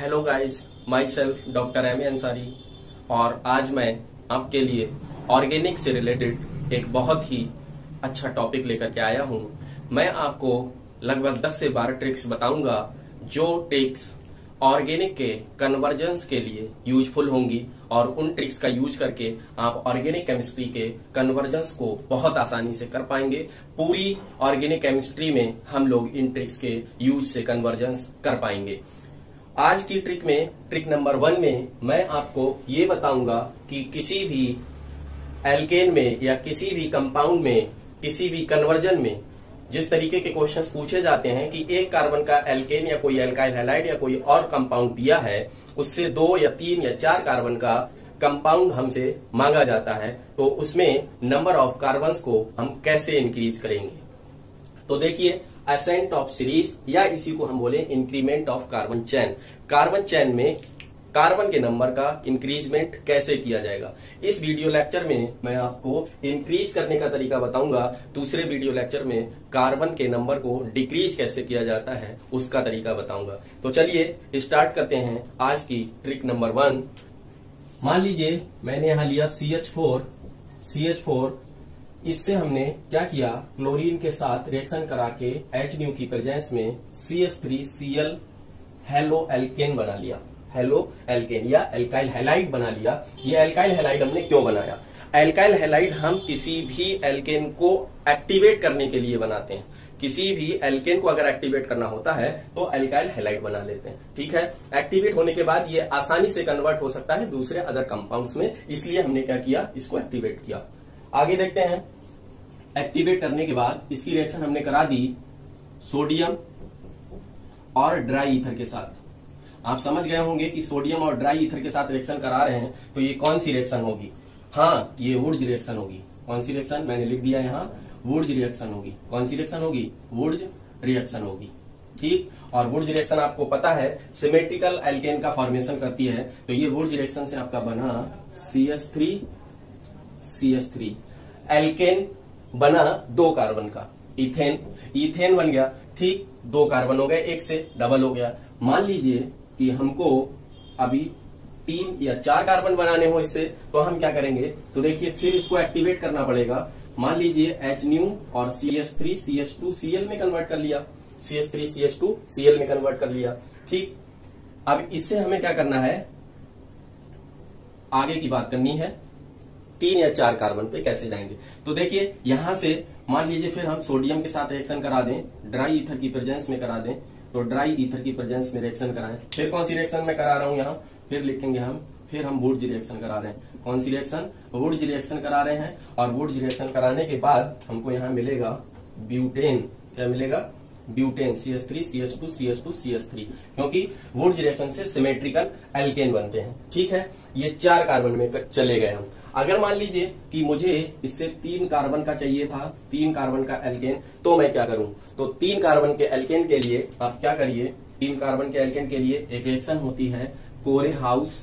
Hello guys, myself doctor M A Ansari और आज मैं आपके लिए ऑर्गेनिक से रिलेटेड एक बहुत ही अच्छा टॉपिक लेकर के आया हूं। मैं आपको लगभग 10 से 12 ट्रिक्स बताऊंगा जो ट्रिक्स ऑर्गेनिक के कन्वर्जेंस के लिए यूजफुल होंगी और उन ट्रिक्स का यूज करके आप ऑर्गेनिक केमिस्ट्री के कन्वर्जेंस को बहुत आसानी से कर पाएंगे। पूरी ऑर्गेनिक केमिस्ट्री में हम लोग इन ट्रिक्स के यूज से कन्वर्जेंस कर पाएंगे। आज की ट्रिक में, ट्रिक नंबर 1 में मैं आपको ये बताऊंगा कि किसी भी एल्केन में या किसी भी कंपाउंड में, किसी भी कन्वर्जन में जिस तरीके के क्वेश्चंस पूछे जाते हैं कि एक कार्बन का एल्केन या कोई एल्काइल हैलाइड या कोई और कंपाउंड दिया है, उससे 2 या 3 या 4 कार्बन का कंपाउंड हमसे मांगा जाता है, तो उसमें नंबर ऑफ कार्बन्स को हम कैसे इंक्रीज करेंगे। तो देखिए, असेंट ऑफ सीरीज या इसी को हम बोले increment of carbon chain. Carbon chain में कार्बन के नंबर का इंक्रीजमेंट कैसे किया जाएगा, इस वीडियो लेक्चर में मैं आपको इंक्रीज करने का तरीका बताऊंगा। दूसरे वीडियो लेक्चर में कार्बन के नंबर को डिक्रीज कैसे किया जाता है उसका तरीका बताऊंगा। तो चलिए स्टार्ट करते हैं आज की ट्रिक नंबर 1। मान लीजिए मैंने यहां लिया CH4, इससे हमने क्या किया, क्लोरीन के साथ रिएक्शन करा के H की प्रेजेंस में CH3Cl हेलो एल्केन बना लिया, हेलो एल्केन या एल्काइल हैलाइड बना लिया। ये एल्काइल हैलाइड हमने क्यों बनाया? एल्काइल हैलाइड हम किसी भी एल्केन को एक्टिवेट करने के लिए बनाते हैं। किसी भी एल्केन को अगर एक्टिवेट करना होता है तो एल्काइल हैलाइड बना लेते हैं, ठीक है। एक्टिवेट होने के बाद ये आसानी से कन्वर्ट हो सकता है दूसरे अदर कंपाउंड्स में, इसलिए हमने क्या किया, इसको एक्टिवेट किया। आगे देखते हैं। एक्टिवेट करने के बाद इसकी रिएक्शन हमने करा दी सोडियम और ड्राई ईथर के साथ। आप समझ गए होंगे कि सोडियम और ड्राई ईथर के साथ रिएक्शन करा रहे हैं तो ये कौन सी रिएक्शन होगी? हाँ, ये वुड्स रिएक्शन होगी। कौन सी रिएक्शन? मैंने लिख दिया यहाँ, वुड्स रिएक्शन होगी। कौन सी रिएक्शन होगी? वुड्स रिएक्शन होगी, ठीक। और वुड्स रिएक्शन आपको पता है सिमेट्रिकल एल्केन का फॉर्मेशन करती है, तो ये वुड्स रिएक्शन से आपका बना CH3 एल्केन बना 2 कार्बन का, इथेन बन गया, ठीक। 2 कार्बन हो गए, एक से डबल हो गया। मान लीजिए कि हमको अभी 3 या 4 कार्बन बनाने हो इससे, तो हम क्या करेंगे, तो देखिए फिर इसको एक्टिवेट करना पड़ेगा। मान लीजिए H और CH3 CH2Cl में कन्वर्ट कर लिया, CH3 CH2Cl में कन्वर्ट कर लिया, ठीक। अब इससे हमें क्या करना है, आगे की बात करनी है। 3 या 4 कार्बन पे कैसे जाएंगे, तो देखिए यहां से मान लीजिए फिर हम सोडियम के साथ रिएक्शन करा दें, ड्राई ईथर की प्रेजेंस में करा दें, तो ड्राई ईथर की प्रेजेंस में रिएक्शन कराएं। फिर कौन सी रिएक्शन में करा रहा हूं यहाँ, फिर लिखेंगे हम, फिर हम वुड्स रिएक्शन करा रहे हैं। कौन सी रिएक्शन? वुड्स रिएक्शन करा रहे हैं। और वुड्स रिएक्शन कराने के बाद हमको यहाँ मिलेगा ब्यूटेन। क्या मिलेगा? Butane, CH3 CH2 CH2 CH3, क्योंकि वुड्स रिएक्शन से सिमेट्रिकल एल्केन बनते हैं, ठीक है। ये 4 कार्बन में चले गए हम। अगर मान लीजिए कि मुझे इससे 3 कार्बन का चाहिए था, 3 कार्बन का एल्केन, तो मैं क्या करूं, तो 3 कार्बन के एल्केन के लिए आप क्या करिए, 3 कार्बन के एल्केन के लिए एक रिएक्शन होती है कोरेहाउस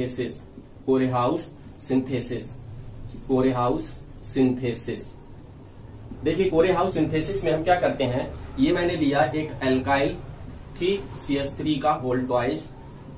सिंथेसिस। देखिए कोरेहाउस सिंथेसिस में हम क्या करते हैं, ये मैंने लिया एक एल्काइल, ठीक, CH3 का होल ट्वाइस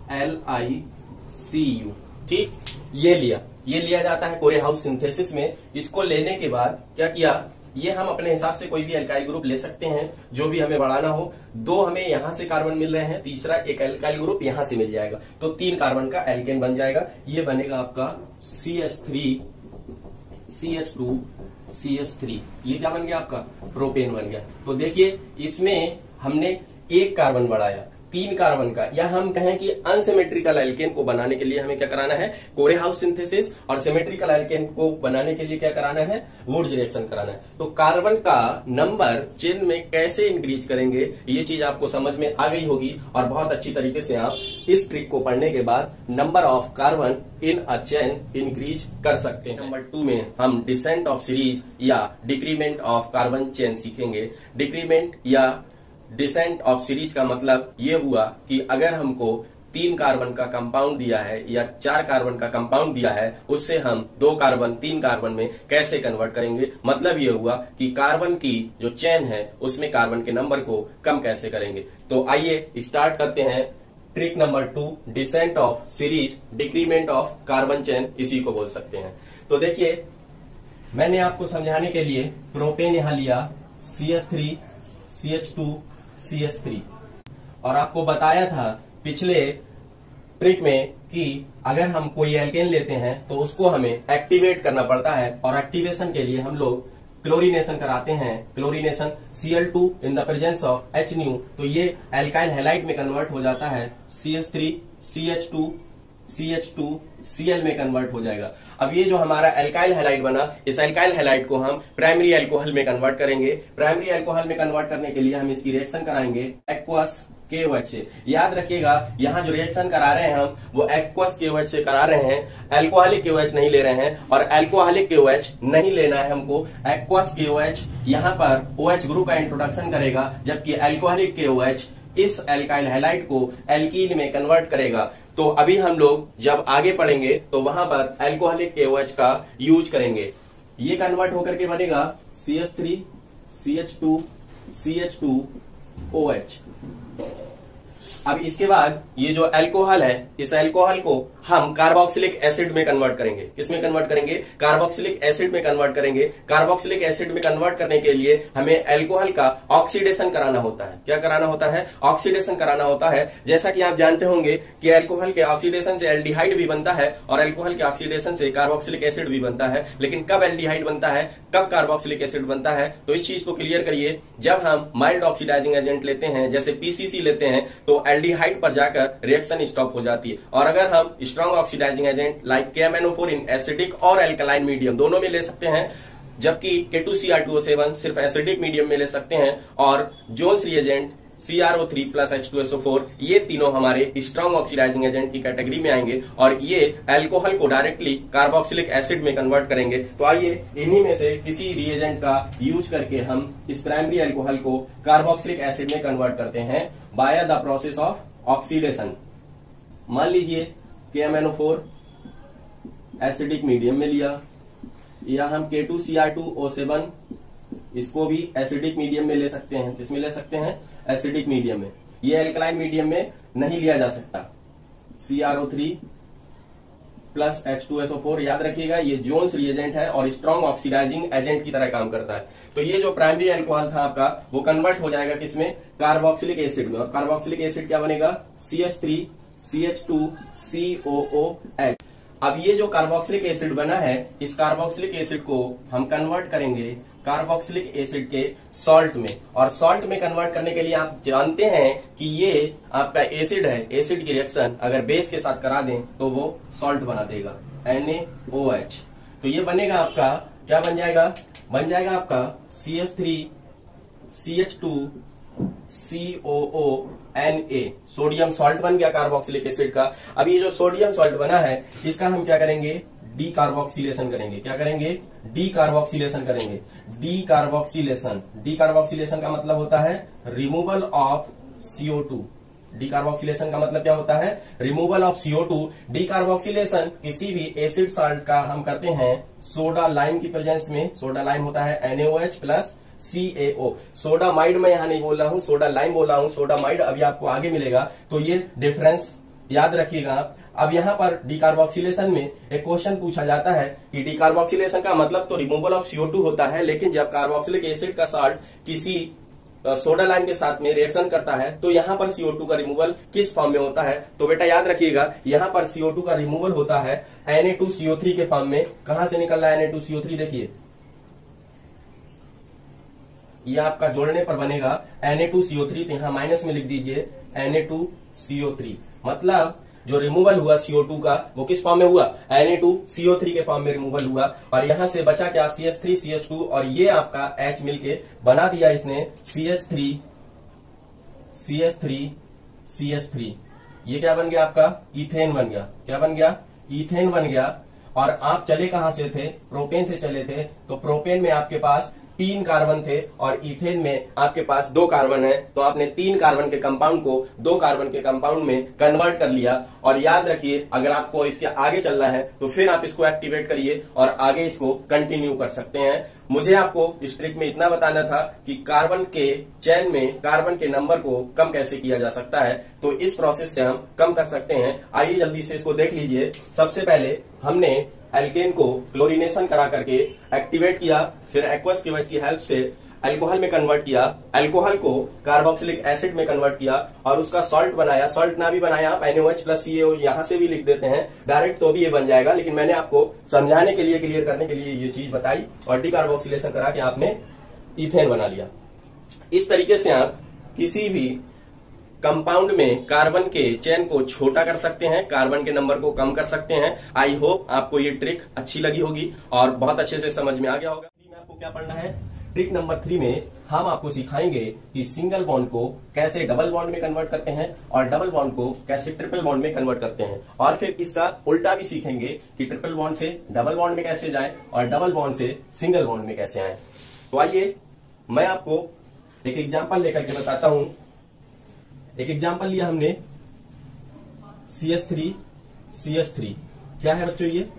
LiCu, ठीक। ये लिया जाता है कोरेहाउस सिंथेसिस में। इसको लेने के बाद क्या किया, ये हम अपने हिसाब से कोई भी एल्काइल ग्रुप ले सकते हैं जो भी हमें बढ़ाना हो। 2 हमें यहां से कार्बन मिल रहे हैं, तीसरा एक एल्काइल ग्रुप यहां से मिल जाएगा, तो 3 कार्बन का एल्केन बन जाएगा। ये बनेगा आपका CH3 CH2 CH3। ये क्या बन गया आपका? प्रोपेन बन गया। तो देखिए इसमें हमने 1 कार्बन बढ़ाया 3 कार्बन का, या हम कहें कि अनसिमेट्रिकल एल्केन को बनाने के लिए हमें क्या कराना है, कोरेहाउस सिंथेसिस, और सिमेट्रिकल एल्केन को बनाने के लिए क्या कराना है, वुड्स रिएक्शन कराना है। तो कार्बन का नंबर चेन में कैसे इंक्रीज करेंगे, ये चीज आपको समझ में आ गई होगी और बहुत अच्छी तरीके से आप इस ट्रिक को पढ़ने के बाद number of carbon in a chain increase कर सकते हैं। नंबर 2 में हम डिसेंट ऑफ सीरीज या डिक्रीमेंट ऑफ कार्बन चेन सीखेंगे। डिक्रीमेंट या डिसेंट ऑफ सीरीज का मतलब ये हुआ कि अगर हमको 3 कार्बन का कंपाउंड दिया है या 4 कार्बन का कंपाउंड दिया है, उससे हम 2 कार्बन 3 कार्बन में कैसे कन्वर्ट करेंगे। मतलब ये हुआ कि कार्बन की जो चेन है उसमें कार्बन के नंबर को कम कैसे करेंगे। तो आइए स्टार्ट करते हैं trick number 2, descent of series decrement of carbon chain, इसी को बोल सकते हैं। तो देखिए, मैंने आपको समझाने के लिए प्रोपेन यहां लिया CH3 CH2 CH3 और आपको बताया था पिछले ट्रिक में कि अगर हम कोई एल्केन लेते हैं तो उसको हमें एक्टिवेट करना पड़ता है और एक्टिवेशन के लिए हम लोग क्लोरीनेशन कराते हैं। Chlorination Cl2 in the presence of H nu, तो ये एल्काइल हैलाइड में कन्वर्ट हो जाता है, CH3 CH2 CH2 Cl में कन्वर्ट हो जाएगा। अब ये जो हमारा एल्काइल हैलाइड बना, इस एल्काइल हैलाइड को हम प्राइमरी अल्कोहल में कन्वर्ट करेंगे। प्राइमरी अल्कोहल में कन्वर्ट करने के लिए हम इसकी रिएक्शन कराएंगे एक्वस KOH से। याद रखिएगा, यहाँ जो रिएक्शन करा रहे हैं हम वो एक्वस KOH से करा रहे हैं, अल्कोहलिक KOH नहीं ले रहे हैं। और अल्कोहलिक KOH नहीं लेना है हमको, एक्वस KOH यहाँ पर OH ग्रुप का इंट्रोडक्शन करेगा, जबकि अल्कोहलिक KOH इस एल्काइल हैलाइड को एल्कीन में कन्वर्ट करेगा। तो अभी हम लोग जब आगे पढ़ेंगे तो वहां पर अल्कोहलिक KOH का यूज करेंगे। ये कन्वर्ट होकर के बनेगा CH3 CH2 CH2 OH। अब इसके बाद ये जो अल्कोहल है, इस अल्कोहल को हम कार्बोक्सिलिक एसिड में कन्वर्ट करेंगे। किसमें कन्वर्ट करेंगे? कार्बोक्सिलिक एसिड में कन्वर्ट करेंगे। कार्बोक्सिलिक एसिड में कन्वर्ट करने के लिए हमें अल्कोहल का ऑक्सीडेशन कराना होता है। क्या कराना होता है? ऑक्सीडेशन कराना होता है। जैसा कि आप जानते होंगे कि अल्कोहल के ऑक्सीडेशन से एल्डिहाइड भी बनता है और अल्कोहल के ऑक्सीडेशन से कार्बोक्सिलिक एसिड भी बनता है। लेकिन कब एल्डिहाइड बनता है, कब कार्बोक्सिलिक एसिड बनता है, तो इस चीज को क्लियर करिए। जब हम माइल्ड ऑक्सीडाइजिंग एजेंट लेते हैं, जैसे PCC लेते हैं, तो एल्डिहाइड पर जाकर रिएक्शन स्टॉप हो जाती है। और अगर हम strong oxidising agent like KMnO4 in acidic और एल्कलाइन मीडियम दोनों में ले सकते हैं, जबकि K2Cr2O7 सिर्फ एसिडिक मीडियम में ले सकते हैं, और Jones reagent CrO3 plus H2SO4 ये तीनों हमारे स्ट्रॉन्ग ऑक्सीडाइजिंग एजेंट की कैटेगरी में आएंगे और ये अल्कोहल को डायरेक्टली कार्बोक्सिलिक एसिड में कन्वर्ट करेंगे। तो आइए इन्हीं में से किसी रिएजेंट का यूज करके हम इस प्राइमरी अल्कोहल को कार्बोक्सिलिक एसिड में कन्वर्ट करते हैं by the process of oxidation. मान लीजिए KMnO4 एसिडिक मीडियम में लिया, या हम K2Cr2O7 इसको भी एसिडिक मीडियम में ले सकते हैं। किसमें ले सकते हैं? एसिडिक मीडियम में। ये एल्कलाइन मीडियम में नहीं लिया जा सकता। CrO3 प्लस H2SO4, याद रखिएगा ये जोन्स रिएजेंट है और स्ट्रॉन्ग ऑक्सीडाइजिंग एजेंट की तरह काम करता है। तो ये जो प्राइमरी अल्कोहल था आपका, वो कन्वर्ट हो जाएगा किसमें? कार्बोक्सिलिक एसिड में। और कार्बोक्सिलिक एसिड क्या बनेगा? CH3 CH2 COOH। अब ये जो कार्बोक्सिलिक एसिड बना है, इस कार्बोक्सिलिक एसिड को हम कन्वर्ट करेंगे कार्बोक्सिलिक एसिड के सॉल्ट में। और सॉल्ट में कन्वर्ट करने के लिए आप जानते हैं कि ये आपका एसिड है, एसिड की रिएक्शन अगर बेस के साथ करा दें तो वो सॉल्ट बना देगा, NaOH। तो ये बनेगा आपका, क्या बन जाएगा? बन जाएगा आपका CH3 CH2 COONA, sodium salt बन गया कार्बोक्सिलिक एसिड का। अब ये जो सोडियम सॉल्ट बना है, इसका हम क्या करेंगे? डीकार्बोक्सिलेशन करेंगे। क्या करेंगे? डीकार्बोक्सिलेशन करेंगे। डीकार्बोक्सिलेशन, डीकार्बोक्सिलेशन का मतलब होता है रिमूवल ऑफ CO2। डीकार्बोक्सिलेशन का मतलब क्या होता है? Removal of CO2। डीकार्बोक्सिलेशन किसी भी एसिड सॉल्ट का हम करते हैं सोडा लाइम की प्रेजेंस में। सोडा लाइम होता है NaOH प्लस CaO। सोडामाइड मैं यहां नहीं बोल रहा हूं, सोडा लाइम बोल रहा हूं। सोडामाइड अभी आपको आगे मिलेगा, तो ये डिफरेंस याद रखिएगा। अब यहाँ पर डीकार्बोक्सिलेशन में एक क्वेश्चन पूछा जाता है कि डीकार्बोक्सिलेशन का मतलब तो रिमूवल ऑफ CO2 होता है, लेकिन जब कार्बोक्सिलिक एसिड का सॉल्ट किसी सोडा लाइम के साथ में रिएक्शन करता है तो यहाँ पर CO2 का रिमूवल किस फॉर्म में होता है? तो बेटा याद रखिएगा, यहाँ पर CO2 का रिमूवल होता है Na2CO3 के फॉर्म में। कहां से निकल रहा है Na2CO3? देखिए, यह आपका जोड़ने पर बनेगा Na2CO3, तो यहां माइनस में लिख दीजिए Na2CO3। मतलब जो रिमूवल हुआ CO2 का वो किस फॉर्म में हुआ? Na2CO3 के फॉर्म में रिमूवल हुआ। और यहां से बचा क्या? CH3 CH2, और ये आपका H मिलके बना दिया इसने CH3 CH3 CH3। ये क्या बन गया आपका? इथेन बन गया। क्या बन गया? इथेन बन गया। और आप चले कहां से थे? प्रोपेन से चले थे। तो प्रोपेन में आपके पास 3 कार्बन थे और इथेन में आपके पास 2 कार्बन है, तो आपने 3 कार्बन के कंपाउंड को 2 कार्बन के कंपाउंड में कन्वर्ट कर लिया। और याद रखिए, अगर आपको इसके आगे चलना है तो फिर आप इसको एक्टिवेट करिए और आगे इसको कंटिन्यू कर सकते हैं। मुझे आपको इस ट्रिक में इतना बताना था कि कार्बन के चेन में कार्बन के नंबर को कम कैसे किया जा सकता है, तो इस प्रोसेस से हम कम कर सकते हैं। आइए जल्दी से इसको देख लीजिए। सबसे पहले हमने एल्केन को क्लोरीनेशन करा करके एक्टिवेट किया, फिर एक्वस केवच की हेल्प से अल्कोहल में कन्वर्ट किया, अल्कोहल को कार्बोक्सिलिक एसिड में कन्वर्ट किया और उसका सॉल्ट बनाया। सॉल्ट ना भी बनाया आप NaOH प्लस CaO यहां से भी लिख देते हैं डायरेक्ट, तो भी ये बन जाएगा, लेकिन मैंने आपको समझाने के लिए, क्लियर करने के लिए ये चीज बताई और डीकार्बोक्सिलेशन करा के आपने इथेन बना लिया। इस तरीके से आप किसी भी कंपाउंड में कार्बन के चेन को छोटा कर सकते हैं, कार्बन के नंबर को कम कर सकते हैं। आई होप आपको ये ट्रिक अच्छी लगी होगी और बहुत अच्छे से समझ में आ गया होगा। में आपको क्या पढ़ना है, ट्रिक नंबर 3 में हम आपको सिखाएंगे कि सिंगल बॉन्ड को कैसे डबल बॉन्ड में कन्वर्ट करते हैं और डबल बॉन्ड को कैसे ट्रिपल बॉन्ड में कन्वर्ट करते हैं, और फिर इसका उल्टा भी सीखेंगे कि ट्रिपल बॉन्ड से डबल बॉन्ड में कैसे जाएं और डबल बॉन्ड से सिंगल बॉन्ड में कैसे आए। तो आइए मैं आपको एक एग्जाम्पल लेकर के बताता हूं। एक एग्जाम्पल लिया हमने CH3 क्या है बच्चों, ये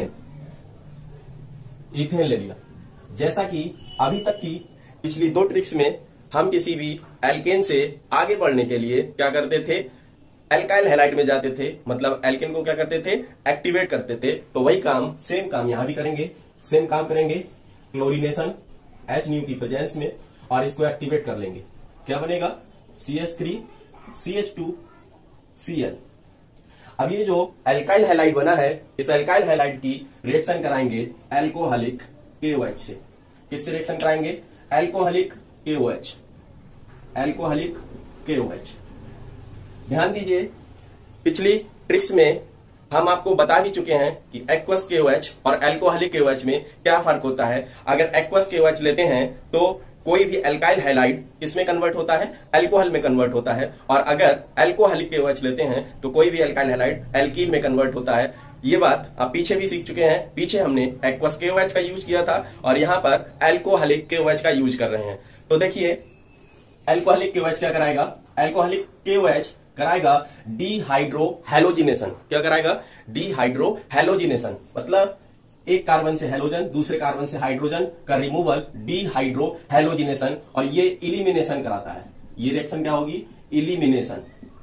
इथेन ले लिया। जैसा कि अभी तक की पिछली 2 ट्रिक्स में हम किसी भी एल्केन से आगे बढ़ने के लिए क्या करते थे, एल्काइल हैलाइड में जाते थे, मतलब एल्केन को क्या करते थे, एक्टिवेट करते थे। तो वही काम, सेम काम यहां भी करेंगे, सेम काम करेंगे क्लोरीनेशन H की प्रेजेंस में और इसको एक्टिवेट कर लेंगे। क्या बनेगा, CH3 CH2 Cl। अब ये जो एल्काइल हैलाइड बना है, इस एल्काइल हैलाइड की रिएक्शन कराएंगे एल्कोहलिक KOH से। किससे रिएक्शन कराएंगे, एल्कोहलिक KOH, एल्कोहलिक KOH। ध्यान दीजिए, पिछली ट्रिक्स में हम आपको बता भी चुके हैं कि एक्वस KOH और एल्कोहलिक KOH में क्या फर्क होता है। अगर एक्वस KOH लेते हैं तो कोई भी एल्काइल हैलाइड किसमें कन्वर्ट होता है, एल्कोहल में कन्वर्ट होता है, और अगर एल्कोहलिक KOH लेते हैं तो कोई भी एल्काइल हैलाइड एल्कीन में कन्वर्ट होता है। ये बात आप पीछे भी सीख चुके हैं। पीछे हमने एक्वस KOH का यूज किया था और यहां पर एल्कोहलिक KOH का यूज कर रहे हैं। तो देखिए एल्कोहलिक KOH क्या कराएगा, एल्कोहलिक KOH कराएगा डीहाइड्रो हैलोजिनेशन। क्या कराएगा, डीहाइड्रो हैलोजिनेशन, मतलब एक कार्बन से हैलोजन, दूसरे कार्बन से हाइड्रोजन का रिमूवल, डीहाइड्रो हैलोजिनेशन, और ये इलिमिनेशन कराता है। ये रिएक्शन क्या होगी, इलिमिनेशन।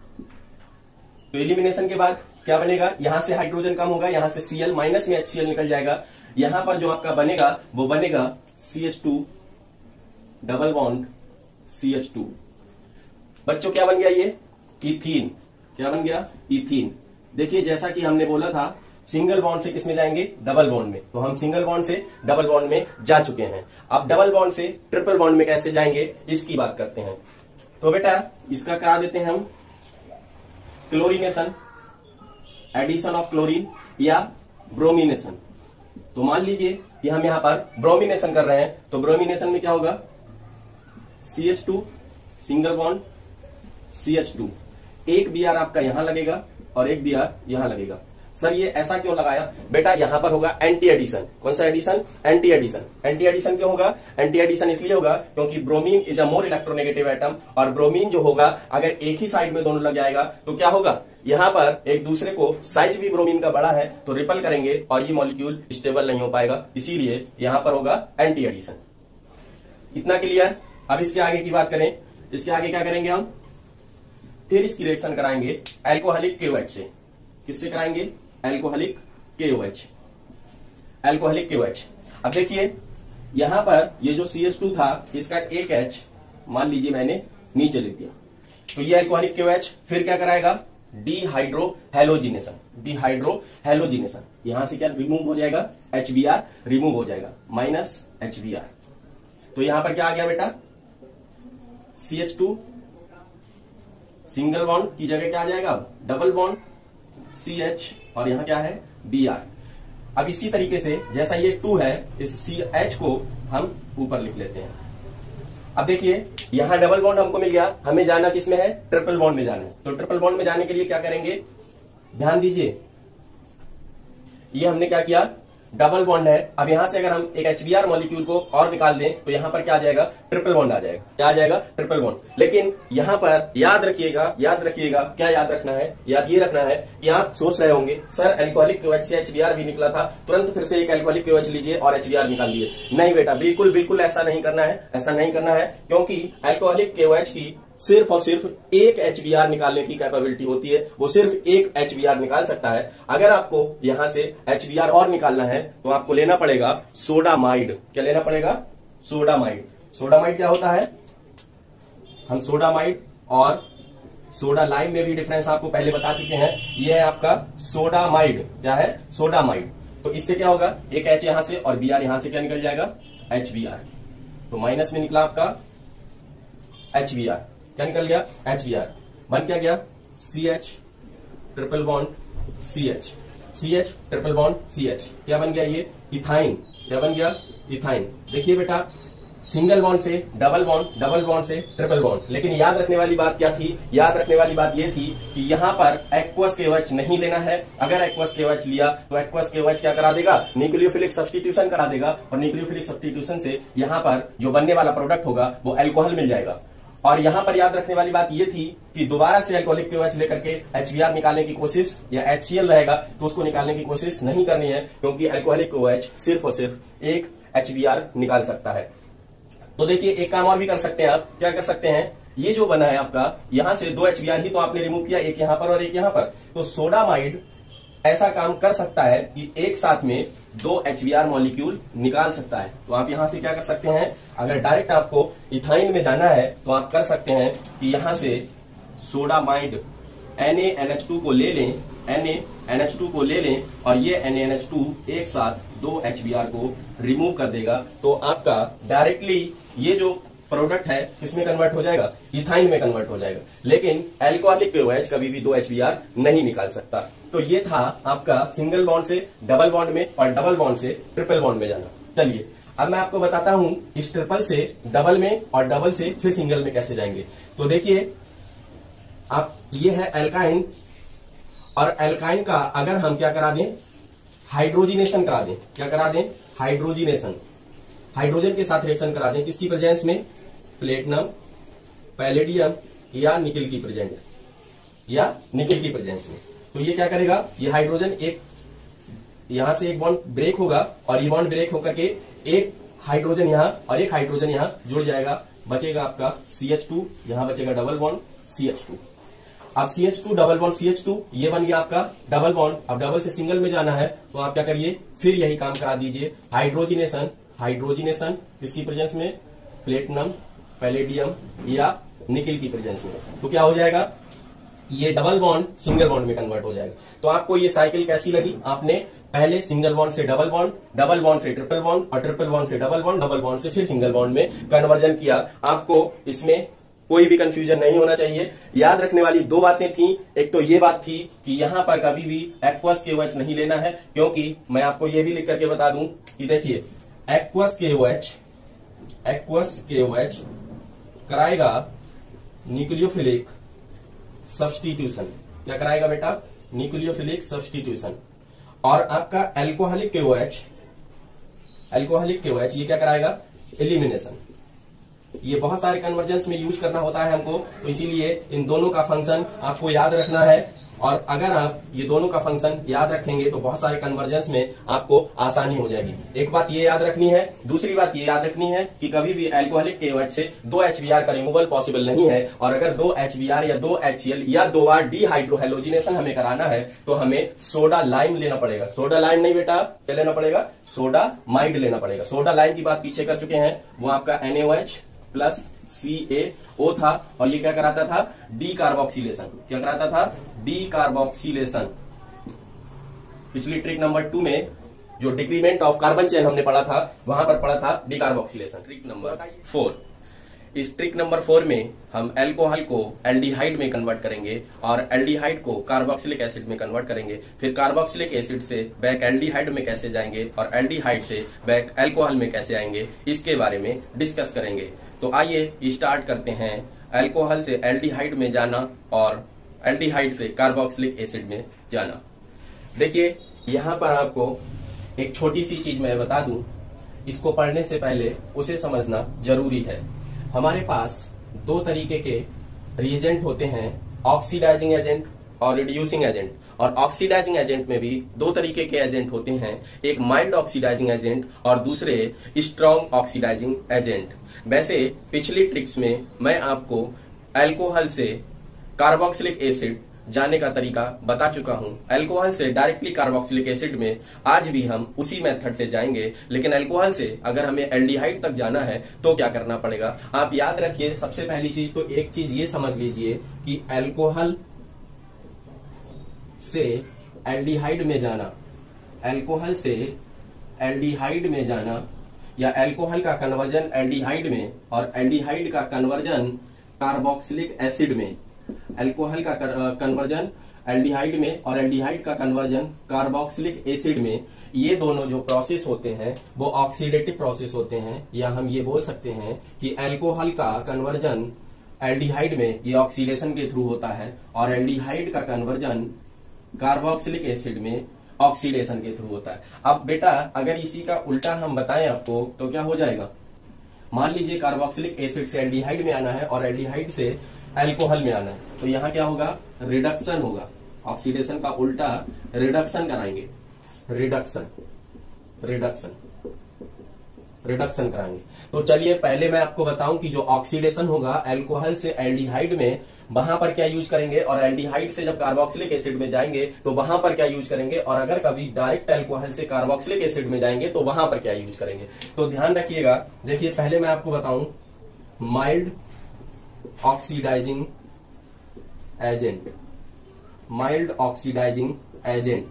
तो इलिमिनेशन के बाद क्या बनेगा, यहां से हाइड्रोजन कम होगा, यहां से Cl माइनस में HCl निकल जाएगा। यहां पर जो आपका बनेगा वो बनेगा CH2 डबल बॉन्ड CH2। बच्चों क्या बन गया, ये इथीन। क्या बन गया, इथीन। देखिए जैसा कि हमने बोला था सिंगल बॉन्ड से किसमें जाएंगे, डबल बॉन्ड में, तो हम सिंगल बॉन्ड से डबल बॉन्ड में जा चुके हैं। अब डबल बॉन्ड से ट्रिपल बॉन्ड में कैसे जाएंगे इसकी बात करते हैं। तो बेटा इसका करा देते हैं हम क्लोरीनेशन, एडिशन ऑफ क्लोरीन या ब्रोमिनेशन। तो मान लीजिए कि हम यहां पर ब्रोमिनेशन कर रहे हैं, तो ब्रोमिनेशन में क्या होगा, CH2 सिंगल बॉन्ड CH2, एक Br आपका यहां लगेगा और एक Br यहां लगेगा। सर ये ऐसा क्यों लगाया, बेटा यहां पर होगा एंटी एडिशन। कौन सा addition, anti addition. Anti addition क्यों होगा, एंटी एडिशन इसलिए होगा क्योंकि bromine is a more electronegative atom, और ब्रोमीन जो होगा अगर एक ही साइड में दोनों लग जाएगा तो क्या होगा, यहां पर एक दूसरे को, साइज भी ब्रोमीन का बड़ा है तो रिपल करेंगे और ये मॉलिक्यूल स्टेबल नहीं हो पाएगा, इसीलिए यहां पर होगा एंटी एडिशन। इतना क्लियर। अब इसके आगे की बात करें, इसके आगे क्या करेंगे हम, फिर इसकी रिएक्शन कराएंगे एल्कोहलिक KOH से। किससे कराएंगे, एल्कोहलिक KOH, एल्कोहलिक KOH। अब देखिए यहां पर ये जो CH2 था इसका एक H मान लीजिए मैंने नीचे लिख दिया, तो ये एल्कोहलिक KOH फिर क्या कराएगा, डीहाइड्रो हैलोजिनेशन, डीहाइड्रो हैलोजिनेशन। यहां से क्या रिमूव हो जाएगा, HBr रिमूव हो जाएगा, माइनस HBr। तो यहां पर क्या आ गया बेटा, CH2 सिंगल बॉन्ड की जगह क्या आ जाएगा, डबल बॉन्ड CH, और यहां क्या है Br। अब इसी तरीके से जैसा ये 2 है, इस CH को हम ऊपर लिख लेते हैं। अब देखिए यहां डबल बॉन्ड हमको मिल गया, हमें जाना किसमें है, ट्रिपल बॉन्ड में जाना है। तो ट्रिपल बॉन्ड में जाने के लिए क्या करेंगे, ध्यान दीजिए, ये हमने क्या किया, डबल बॉन्ड है। अब यहां से अगर हम एक HBr मॉलिक्यूल को और निकाल दें तो यहां पर क्या आ जाएगा, ट्रिपल बॉन्ड आ जाएगा। क्या आ जाएगा, ट्रिपल बॉन्ड। लेकिन यहां पर याद रखिएगा क्या याद रखना है, याद ये रखना है कि आप सोच रहे होंगे सर एल्कोहलिक KOH से HBr भी निकला था, तुरंत फिर से एक एल्कोहलिक KOH लीजिए और HBr निकाल लीजिए। नहीं बेटा, बिल्कुल ऐसा नहीं करना है, ऐसा नहीं करना है, क्योंकि एल्कोहलिक KOH की सिर्फ और सिर्फ एक HBr निकालने की कैपेबिलिटी होती है। वो सिर्फ एक HBr निकाल सकता है। अगर आपको यहां से HBr और निकालना है तो आपको लेना पड़ेगा सोडामाइड। क्या लेना पड़ेगा, सोडामाइड। सोडामाइड क्या होता है, हम सोडामाइड और सोडा लाइम में भी डिफरेंस आपको पहले बता चुके हैं। ये है आपका सोडामाइड। क्या है, सोडामाइड। तो इससे क्या होगा, एक H यहां से और Br यहां से क्या निकल जाएगा, HBr। तो माइनस में निकला आपका HBr। क्या निकल गया, HBr। बन क्या गया, CH triple bond CH, CH triple bond CH। क्या बन गया, ये इथाइन। क्या बन गया, इथाइन। देखिए बेटा, सिंगल बॉन्ड से डबल बॉन्ड, डबल बॉन्ड से ट्रिपल बॉन्ड। लेकिन याद रखने वाली बात क्या थी, याद रखने वाली बात ये थी कि यहां पर एक्वस KOH नहीं लेना है। अगर एक्वस KOH लिया तो एक्वस KOH क्या करा देगा, न्यूक्लियोफिलिक सब्स्टिट्यूशन करा देगा, और न्यूक्लियोफिलिक सब्स्टिट्यूशन से यहां पर जो बनने वाला प्रोडक्ट होगा वो अल्कोहल मिल जाएगा। और यहां पर याद रखने वाली बात ये थी कि दोबारा से अल्कोहलिक KOH लेकर के HBr निकालने की कोशिश, या HCl रहेगा तो उसको निकालने की कोशिश नहीं करनी है, क्योंकि अल्कोहलिक KOH सिर्फ और सिर्फ एक HBr निकाल सकता है। तो देखिए, एक काम और भी कर सकते हैं आप। क्या कर सकते हैं, ये जो बना है आपका, यहां से 2 HBr ही तो आपने रिमूव किया, एक यहां पर और एक यहां पर। तो सोडामाइड ऐसा काम कर सकता है कि एक साथ में 2 HBr मॉलिक्यूल निकाल सकता है। तो आप यहां से क्या कर सकते हैं, अगर डायरेक्ट आपको इथाइन में जाना है तो आप कर सकते हैं कि यहां से सोडामाइड NaNH2 को ले लें, NaNH2 को ले लें, और ये NaNH2 एक साथ 2 HBr को रिमूव कर देगा। तो आपका डायरेक्टली ये जो प्रोडक्ट है किसमें कन्वर्ट हो जाएगा, इथाइन में कन्वर्ट हो जाएगा। लेकिन अल्कोहलिक KOH कभी भी 2 HBr नहीं निकाल सकता। तो ये था आपका सिंगल बॉन्ड से डबल बॉन्ड में और डबल बॉन्ड से ट्रिपल बॉन्ड में जाना। चलिए अब मैं आपको बताता हूं इस ट्रिपल से डबल में और डबल से फिर सिंगल में कैसे जाएंगे। तो देखिए, आप ये है एल्काइन, और एल्काइन का अगर हम क्या करा दें, हाइड्रोजिनेशन करा दें। क्या करा दें, हाइड्रोजिनेशन। हाइड्रोजन के साथ रिएक्शन करा दें, किसकी प्रेजेंस में, प्लेटिनम, पैलेडियम या निकिल की प्रेजेंस, या निकिल की प्रेजेंस में। तो ये क्या करेगा, ये हाइड्रोजन एक यहां से एक बॉन्ड ब्रेक होगा, और ये बॉन्ड ब्रेक होकर के एक हाइड्रोजन यहां और एक हाइड्रोजन यहां जुड़ जाएगा। बचेगा आपका CH2, यहां बचेगा डबल बॉन्ड CH2। अब CH2 डबल बॉन्ड CH2 ये बन गया आपका डबल बॉन्ड। अब डबल से सिंगल में जाना है तो आप क्या करिए, फिर यही काम करा दीजिए, हाइड्रोजिनेशन। हाइड्रोजिनेशन किसकी प्रेजेंस में, प्लेटिनम, पैलेडियम या निकिल की प्रेजेंस में। तो क्या हो जाएगा, ये डबल बॉन्ड सिंगल बॉन्ड में कन्वर्ट हो जाएगा। तो आपको ये साइकिल कैसी लगी, आपने पहले सिंगल बॉन्ड से डबल बॉन्ड, डबल बॉन्ड से ट्रिपल बॉन्ड, और ट्रिपल बॉन्ड से डबल बॉन्ड, डबल बॉन्ड से फिर सिंगल बॉन्ड में कन्वर्जन किया। आपको इसमें कोई भी कंफ्यूजन नहीं होना चाहिए। याद रखने वाली 2 बातें थी। एक तो ये बात थी कि यहां पर कभी भी एक्वस KOH नहीं लेना है, क्योंकि मैं आपको ये भी लिख करके बता दूं कि देखिए, एक्वस KOH कराएगा न्यूक्लियोफिलिक सब्स्टिट्यूशन। क्या कराएगा बेटा, न्यूक्लियोफिलिक सब्स्टिट्यूशन। और आपका अल्कोहलिक KOH ये क्या कराएगा, एलिमिनेशन। ये बहुत सारे कन्वर्जेंस में यूज करना होता है हमको, तो इसीलिए इन दोनों का फंक्शन आपको याद रखना है। और अगर आप ये दोनों का फंक्शन याद रखेंगे तो बहुत सारे कन्वर्जेंस में आपको आसानी हो जाएगी। एक बात ये याद रखनी है। दूसरी बात ये याद रखनी है कि कभी भी अल्कोहलिक KOH से 2 HBr का रिमूवल पॉसिबल नहीं है। और अगर 2 HBr या 2 HCl या 2 बार डीहाइड्रोहेलोजिनेशन हमें कराना है तो हमें सोडा लाइम लेना पड़ेगा। सोडा लाइम नहीं बेटा, क्या लेना पड़ेगा, सोडामाइड लेना पड़ेगा। सोडा लाइम की बात पीछे कर चुके हैं, वो आपका NaOH प्लस CaO था, और ये क्या कराता था, डी कार्बोक्सिलेशन। क्या कराता था, डी कार्बोक्सिलेशन। पिछली ट्रिक नंबर 2 में जो डिक्रीमेंट ऑफ कार्बन चेन हमने पढ़ा था, वहां पर पढ़ा था डी कार्बोक्सिलेशन। ट्रिक नंबर 4, इस ट्रिक नंबर 4 में हम अल्कोहल को एल्डिहाइड में कन्वर्ट करेंगे और एल्डिहाइड को कार्बोक्सिलिक एसिड में कन्वर्ट करेंगे। फिर कार्बोक्सिलिक एसिड से बैक एल्डिहाइड में कैसे जाएंगे और एल्डिहाइड से बैक अल्कोहल में कैसे आएंगे, इसके बारे में डिस्कस करेंगे। तो आइए स्टार्ट करते हैं अल्कोहल से एल्डिहाइड में जाना और एल्डिहाइड से कार्बोक्सिलिक एसिड में जाना। देखिए, यहां पर आपको एक छोटी सी चीज मैं बता दूं, इसको पढ़ने से पहले उसे समझना जरूरी है। हमारे पास दो तरीके के रिएजेंट होते हैं, ऑक्सीडाइजिंग एजेंट और रिड्यूसिंग एजेंट। और ऑक्सीडाइजिंग एजेंट में भी दो तरीके के एजेंट होते हैं, एक माइल्ड ऑक्सीडाइजिंग एजेंट और दूसरे स्ट्रॉन्ग ऑक्सीडाइजिंग एजेंट। वैसे पिछली ट्रिक्स में मैं आपको अल्कोहल से कार्बोक्सिलिक एसिड जाने का तरीका बता चुका हूं। अल्कोहल से डायरेक्टली कार्बोक्सिलिक एसिड में आज भी हम उसी मेथड से जाएंगे, लेकिन अल्कोहल से अगर हमें एल्डिहाइड तक जाना है तो क्या करना पड़ेगा। आप याद रखिए, सबसे पहली चीज तो एक चीज ये समझ लीजिए कि अल्कोहल से एल्डिहाइड में जाना, अल्कोहल से एल्डिहाइड में जाना या अल्कोहल का कन्वर्जन एल्डिहाइड में और एल्डिहाइड का कन्वर्जन कार्बोक्सिलिक एसिड में, अल्कोहल का कन्वर्जन एल्डिहाइड में और एल्डिहाइड का कन्वर्जन कार्बोक्सिलिक एसिड में, ये दोनों जो प्रोसेस होते हैं वो ऑक्सीडेटिव प्रोसेस होते हैं। या हम ये बोल सकते हैं कि अल्कोहल का कन्वर्जन एल्डिहाइड में ये ऑक्सीडेशन के थ्रू होता है और एल्डिहाइड का कन्वर्जन कार्बोक्सिलिक एसिड में ऑक्सीडेशन के थ्रू होता है। अब बेटा अगर इसी का उल्टा हम बताएं आपको तो क्या हो जाएगा। मान लीजिए कार्बोक्सिलिक एसिड से एल्डिहाइड में आना है और एल्डिहाइड से अल्कोहल में आना है, तो यहाँ क्या होगा, रिडक्शन होगा। ऑक्सीडेशन का उल्टा रिडक्शन कराएंगे, रिडक्शन रिडक्शन रिडक्शन कराएंगे। तो चलिए पहले मैं आपको बताऊं कि जो ऑक्सीडेशन होगा अल्कोहल से एल्डिहाइड में, वहां पर क्या यूज करेंगे, और एल्डिहाइड से जब कार्बोक्सिलिक एसिड में जाएंगे तो वहां पर क्या यूज करेंगे, और अगर कभी डायरेक्ट अल्कोहल से कार्बोक्सिलिक एसिड में जाएंगे तो वहां पर क्या यूज करेंगे। तो ध्यान रखिएगा। देखिए पहले मैं आपको बताऊं, mild oxidising agent, mild oxidising agent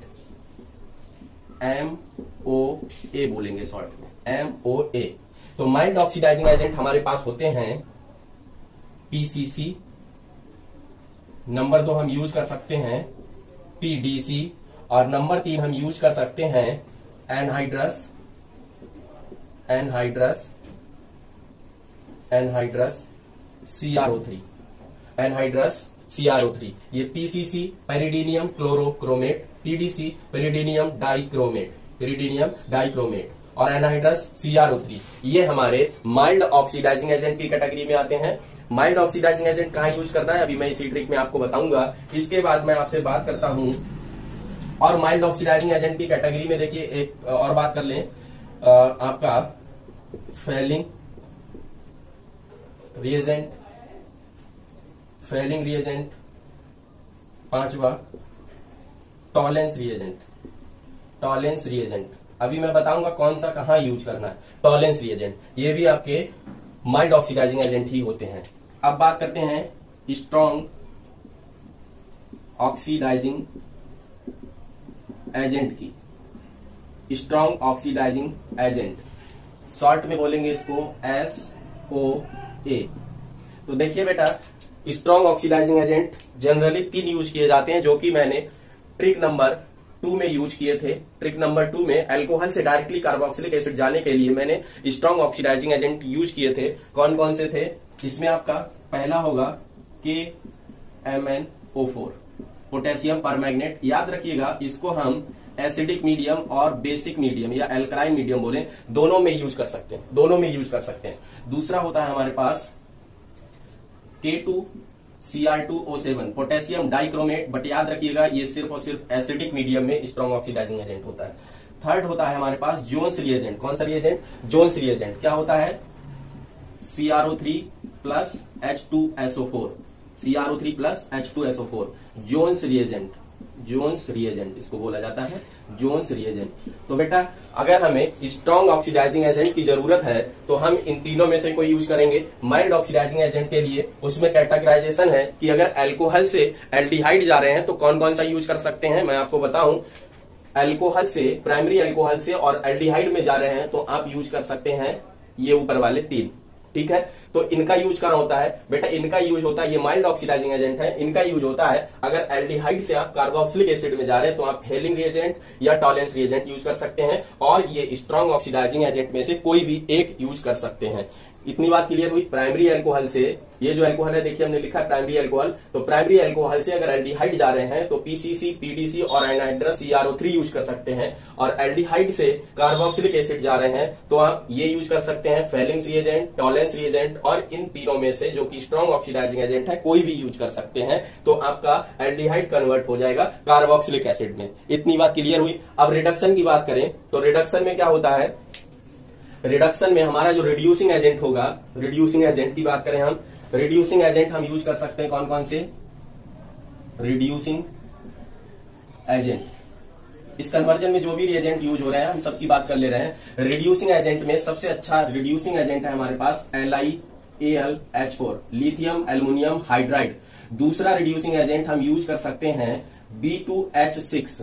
MOA बोलेंगे शॉर्ट में, MOA। तो माइल्ड ऑक्सीडाइजिंग एजेंट हमारे पास होते हैं PCC, नंबर 2 हम यूज कर सकते हैं PDC और नंबर 3 हम यूज कर सकते हैं anhydrous, anhydrous anhydrous CrO3, anhydrous CrO3। ये PCC pyridinium chlorochromate, PDC pyridinium dichromate, pyridinium dichromate और एनहाइड्रस CrO3, ये हमारे माइल्ड ऑक्सीडाइजिंग एजेंट की कैटेगरी में आते हैं। माइल्ड ऑक्सीडाइजिंग एजेंट कहाँ यूज करना है अभी मैं इसी ट्रिक में आपको बताऊंगा। इसके बाद मैं आपसे बात करता हूं, और माइल्ड ऑक्सीडाइजिंग एजेंट की कैटेगरी में देखिए एक और बात कर लें, आपका फेलिंग रिएजेंट, फेलिंग रिएजेंट, 5वां टॉलेंस रिएजेंट, टॉलेंस रिएजेंट। अभी मैं बताऊंगा कौन सा कहां यूज करना है। टॉलेंस रिएजेंट ये भी आपके माइल्ड ऑक्सीडाइजिंग एजेंट ही होते हैं। अब बात करते हैं स्ट्रॉन्ग ऑक्सीडाइजिंग एजेंट की। स्ट्रॉन्ग ऑक्सीडाइजिंग एजेंट शॉर्ट में बोलेंगे इसको SOA। तो देखिए बेटा, strong oxidising agent generally 3 use किए जाते हैं, जो कि मैंने ट्रिक नंबर 2 में यूज किए थे। ट्रिक नंबर 2 में अल्कोहल से डायरेक्टली कार्बोक्सिलिक एसिड जाने के लिए मैंने स्ट्रॉन्ग ऑक्सीडाइजिंग एजेंट यूज किए थे। कौन कौन से थे, इसमें आपका पहला होगा KMnO4, पोटेशियम परमैंगनेट। याद रखिएगा इसको हम एसिडिक मीडियम और बेसिक मीडियम या एल्कलाइन मीडियम बोले, दोनों में यूज कर सकते हैं, दोनों में यूज कर सकते हैं। दूसरा होता है हमारे पास K2Cr2O7, पोटेशियम डाइक्रोमेट, बट याद रखिएगा ये सिर्फ और सिर्फ एसिडिक मीडियम में स्ट्रॉन्ग ऑक्सीडाइजिंग एजेंट होता है। थर्ड होता है हमारे पास जोन्स रिएजेंट। कौन सा रिएजेंट, जोन्स रिएजेंट। क्या होता है, CrO3 plus H2SO4, CrO3 plus H2SO4, Jones reagent, Jones reagent इसको बोला जाता है, जोन्स रिएजेंट। तो बेटा अगर हमें स्ट्रॉन्ग ऑक्सीडाइजिंग एजेंट की जरूरत है तो हम इन तीनों में से कोई यूज करेंगे। माइल्ड ऑक्सीडाइजिंग एजेंट के लिए उसमें कैटेगराइजेशन है कि अगर अल्कोहल से एल्डिहाइड जा रहे हैं तो कौन कौन सा यूज कर सकते हैं। मैं आपको बताऊं, अल्कोहल से, प्राइमरी अल्कोहल से और एल्डिहाइड में जा रहे हैं तो आप यूज कर सकते हैं ये ऊपर वाले 3, ठीक है। तो इनका यूज कहां होता है बेटा, इनका यूज होता है, ये माइल्ड ऑक्सीडाइजिंग एजेंट है, इनका यूज होता है अगर एल्डिहाइड से आप कार्बोक्सिलिक एसिड में जा रहे हैं तो आप हेलिंग रिएजेंट या टॉलेंस रिएजेंट यूज कर सकते हैं, और ये स्ट्रॉन्ग ऑक्सीडाइजिंग एजेंट में से कोई भी एक यूज कर सकते हैं, इतनी बात क्लियर हुई। प्राइमरी अल्कोहल से, ये जो अल्कोहल है देखिए हमने लिखा है प्राइमरी अल्कोहल, तो प्राइमरी अल्कोहल से अगर एल्डिहाइड जा रहे हैं तो पीसीसी, पीडीसी और एनहाइड्रस CrO3 यूज कर सकते हैं, और एल्डिहाइड से कार्बोक्सिलिक एसिड जा रहे हैं तो आप ये यूज कर सकते हैं फेलिंग्स रिएजेंट, टॉलेंस रिएजेंट, और इन तीनों में से जो कि स्ट्रॉन्ग ऑक्सीडाइजिंग एजेंट है कोई भी यूज कर सकते हैं, तो आपका एल्डिहाइड कन्वर्ट हो जाएगा कार्बोक्सिलिक एसिड में। इतनी बात क्लियर हुई। अब रिडक्शन की बात करें तो रिडक्शन में क्या होता है, रिडक्शन में हमारा जो रिड्यूसिंग एजेंट होगा, रिड्यूसिंग एजेंट की बात करें हम, रिड्यूसिंग एजेंट हम यूज कर सकते हैं कौन कौन से, रिड्यूसिंग एजेंट। इस कन्वर्जन में जो भी रिएजेंट यूज हो रहे हैं हम सबकी बात कर ले रहे हैं। रिड्यूसिंग एजेंट में सबसे अच्छा रिड्यूसिंग एजेंट है हमारे पास LiAlH4, लिथियम एल्युमिनियम हाइड्राइड। दूसरा रिड्यूसिंग एजेंट हम यूज कर सकते हैं B2H6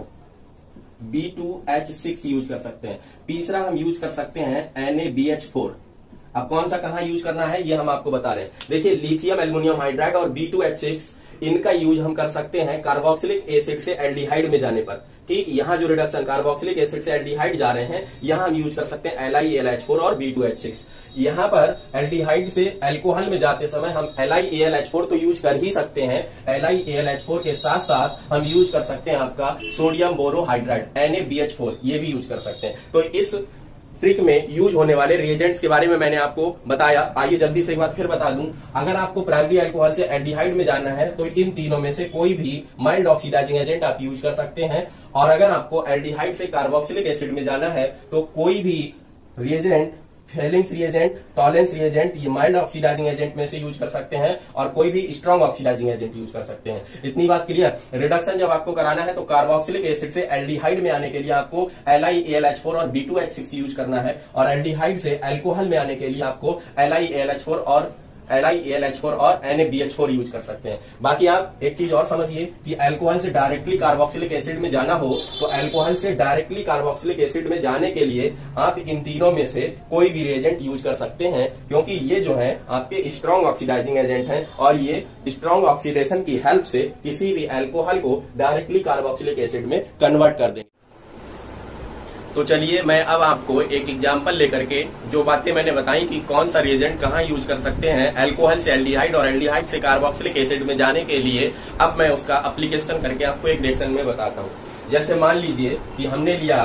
यूज कर सकते हैं। तीसरा हम यूज कर सकते हैं NaBH4। अब कौन सा कहां यूज करना है ये हम आपको बता रहे हैं। देखिए लिथियम एल्युमिनियम हाइड्राइड और B2H6 इनका यूज हम कर सकते हैं कार्बोक्सिलिक एसिड से एल्डिहाइड में जाने पर। ठीक, यहाँ जो रिडक्शन कार्बोक्सिलिक एसिड से एल्डिहाइड जा रहे हैं यहां हम यूज कर सकते हैं LiAlH4 और B2H6। यहाँ पर एल्डिहाइड से अल्कोहल में जाते समय हम LiAlH4 तो यूज कर ही सकते हैं, LiAlH4 के साथ साथ हम यूज कर सकते हैं आपका सोडियम बोरोहाइड्राइड NaBH4, ये भी यूज कर सकते हैं। तो इस ट्रिक में यूज होने वाले रिएजेंट्स के बारे में मैंने आपको बताया। आइए जल्दी से एक बार फिर बता दूं, अगर आपको प्राइमरी अल्कोहल से एल्डिहाइड में जाना है तो इन तीनों में से कोई भी माइल्ड ऑक्सीडाइजिंग एजेंट आप यूज कर सकते हैं, और अगर आपको एल्डिहाइड से कार्बोक्सिलिक एसिड में जाना है तो कोई भी reagent, Fehling's reagent, Tollens reagent, ये माइल्ड ऑक्सीडाइजिंग एजेंट में से यूज कर सकते हैं, और कोई भी स्ट्रॉन्ग ऑक्सीडाइजिंग एजेंट यूज कर सकते हैं। इतनी बात क्लियर। रिडक्शन जब आपको कराना है तो कार्बोक्सिलिक एसिड से एल्डिहाइड में आने के लिए आपको LiAlH4 और B2H6 यूज करना है, और एल्डिहाइड से अल्कोहल में आने के लिए आपको LiAlH4 और NaBH4 यूज कर सकते हैं। बाकी आप एक चीज और समझिए कि अल्कोहल से डायरेक्टली कार्बोक्सिलिक एसिड में जाना हो तो अल्कोहल से डायरेक्टली कार्बोक्सिलिक एसिड में जाने के लिए आप इन तीनों में से कोई भी रिएजेंट यूज कर सकते हैं, क्योंकि ये जो है आपके स्ट्रॉन्ग ऑक्सीडाइजिंग एजेंट हैं, और ये स्ट्रॉन्ग ऑक्सीडेशन की हेल्प से किसी भी अल्कोहल को डायरेक्टली कार्बोक्सिलिक एसिड में कन्वर्ट कर देंगे। तो चलिए मैं अब आपको एक एग्जांपल लेकर के जो बातें मैंने बताई कि कौन सा रिएजेंट कहाँ यूज कर सकते हैं अल्कोहल से एल्डिहाइड और एल्डिहाइड से कार्बोक्सिलिक एसिड में जाने के लिए, अब मैं उसका एप्लीकेशन करके आपको एक रिएक्शन में बताता हूँ। जैसे मान लीजिए कि हमने लिया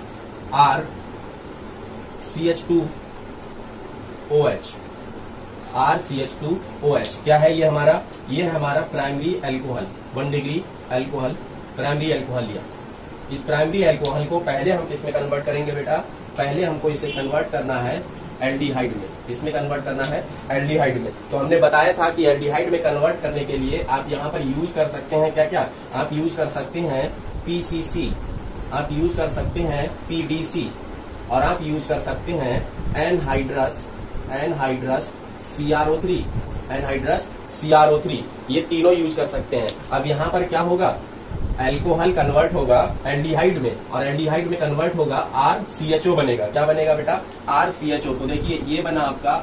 RCH2OH। क्या है ये हमारा? ये है हमारा primary alcohol, 1 degree alcohol, primary alcohol लिया। इस प्राइमरी अल्कोहल को पहले हम किसमें कन्वर्ट करेंगे बेटा? पहले हमको इसे कन्वर्ट करना है एल्डिहाइड में। इसमें कन्वर्ट करना है एल्डिहाइड में। तो हमने बताया था कि एल्डिहाइड में कन्वर्ट करने के लिए आप यहाँ पर यूज कर सकते हैं क्या क्या? आप यूज कर सकते हैं PCC, आप यूज कर सकते हैं PDC, और आप यूज कर सकते हैं एनहाइड्रस CrO3, ये तीनों यूज कर सकते हैं। अब यहाँ पर क्या होगा? अल्कोहल कन्वर्ट होगा एल्डिहाइड में, और एल्डिहाइड में कन्वर्ट होगा RCHO बनेगा। क्या बनेगा बेटा? RCHO। तो देखिए ये बना आपका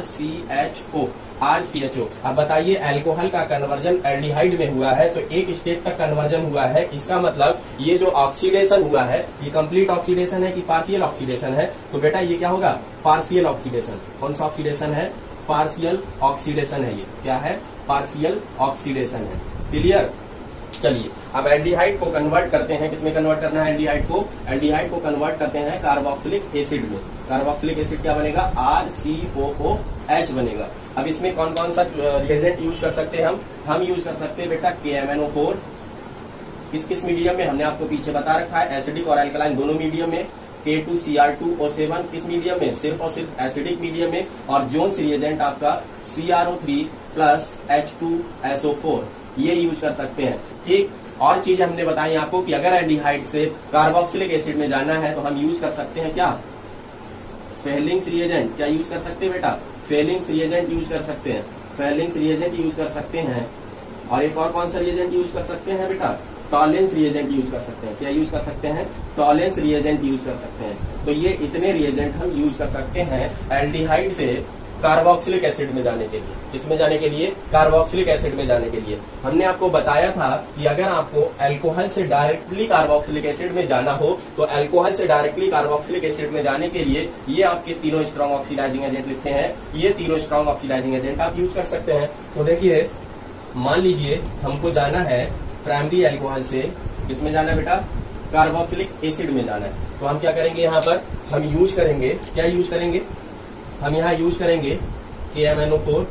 RCHO। अब बताइए अल्कोहल का कन्वर्जन एल्डिहाइड में हुआ है तो एक स्टेट तक कन्वर्जन हुआ है, इसका मतलब ये जो ऑक्सीडेशन हुआ है ये कंप्लीट ऑक्सीडेशन है कि पार्शियल ऑक्सीडेशन है? तो बेटा ये क्या होगा? Partial oxidation. कौन सा ऑक्सीडेशन है? पार्शियल ऑक्सीडेशन है। ये क्या है? पार्शियल ऑक्सीडेशन है। क्लियर? चलिए अब एल्डिहाइड को कन्वर्ट करते हैं, किसमें कन्वर्ट करना है एल्डिहाइड को? एल्डिहाइड को कन्वर्ट करते हैं कार्बोक्सिलिक एसिड में। कार्बोक्सिलिक एसिड क्या बनेगा? RCOOH बनेगा। अब इसमें कौन कौन सा रिएजेंट यूज कर सकते हैं हम यूज कर सकते हैं बेटा KMnO4। किस मीडियम में? हमने आपको पीछे बता रखा है, एसिडिक और अल्कलाइन दोनों मीडियम में। K2Cr2O7 किस मीडियम में? सिर्फ और सिर्फ एसिडिक मीडियम में। और जोन्स रिएजेंट आपका CrO3 प्लस H2SO4, ये यूज कर सकते हैं। ठीक, और चीज हमने बताई आपको कि अगर एल्डिहाइड से कार्बोक्सिलिक एसिड में जाना है तो हम यूज कर सकते हैं क्या? Fehling's reagent. क्या यूज कर सकते हैं बेटा? फेलिंग्स रिएजेंट यूज कर सकते हैं। फेलिंग्स रिएजेंट यूज कर सकते हैं। और एक और कौन सा रिएजेंट यूज कर सकते हैं बेटा? टॉलेंस रिएजेंट यूज कर सकते हैं। क्या यूज कर सकते हैं? टॉलेंस रिएजेंट यूज कर सकते हैं। तो ये इतने रिएजेंट हम यूज कर सकते हैं एल्डिहाइड से कार्बोक्सिलिक एसिड में जाने के लिए, इसमें जाने के लिए कार्बोक्सिलिक एसिड में जाने के लिए हमने आपको बताया था कि अगर आपको अल्कोहल से डायरेक्टली कार्बोक्सिलिक एसिड में जाना हो तो अल्कोहल से डायरेक्टली कार्बोक्सिलिक एसिड में जाने के लिए ये आपके तीनों स्ट्रॉन्ग ऑक्सीडाइजिंग एजेंट लिखते हैं, ये तीनों स्ट्रॉन्ग ऑक्सीडाइजिंग एजेंट आप यूज कर सकते हैं। तो देखिए मान लीजिए हमको जाना है प्राइमरी अल्कोहल से किसमें जाना है बेटा, कार्बोक्सिलिक एसिड में जाना है। तो हम क्या करेंगे, यहाँ पर हम यूज करेंगे, क्या यूज करेंगे, हम यहाँ यूज करेंगे KMnO4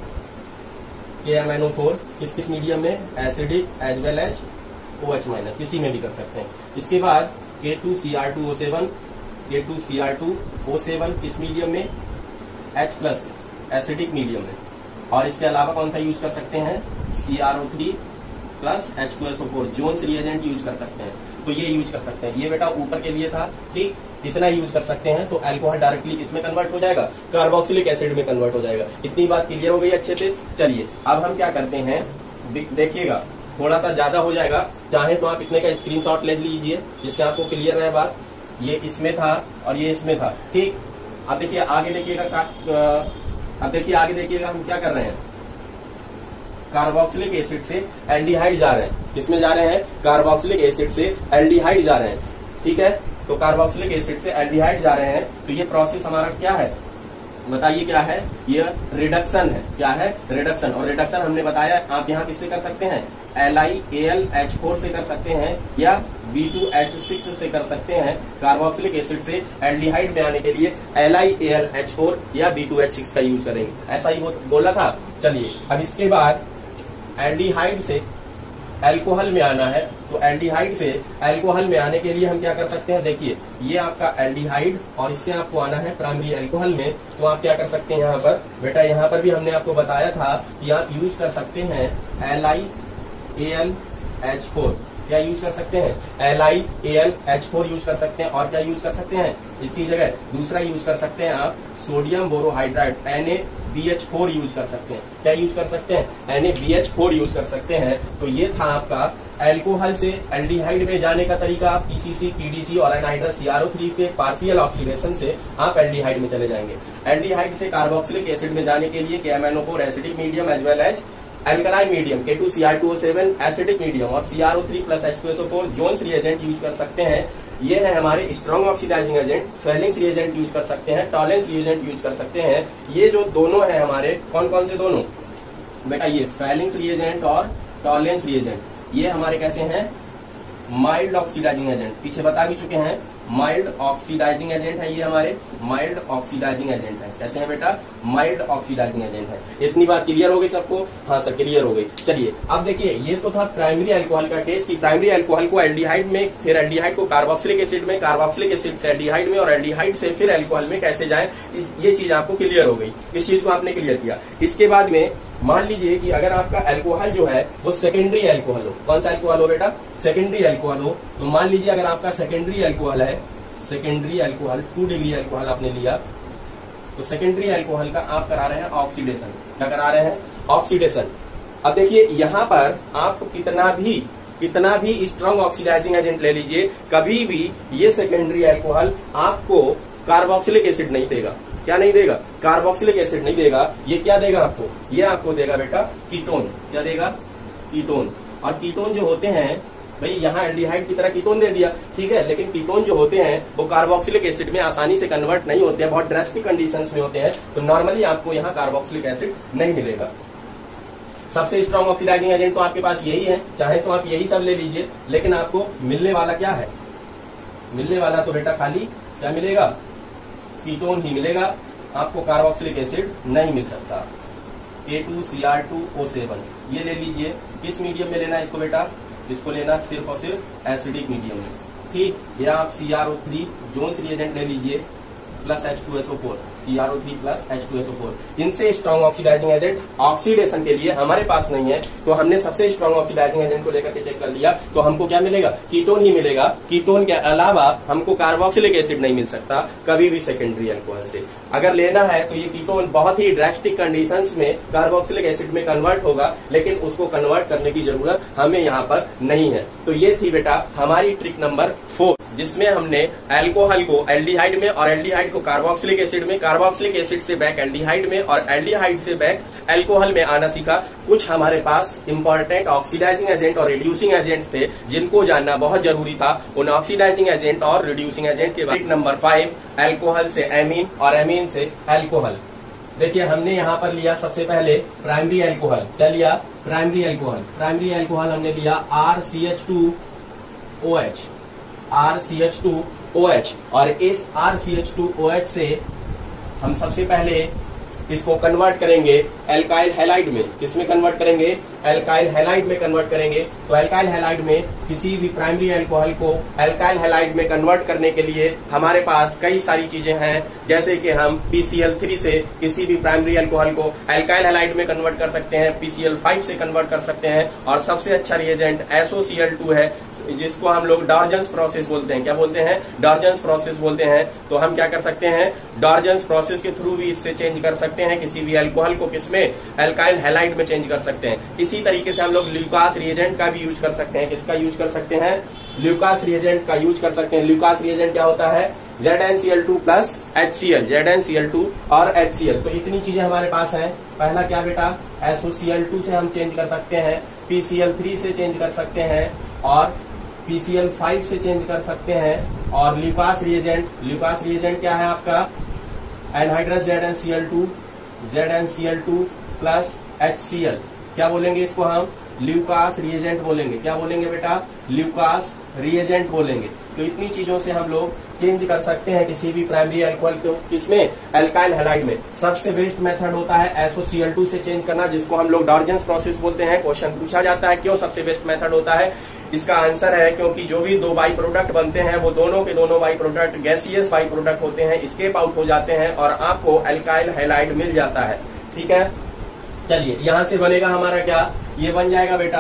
किस मीडियम में, acidic as well as OH minus, किसी में भी कर सकते हैं। इसके बाद K2Cr2O7 किस मीडियम में, H प्लस एसिडिक मीडियम में। और इसके अलावा कौन सा यूज कर सकते हैं, CrO3 plus H2SO4 Jones reagent use कर सकते हैं। तो ये यूज कर सकते हैं, ये बेटा ऊपर के लिए था, ठीक, इतना यूज कर सकते हैं। तो अल्कोहल डायरेक्टली किसमें कन्वर्ट हो जाएगा, कार्बोक्सिलिक एसिड में कन्वर्ट हो जाएगा। इतनी बात क्लियर हो गई अच्छे से। चलिए अब हम क्या करते हैं, देखिएगा थोड़ा सा ज्यादा हो जाएगा, चाहे तो आप इतने का स्क्रीनशॉट ले लीजिए जिससे आपको क्लियर रहे बात। ये इसमें था और ये इसमें था, ठीक। अब देखिए आगे देखिएगा, अब देखिए आगे देखिएगा हम क्या कर रहे हैं, कार्बोक्सिलिक एसिड से एल्डिहाइड जा रहे हैं, किसमें जा रहे हैं, कार्बोक्सिलिक एसिड से एल्डिहाइड जा रहे हैं, ठीक है। तो कार्बोक्सिलिक एसिड से एल्डिहाइड जा रहे हैं, तो ये प्रोसेस हमारा क्या है, बताइए क्या है, ये रिडक्शन है, क्या है, रिडक्शन। और रिडक्शन हमने बताया आप यहाँ किससे कर सकते हैं, LiAlH4 से कर सकते हैं या B2H6 से कर सकते हैं। कार्बोक्सिलिक एसिड से एल्डिहाइड में आने के लिए LiAlH4 या B2H6 का यूज करेंगे, ऐसा ही बोला था। चलिए अब इसके बाद एल्डिहाइड से अल्कोहल में आना है, तो एल्डिहाइड से अल्कोहल में आने के लिए हम क्या कर सकते हैं, देखिए ये आपका एल्डिहाइड और इससे आपको आना है प्राइमरी अल्कोहल में। तो आप क्या कर सकते हैं, यहाँ पर बेटा यहाँ पर भी हमने आपको बताया था कि आप यूज कर सकते हैं LiAlH4, क्या यूज कर सकते हैं, LiAlH4 यूज कर सकते हैं। और क्या यूज कर सकते हैं, इसकी जगह दूसरा यूज कर सकते हैं आप सोडियम बोरोहाइड्राइड NaBH4 यूज कर सकते हैं। क्या यूज कर सकते हैं, NaBH4 यूज कर सकते हैं। तो ये था आपका अल्कोहल से एल्डिहाइड में जाने का तरीका। आप PCC, PDC और एनहाइड्रस CrO3 के पार्शियल ऑक्सीडेशन से आप एल्डिहाइड में चले जाएंगे। एल्डिहाइड से कार्बोक्सिलिक एसिड में जाने के लिए KMnO4 acidic medium as well as alkaline medium K2Cr2O7 acidic medium और CrO3 plus H2SO4 Jones reagent use कर सकते हैं। ये है हमारे strong oxidising agent. Fehling's reagent use कर सकते हैं, टॉलेंस रिएजेंट यूज कर सकते हैं। ये जो दोनों है हमारे, कौन कौन से दोनों बेटा, ये फेलिंग्स रिएजेंट और टॉलेंस रिएजेंट, ये हमारे कैसे हैं, माइल्ड ऑक्सीडाइजिंग एजेंट। पीछे बता भी चुके हैं, माइल्ड ऑक्सीडाइजिंग एजेंट है, ये हमारे माइल्ड ऑक्सीडाइजिंग एजेंट है। कैसे है बेटा, माइल्ड ऑक्सीडाइजिंग एजेंट है। इतनी बात क्लियर हो गई सबको, हाँ सर क्लियर हो गई। चलिए अब देखिए, ये तो था प्राइमरी अल्कोहल का केस कि प्राइमरी अल्कोहल को एल्डिहाइड में, फिर एल्डिहाइड को कार्बोक्सिलिक एसिड में, कार्बोक्सिलिक एसिड से एल्डिहाइड में और एल्डिहाइड से फिर अल्कोहल में कैसे जाए, ये चीज आपको क्लियर हो गई। इस चीज को आपने क्लियर किया। इसके बाद में मान लीजिए कि अगर आपका अल्कोहल जो है वो सेकेंडरी अल्कोहल हो, कौन सा अल्कोहल हो बेटा, सेकेंडरी अल्कोहल हो। तो मान लीजिए अगर आपका सेकेंडरी अल्कोहल है, सेकेंडरी अल्कोहल 2 डिग्री अल्कोहल आपने लिया, तो सेकेंडरी अल्कोहल का आप करा रहे हैं ऑक्सीडेशन। क्या करा रहे हैं, ऑक्सीडेशन। अब देखिए यहाँ पर आप कितना भी स्ट्रॉन्ग ऑक्सीडाइजिंग एजेंट ले लीजिए, कभी भी ये सेकेंडरी अल्कोहल आपको कार्बोक्सिलिक एसिड नहीं देगा। क्या नहीं देगा, कार्बोक्सिलिक एसिड नहीं देगा। ये क्या देगा आपको, ये आपको देगा बेटा कीटोन। क्या देगा, कीटोन। और कीटोन जो होते हैं भाई, यहाँ एल्डिहाइड की तरह कीटोन दे दिया, ठीक है, लेकिन कीटोन जो होते हैं वो कार्बोक्सिलिक एसिड में आसानी से कन्वर्ट नहीं होते हैं, बहुत ड्रास्टिक कंडीशंस में होते हैं। तो नॉर्मली आपको यहाँ कार्बोक्सिलिक एसिड नहीं मिलेगा। सबसे स्ट्रॉन्ग ऑक्सीडाइजिंग एजेंट तो आपके पास यही है, चाहे तो आप यही सब ले लीजिए, लेकिन आपको मिलने वाला क्या है, मिलने वाला तो बेटा खाली क्या मिलेगा, कीटोन ही मिलेगा। आपको कार्बोक्सिलिक एसिड नहीं मिल सकता। K2Cr2O7 ये ले लीजिए। किस मीडियम में लेना है इसको बेटा, इसको लेना सिर्फ और सिर्फ एसिडिक मीडियम में, ठीक। या आप CrO3 जोन्स रिएजेंट ले लीजिए plus H2SO4, CrO3 plus H2SO4। इनसे स्ट्रॉन्ग ऑक्सीडाइजिंग एजेंट ऑक्सीडेशन के लिए हमारे पास नहीं है, तो हमने सबसे स्ट्रॉन्ग ऑक्सीडाइजिंग एजेंट को लेकर के चेक कर लिया, तो हमको क्या मिलेगा, कीटोन ही मिलेगा। कीटोन के अलावा हमको कार्बोक्सिलिक एसिड नहीं मिल सकता कभी भी सेकेंडरी अल्कोहल से। अगर लेना है तो ये कीटोन बहुत ही ड्रास्टिक कंडीशंस में कार्बोक्सिलिक एसिड में कन्वर्ट होगा, लेकिन उसको कन्वर्ट करने की जरूरत हमें यहाँ पर नहीं है। तो ये थी बेटा हमारी ट्रिक नंबर 4, जिसमें हमने अल्कोहल को एल्डिहाइड में और एल्डिहाइड को कार्बोक्सिलिक एसिड में, कार्बोक्सिलिक एसिड से बैक एल्डिहाइड में और एल्डिहाइड से बैक अल्कोहल में आना सीखा। कुछ हमारे पास इंपॉर्टेंट ऑक्सीडाइजिंग एजेंट और रिड्यूसिंग एजेंट थे जिनको जानना बहुत जरूरी था। उन ऑक्सीडाइजिंग एजेंट और रिड्यूसिंग एजेंट के बाद नंबर 5 अल्कोहल से एमीन और एमीन से अल्कोहल। देखिए हमने यहाँ पर लिया सबसे पहले प्राइमरी अल्कोहल। क्या लिया? Primary alcohol. प्राइमरी अल्कोहल हमने लिया RCH2OH, RCH2OH। और इस RCH2OH से हम सबसे पहले इसको कन्वर्ट करेंगे एल्काइल हैलाइड में। किसमें कन्वर्ट करेंगे? एल्काइल हैलाइड में कन्वर्ट करेंगे। तो एल्काइल हैलाइड में किसी भी प्राइमरी अल्कोहल को एल्काइल हैलाइड में कन्वर्ट करने के लिए हमारे पास कई सारी चीजें हैं, जैसे कि हम PCl3 से किसी भी प्राइमरी अल्कोहल को एल्काइल हैलाइड में कन्वर्ट कर सकते हैं, PCl5 से कन्वर्ट कर सकते हैं, और सबसे अच्छा रिएजेंट SOCl2 है जिसको हम लोग डॉर्जन्स प्रोसेस बोलते हैं। क्या बोलते हैं? डॉर्जन्स प्रोसेस बोलते हैं। तो हम क्या कर सकते हैं? डॉर्जन्स प्रोसेस के थ्रू भी इससे चेंज कर सकते हैं किसी भी अल्कोहल को। किसमें? एल्काइल हैलाइड में चेंज कर सकते हैं। इसी तरीके से हम लोग ल्यूकास रिएजेंट का भी यूज कर सकते हैं। किसका यूज कर सकते हैं? ल्यूकास रिएजेंट का यूज कर सकते हैं। ल्यूकास रिएजेंट क्या होता है? ZnCl2 प्लस HCl, ZnCl2 और HCl। तो इतनी चीजें हमारे पास हैं। पहला क्या बेटा? SOCl2 से हम चेंज कर सकते हैं, PCl3 से चेंज कर सकते हैं और PCl5 से चेंज कर सकते हैं। और ल्यूकास रिएजेंट, ल्यूकास रिएजेंट क्या है आपका? Anhydrous ZnCl2 plus HCl। क्या बोलेंगे इसको हम? ल्यूकास रिएजेंट बोलेंगे। क्या बोलेंगे बेटा? ल्यूकास रिएजेंट बोलेंगे। तो इतनी चीजों से हम लोग चेंज कर सकते हैं किसी भी प्राइमरी अल्कोहल को। किसमें? एल्काइल हैलाइड में। सबसे बेस्ट मेथड होता है SOCl2 से चेंज करना, जिसको हम लोग डॉर्जन्स प्रोसेस बोलते हैं। क्वेश्चन पूछा जाता है क्यों सबसे बेस्ट मेथड होता है? इसका आंसर है क्योंकि जो भी दो बाई प्रोडक्ट बनते हैं वो दोनों के दोनों by product gaseous by product होते हैं, एस्केप आउट हो जाते हैं और आपको एल्काइल हैलाइड मिल जाता है। ठीक है, चलिए यहां से बनेगा हमारा क्या? ये बन जाएगा बेटा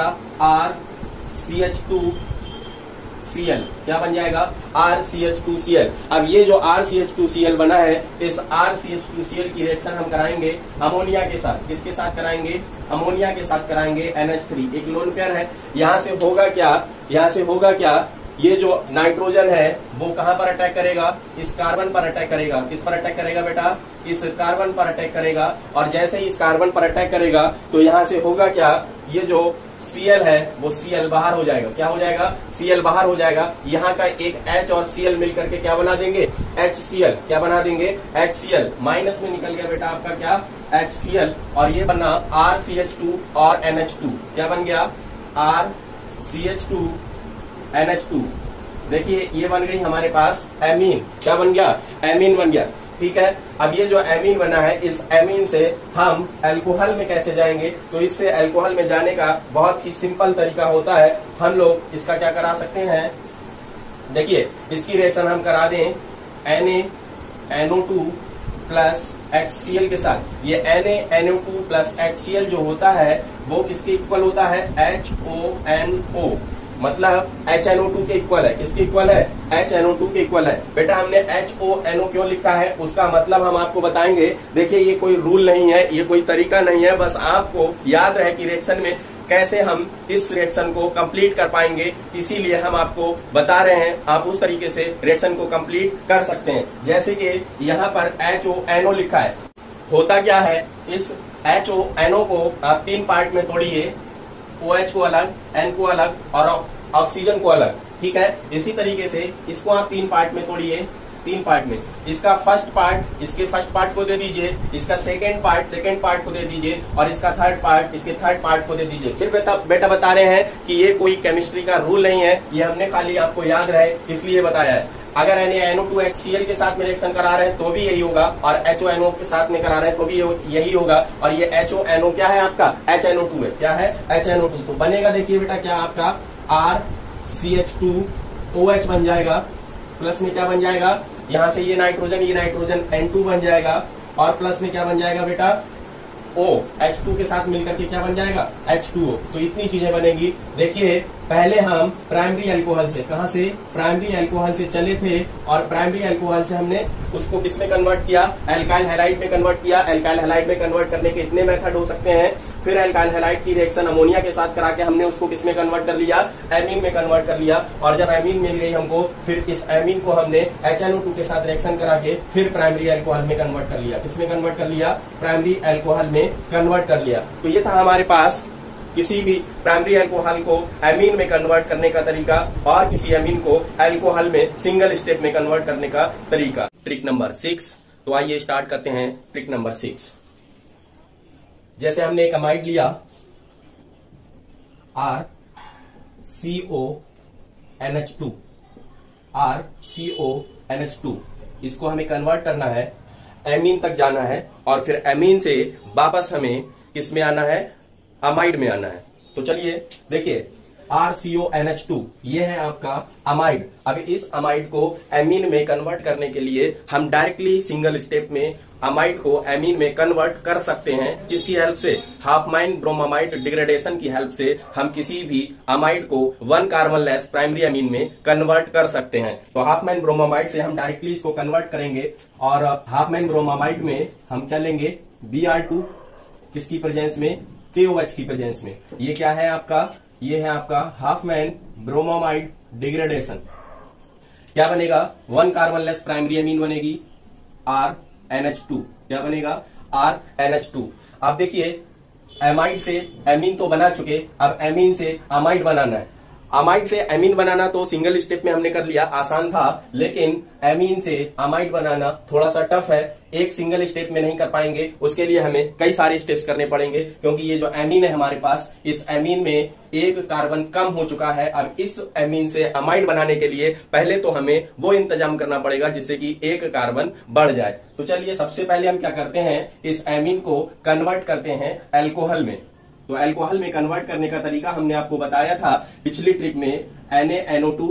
RCH2Cl। क्या बन जाएगा? RCH2Cl। अब ये जो RCH2Cl बना है, इस RCH2Cl की रिएक्शन हम कराएंगे अमोनिया के साथ। किसके साथ कराएंगे? अमोनिया के साथ कराएंगे। NH3 एक लोन पेयर है। यहाँ से होगा क्या? यहाँ से होगा क्या? ये जो नाइट्रोजन है वो कहाँ पर अटैक करेगा? इस कार्बन पर अटैक करेगा। किस पर अटैक करेगा बेटा? इस कार्बन पर अटैक करेगा। और जैसे ही इस कार्बन पर अटैक करेगा तो यहाँ से होगा क्या? ये जो Cl है वो Cl बाहर हो जाएगा। क्या हो जाएगा? Cl बाहर हो जाएगा। यहाँ का एक H और Cl मिलकर के क्या बना देंगे? HCl। क्या बना देंगे? HCl। माइनस में निकल गया बेटा आपका क्या? HCl। और ये बना RCH2 और NH2। क्या बन गया? RCH2NH2। देखिए ये बन गई हमारे पास एमीन। क्या बन गया? एमीन बन गया। ठीक है, अब ये जो एमीन बना है, इस एमीन से हम अल्कोहल में कैसे जाएंगे? तो इससे अल्कोहल में जाने का बहुत ही सिंपल तरीका होता है। हम लोग इसका क्या करा सकते हैं? देखिए इसकी रिएक्शन हम करा दें NaNO2 प्लस HCl के साथ। ये NaNO2 प्लस HCl जो होता है वो किसके इक्वल होता है? HONO, मतलब HNO2 के इक्वल है। किसके इक्वल है? HNO2 के इक्वल है। बेटा हमने HONO क्यों लिखा है उसका मतलब हम आपको बताएंगे। देखिए ये कोई रूल नहीं है, ये कोई तरीका नहीं है, बस आपको याद रहे कि रिएक्शन में कैसे हम इस रिएक्शन को कंप्लीट कर पाएंगे, इसीलिए हम आपको बता रहे हैं। आप उस तरीके से रिएक्शन को कंप्लीट कर सकते हैं। जैसे कि यहाँ पर HONO लिखा है। होता क्या है? इस HONO को आप 3 पार्ट में तोड़िए, OH को अलग, N को अलग और ऑक्सीजन को अलग। ठीक है, इसी तरीके से इसको आप 3 पार्ट में तोड़िए, 3 पार्ट में। इसका फर्स्ट पार्ट इसके फर्स्ट पार्ट को दे दीजिए, इसका सेकेंड पार्ट को दे दीजिए और इसका थर्ड पार्ट इसके थर्ड पार्ट को दे दीजिए। फिर बेटा बता रहे हैं कि ये कोई केमिस्ट्री का रूल नहीं है, ये हमने खाली आपको याद रहे इसलिए बताया है। अगर NaNO2 HCl के साथ में रिएक्शन करा रहे हैं तो भी यही होगा, और HONO के साथ में करा रहे हैं तो भी यही होगा। और ये HONO क्या है आपका? HNO2 है। क्या है? HNO2। तो बनेगा देखिए बेटा क्या आपका RCH2OH बन जाएगा। प्लस में क्या बन जाएगा? यहाँ से ये नाइट्रोजन N2 बन जाएगा और प्लस में क्या बन जाएगा बेटा? O H2 के साथ मिलकर के क्या बन जाएगा? H2O। तो इतनी चीजें बनेगी। देखिए पहले हम प्राइमरी अल्कोहल से, कहां से, प्राइमरी अल्कोहल से चले थे और प्राइमरी अल्कोहल से हमने उसको किस में कन्वर्ट किया, एल्काइल हैलाइड में कन्वर्ट किया। एल्काइल हैलाइड में कन्वर्ट करने के इतने मेथड हो सकते हैं। फिर एल्काइल हैलाइड की रिएक्शन अमोनिया के साथ करा के हमने उसको किस में कन्वर्ट कर लिया, एमीन में कन्वर्ट कर लिया। और जब एमीन मिल गई हमको, फिर इस एमीन को हमने HNO2 के साथ रिएक्शन करा के फिर प्राइमरी अल्कोहल में कन्वर्ट कर लिया। किसमें कन्वर्ट कर लिया, प्राइमरी अल्कोहल में कन्वर्ट कर लिया। तो ये था हमारे पास किसी भी प्राइमरी अल्कोहल को एमीन में कन्वर्ट करने का तरीका और किसी एमीन को अल्कोहल में सिंगल स्टेप में कन्वर्ट करने का तरीका। Trick number 6। तो आइए स्टार्ट करते हैं ट्रिक नंबर 6। जैसे हमने एक अमाइड लिया RCONH2, RCONH2, इसको हमें कन्वर्ट करना है, एमीन तक जाना है और फिर एमीन से वापस हमें किसमें आना है, अमाइड में आना है। तो चलिए देखिए, RCONH2 ये है आपका अमाइड। अब इस अमाइड को एमीन में कन्वर्ट करने के लिए हम डायरेक्टली सिंगल स्टेप में अमाइड को एमीन में कन्वर्ट कर सकते हैं। जिसकी हेल्प से, हाफमाइन ब्रोमामाइड डिग्रेडेशन की हेल्प से हम किसी भी अमाइड को 1 कार्बन लेस प्राइमरी एमीन में कन्वर्ट कर सकते हैं। तो हाफमाइन ब्रोमामाइड से हम डायरेक्टली इसको कन्वर्ट करेंगे और हाफमाइन ब्रोमामाइड में हम क्या लेंगे, Br2, किसकी प्रेजेंस में, KOH की प्रेजेंस में। ये क्या है आपका, ये है आपका हाफमैन ब्रोमामाइड डिग्रेडेशन। क्या बनेगा, 1 कार्बन लेस प्राइमरी एमीन बनेगी RNH2। क्या बनेगा, RNH2। आप देखिए, एमाइड से एमीन तो बना चुके, अब एमीन से अमाइड बनाना है। अमाइड से एमीन बनाना तो सिंगल स्टेप में हमने कर लिया, आसान था। लेकिन एमीन से अमाइड बनाना थोड़ा सा टफ है, एक सिंगल स्टेप में नहीं कर पाएंगे। उसके लिए हमें कई सारे स्टेप्स करने पड़ेंगे, क्योंकि ये जो एमीन है हमारे पास, इस एमीन में 1 कार्बन कम हो चुका है। अब इस एमीन से अमाइड बनाने के लिए पहले तो हमें वो इंतजाम करना पड़ेगा जिससे कि 1 कार्बन बढ़ जाए। तो चलिए सबसे पहले हम क्या करते हैं, इस एमीन को कन्वर्ट करते हैं अल्कोहल में। तो अल्कोहल में कन्वर्ट करने का तरीका हमने आपको बताया था पिछली ट्रिक में, NaNO2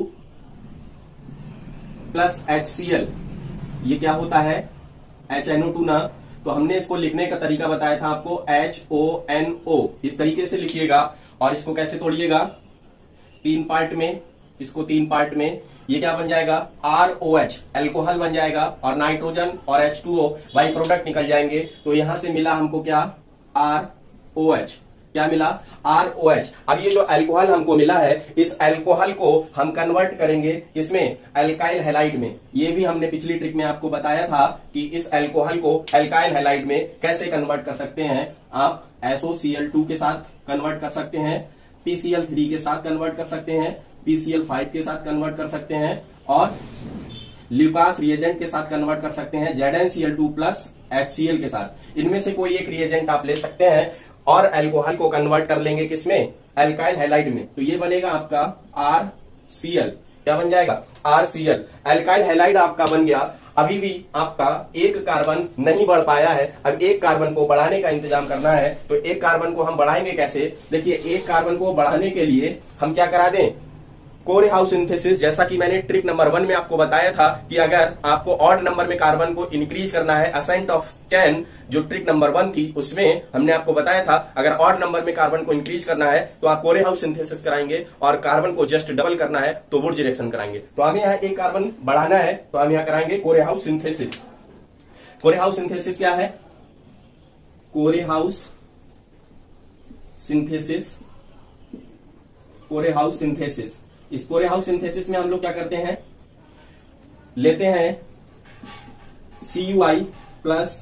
प्लस HCl। ये क्या होता है, HNO2 ना। तो हमने इसको लिखने का तरीका बताया था आपको, HONO। इस तरीके से लिखिएगा और इसको कैसे तोड़िएगा, 3 पार्ट में, इसको 3 पार्ट में। ये क्या बन जाएगा, ROH, अल्कोहल बन जाएगा और नाइट्रोजन और H2O बाई प्रोडक्ट निकल जाएंगे। तो यहां से मिला हमको क्या, ROH। क्या मिला, ROH। अब ये जो अल्कोहल हमको मिला है, इस अल्कोहल को हम कन्वर्ट करेंगे किसमें, अल्काइल हैलाइड में। ये भी हमने पिछली ट्रिक में आपको बताया था कि इस अल्कोहल को अल्काइल हैलाइड में कैसे कन्वर्ट कर सकते हैं। आप SOCl2 के साथ कन्वर्ट कर सकते हैं, PCl3 के साथ कन्वर्ट कर सकते हैं, PCl5 के साथ कन्वर्ट कर सकते हैं और ल्यूकास रिएजेंट के साथ कन्वर्ट कर सकते हैं, ZnCl2 प्लस HCl के साथ। इनमें से कोई एक रिएजेंट आप ले सकते हैं और अल्कोहल को कन्वर्ट कर लेंगे किसमें, अल्काइल हैलाइड में। तो ये बनेगा आपका RCl। क्या बन जाएगा, RCl। अल्काइल हैलाइड आपका बन गया। अभी भी आपका 1 कार्बन नहीं बढ़ पाया है। अब 1 कार्बन को बढ़ाने का इंतजाम करना है। तो 1 कार्बन को हम बढ़ाएंगे कैसे, देखिए 1 कार्बन को बढ़ाने के लिए हम क्या करा दें, कोरे हाउस सिंथेसिस। जैसा कि मैंने ट्रिक नंबर 1 में आपको बताया था कि अगर आपको ऑड नंबर में कार्बन को इंक्रीज करना है, असेंट ऑफ 10 जो ट्रिक नंबर 1 थी, उसमें हमने आपको बताया था अगर ऑड नंबर में कार्बन को इंक्रीज करना है तो आप कोरे हाउस सिंथेसिस कराएंगे और कार्बन को जस्ट डबल करना है तो वुर्ज रिएक्शन कराएंगे। तो हमें यहाँ 1 कार्बन बढ़ाना है तो हम यहाँ कराएंगे Corey House synthesis. Corey House synthesis क्या है, Corey House synthesis, Corey House synthesis. इस कोरे हाउस सिंथेसिस में हम लोग क्या करते हैं, लेते हैं CuI प्लस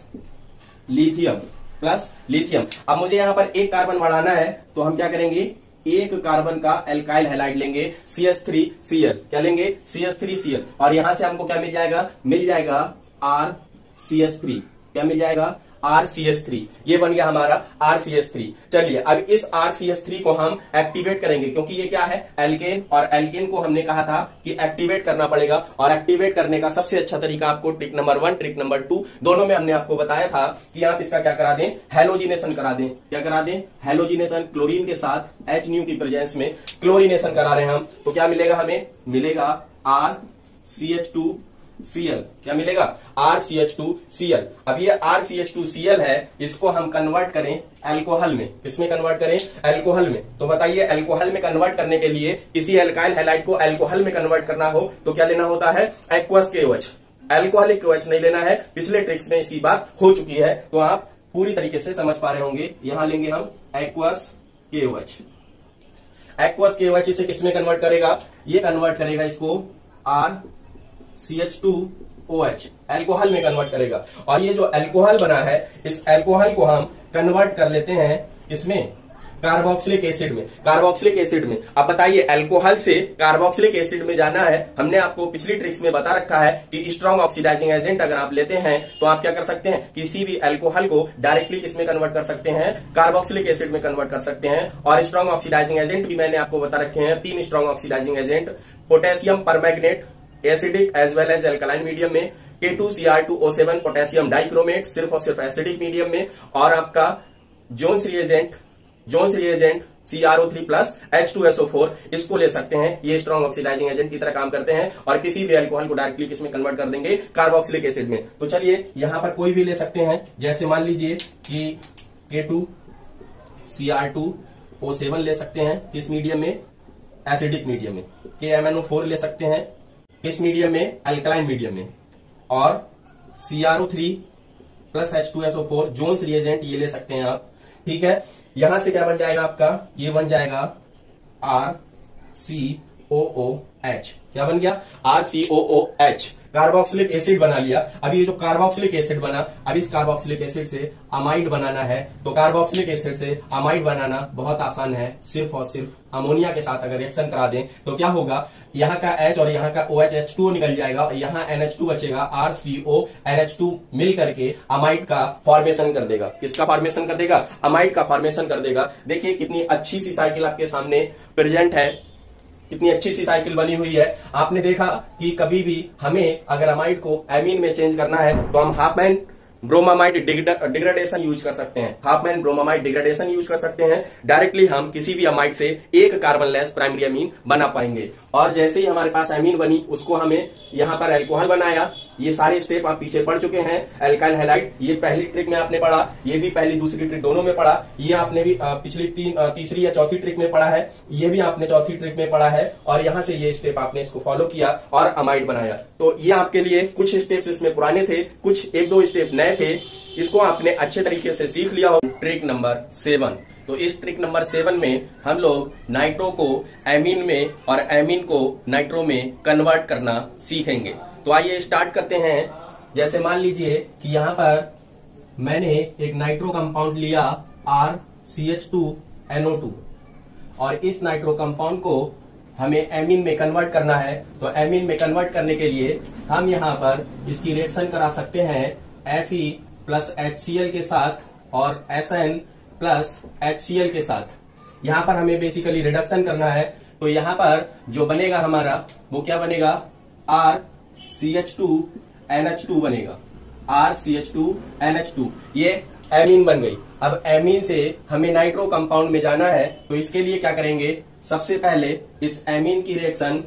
लिथियम। अब मुझे यहां पर 1 कार्बन बढ़ाना है तो हम क्या करेंगे, 1 कार्बन का एल्काइल हैलाइड लेंगे, CH3Cl। क्या लेंगे, CH3Cl। और यहां से हमको क्या मिल जाएगा RCH3। क्या मिल जाएगा, RCH3। ये बन गया हमारा RCH3। चलिए अब इस RCH3 को हम एक्टिवेट करेंगे, क्योंकि ये क्या है, एल्केन, और एल्केन को हमने कहा था कि एक्टिवेट करना पड़ेगा। और एक्टिवेट करने का सबसे अच्छा तरीका आपको ट्रिक नंबर 1, ट्रिक नंबर 2 दोनों में हमने आपको बताया था कि आप इसका क्या करा दें, हैलोजिनेशन करा दें। क्या करा दें, हैलोजिनेशन। क्लोरीन के साथ H की प्रेजेंस में क्लोरीनेशन करा रहे हैं हम। तो क्या मिलेगा, हमें मिलेगा RCH2 Cl, क्या मिलेगा RCH2Cl। अब ये RCH2Cl है, इसको हम कन्वर्ट करें अल्कोहल में। किसमें कन्वर्ट करें? अल्कोहल में। तो बताइए, अल्कोहल में कन्वर्ट करने के लिए किसी अल्काइल हैलाइड को अल्कोहल में कन्वर्ट करना हो तो क्या लेना होता है? Aqueous KOH। अल्कोहलिक KOH नहीं लेना है, पिछले ट्रिक्स में इसकी बात हो चुकी है, तो आप पूरी तरीके से समझ पा रहे होंगे। यहां लेंगे हम एक्वस KOH। एक्वस KOH इसे किसमें कन्वर्ट करेगा? ये कन्वर्ट करेगा इसको RCH2OH, अल्कोहल में कन्वर्ट करेगा। और ये जो अल्कोहल बना है, इस अल्कोहल को हम कन्वर्ट कर लेते हैं किसमें? कार्बोक्सिलिक एसिड में। कार्बोक्सिलिक एसिड में। अब बताइए, अल्कोहल से कार्बोक्सिलिक एसिड में जाना है। हमने आपको पिछली ट्रिक्स में बता रखा है कि स्ट्रॉन्ग ऑक्सीडाइजिंग एजेंट अगर आप लेते हैं तो आप क्या कर सकते हैं? किसी भी अल्कोहल को डायरेक्टली किसमें कन्वर्ट कर सकते हैं? कार्बोक्सिलिक एसिड में कन्वर्ट कर सकते हैं। और स्ट्रॉन्ग ऑक्सीडाइजिंग एजेंट भी मैंने आपको बता रखे हैं, 3 strong oxidising agent. Potassium permanganate acidic as well as alkaline medium में, K2Cr2O7 पोटेशियम डाइक्रोमेट सिर्फ और सिर्फ एसिडिक मीडियम में, और आपका Jones reagent CrO3 plus H2SO4, इसको ले सकते हैं। ये स्ट्रॉन्ग ऑक्सीडाइजिंग एजेंट की तरह काम करते हैं और किसी भी अल्कोहल को डायरेक्टली किसमें कन्वर्ट कर देंगे? कार्बोक्सिलिक एसिड में। तो चलिए यहां पर कोई भी ले सकते हैं, जैसे मान लीजिए कि K2Cr2O7 ले सकते हैं, किस मीडियम में? एसिडिक मीडियम में। KMnO4 ले सकते हैं, किस मीडियम में? अल्कलाइन मीडियम में। और CrO3 plus H2SO4 Jones reagent, ये ले सकते हैं आप। ठीक है, यहां से क्या बन जाएगा आपका? ये बन जाएगा RCOOH। क्या बन गया? RCOOH, कार्बोक्सिलिक एसिड बना लिया। अब ये जो कार्बोक्सिलिक एसिड बना, अब इस कार्बोक्सिलिक एसिड से अमाइड बनाना है। तो कार्बोक्सिलिक एसिड से अमाइड बनाना बहुत आसान है, सिर्फ और सिर्फ अमोनिया के साथ अगर रिएक्शन करा दें तो क्या होगा? यहाँ का H और यहाँ का OH H2O निकल जाएगा और यहाँ NH2 बचेगा। RCO NH2 मिल करके अमाइड का फॉर्मेशन कर देगा। किसका फॉर्मेशन कर देगा? अमाइड का फॉर्मेशन कर देगा। देखिए कितनी अच्छी सी साइकिल आपके सामने प्रेजेंट है, कितनी अच्छी सी साइकिल बनी हुई है। आपने देखा कि कभी भी हमें अगर अमाइड को एमीन में चेंज करना है तो हम हाफमैन ब्रोमामाइड डिग्रेडेशन यूज कर सकते हैं। हाफमैन ब्रोमामाइड डिग्रेडेशन यूज कर सकते हैं। डायरेक्टली हम किसी भी अमाइड से एक कार्बन लेस प्राइमरी अमीन बना पाएंगे। और जैसे ही हमारे पास अमीन बनी, उसको हमें यहाँ पर अल्कोहल बनाया। ये सारे स्टेप आप पीछे पढ़ चुके हैं। अल्काइल हैलाइड, ये पहली ट्रिक में आपने पढ़ा, ये भी पहली दूसरी ट्रिक दोनों में पढ़ा। ये आपने भी पिछली तीसरी या चौथी ट्रिक में पढ़ा है, ये भी आपने चौथी ट्रिक में पढ़ा है। और यहाँ से ये स्टेप आपने इसको फॉलो किया और अमाइड बनाया। तो ये आपके लिए कुछ स्टेप्स इसमें पुराने थे, कुछ 1-2 स्टेप नए थे। इसको आपने अच्छे तरीके से सीख लिया हो। Trick number 7। तो इस ट्रिक नंबर 7 में हम लोग नाइट्रो को एमीन में और एमीन को नाइट्रो में कन्वर्ट करना सीखेंगे। तो आइए स्टार्ट करते हैं। जैसे मान लीजिए कि यहाँ पर मैंने एक नाइट्रो कंपाउंड लिया RCH2NO2 और इस नाइट्रो कंपाउंड को हमें एमीन में कन्वर्ट करना है। तो एमीन में कन्वर्ट करने के लिए हम यहाँ पर इसकी रिएक्शन करा सकते हैं Fe प्लस HCl के साथ और SN प्लस HCl के साथ। यहाँ पर हमें बेसिकली रिडक्शन करना है। तो यहाँ पर जो बनेगा हमारा वो क्या बनेगा? RCH2NH2 बनेगा। RCH2NH2 ये एमीन बन गई। अब एमीन से हमें नाइट्रो कंपाउंड में जाना है, तो इसके लिए क्या करेंगे? सबसे पहले इस एमीन की रिएक्शन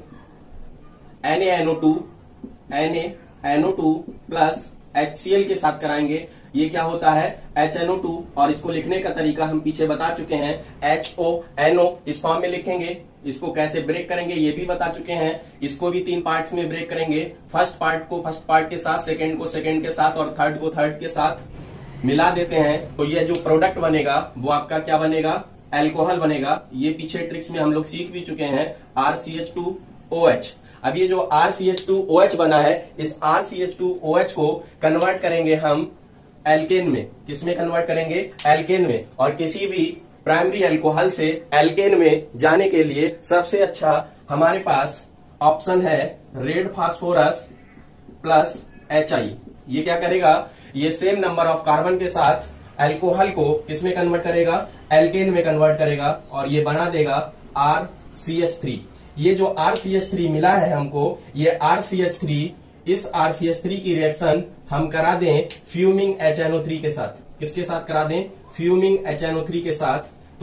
NaNO2 प्लस HCl के साथ कराएंगे। ये क्या होता है? HNO2, और इसको लिखने का तरीका हम पीछे बता चुके हैं। HONO इस फॉर्म में लिखेंगे। इसको कैसे ब्रेक करेंगे ये भी बता चुके हैं। इसको भी 3 पार्ट्स में ब्रेक करेंगे। फर्स्ट पार्ट को फर्स्ट पार्ट के साथ, सेकंड को सेकंड के साथ और थर्ड को थर्ड के साथ मिला देते हैं। तो ये जो प्रोडक्ट बनेगा वो आपका क्या बनेगा? अल्कोहल बनेगा। ये पीछे ट्रिक्स में हम लोग सीख भी चुके हैं, RCH2OH। अब ये जो RCH2OH बना है, इस RCH2OH को कन्वर्ट करेंगे हम एल्केन में। किसमें कन्वर्ट करेंगे? एल्केन में। और किसी भी प्राइमरी अल्कोहल से एल्केन में जाने के लिए सबसे अच्छा हमारे पास ऑप्शन है रेड फास्फोरस प्लस HI। ये क्या करेगा? ये सेम नंबर ऑफ कार्बन के साथ अल्कोहल को किसमें कन्वर्ट करेगा? एल्केन में कन्वर्ट करेगा और ये बना देगा RCH3। ये जो RCH3 मिला है हमको, ये RCH3, इस RCH3 की रिएक्शन हम करा दें फ्यूमिंग HNO3 के साथ। किसके साथ करा दें? फ्यूमिंग HNO3 के साथ।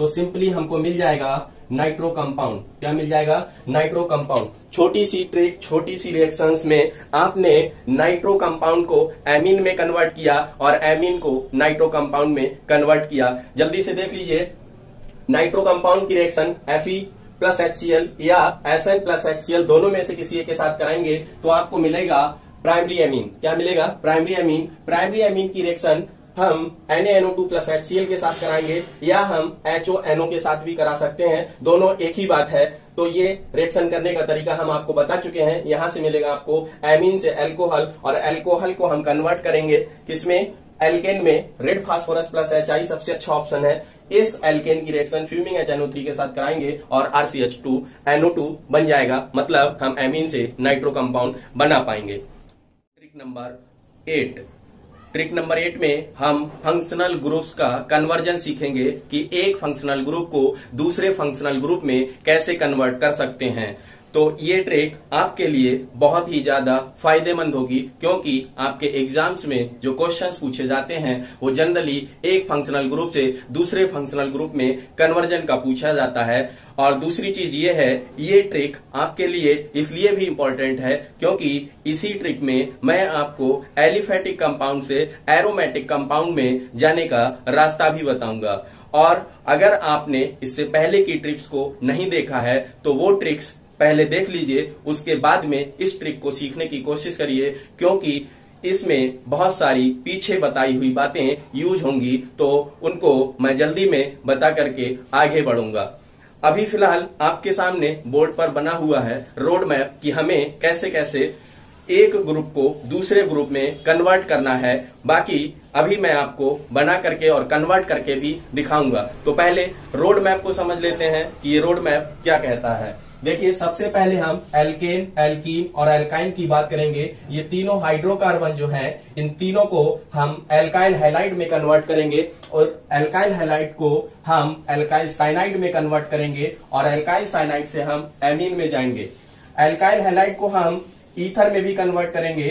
तो सिंपली हमको मिल जाएगा नाइट्रो कंपाउंड। क्या मिल जाएगा? Nitro compound. छोटी सी ट्रिक, छोटी सी रिएक्शंस में आपने नाइट्रो कंपाउंड को एमीन में कन्वर्ट किया और एमीन को नाइट्रो कंपाउंड में कन्वर्ट किया। जल्दी से देख लीजिए, नाइट्रो कंपाउंड की रिएक्शन Fe प्लस HCl या Sn प्लस HCl दोनों में से किसी एक के साथ कराएंगे तो आपको मिलेगा प्राइमरी एमीन। क्या मिलेगा? Primary amine. प्राइमरी एमीन की रिएक्शन हम NaNO2 प्लस HCl के साथ कराएंगे या हम HONO के साथ भी करा सकते हैं, दोनों एक ही बात है। तो ये रिएक्शन करने का तरीका हम आपको बता चुके हैं। यहां से मिलेगा आपको एमीन से अल्कोहल और अल्कोहल को हम कन्वर्ट करेंगे किसमें? एल्केन में। रेड फास्फोरस प्लस HI सबसे अच्छा ऑप्शन है। इस एल्केन की रिएक्शन फ्यूमिंग HNO3 के साथ कराएंगे और RCH2NO2 बन जाएगा, मतलब हम एमीन से नाइट्रो कंपाउंड बना पाएंगे। Trick number 8। ट्रिक नंबर 8 में हम फंक्शनल ग्रुप्स का कन्वर्जन सीखेंगे कि एक फंक्शनल ग्रुप को दूसरे फंक्शनल ग्रुप में कैसे कन्वर्ट कर सकते हैं। तो ये ट्रिक आपके लिए बहुत ही ज्यादा फायदेमंद होगी, क्योंकि आपके एग्जाम्स में जो क्वेश्चंस पूछे जाते हैं वो जनरली एक फंक्शनल ग्रुप से दूसरे फंक्शनल ग्रुप में कन्वर्जन का पूछा जाता है। और दूसरी चीज ये है, ये ट्रिक आपके लिए इसलिए भी इम्पोर्टेंट है क्योंकि इसी ट्रिक में मैं आपको एलिफेटिक कंपाउंड से एरोमेटिक कंपाउंड में जाने का रास्ता भी बताऊंगा। और अगर आपने इससे पहले की ट्रिक्स को नहीं देखा है तो वो ट्रिक्स पहले देख लीजिए, उसके बाद में इस ट्रिक को सीखने की कोशिश करिए, क्योंकि इसमें बहुत सारी पीछे बताई हुई बातें यूज होंगी, तो उनको मैं जल्दी में बता करके आगे बढ़ूंगा। अभी फिलहाल आपके सामने बोर्ड पर बना हुआ है रोड मैप कि हमें कैसे कैसे एक ग्रुप को दूसरे ग्रुप में कन्वर्ट करना है। बाकी अभी मैं आपको बना करके और कन्वर्ट करके भी दिखाऊंगा। तो पहले रोड मैप को समझ लेते हैं कि ये रोड मैप क्या कहता है। देखिए, सबसे पहले हम एल्केन, एल्कीन और एल्काइन की बात करेंगे। ये तीनों हाइड्रोकार्बन जो हैं, इन तीनों को हम एल्काइल हैलाइड में कन्वर्ट करेंगे और एल्काइल हैलाइड को हम एल्काइल साइनाइड में कन्वर्ट करेंगे और एल्काइल साइनाइड से हम एमीन में जाएंगे। एल्काइल हैलाइड को हम ईथर में भी कन्वर्ट करेंगे,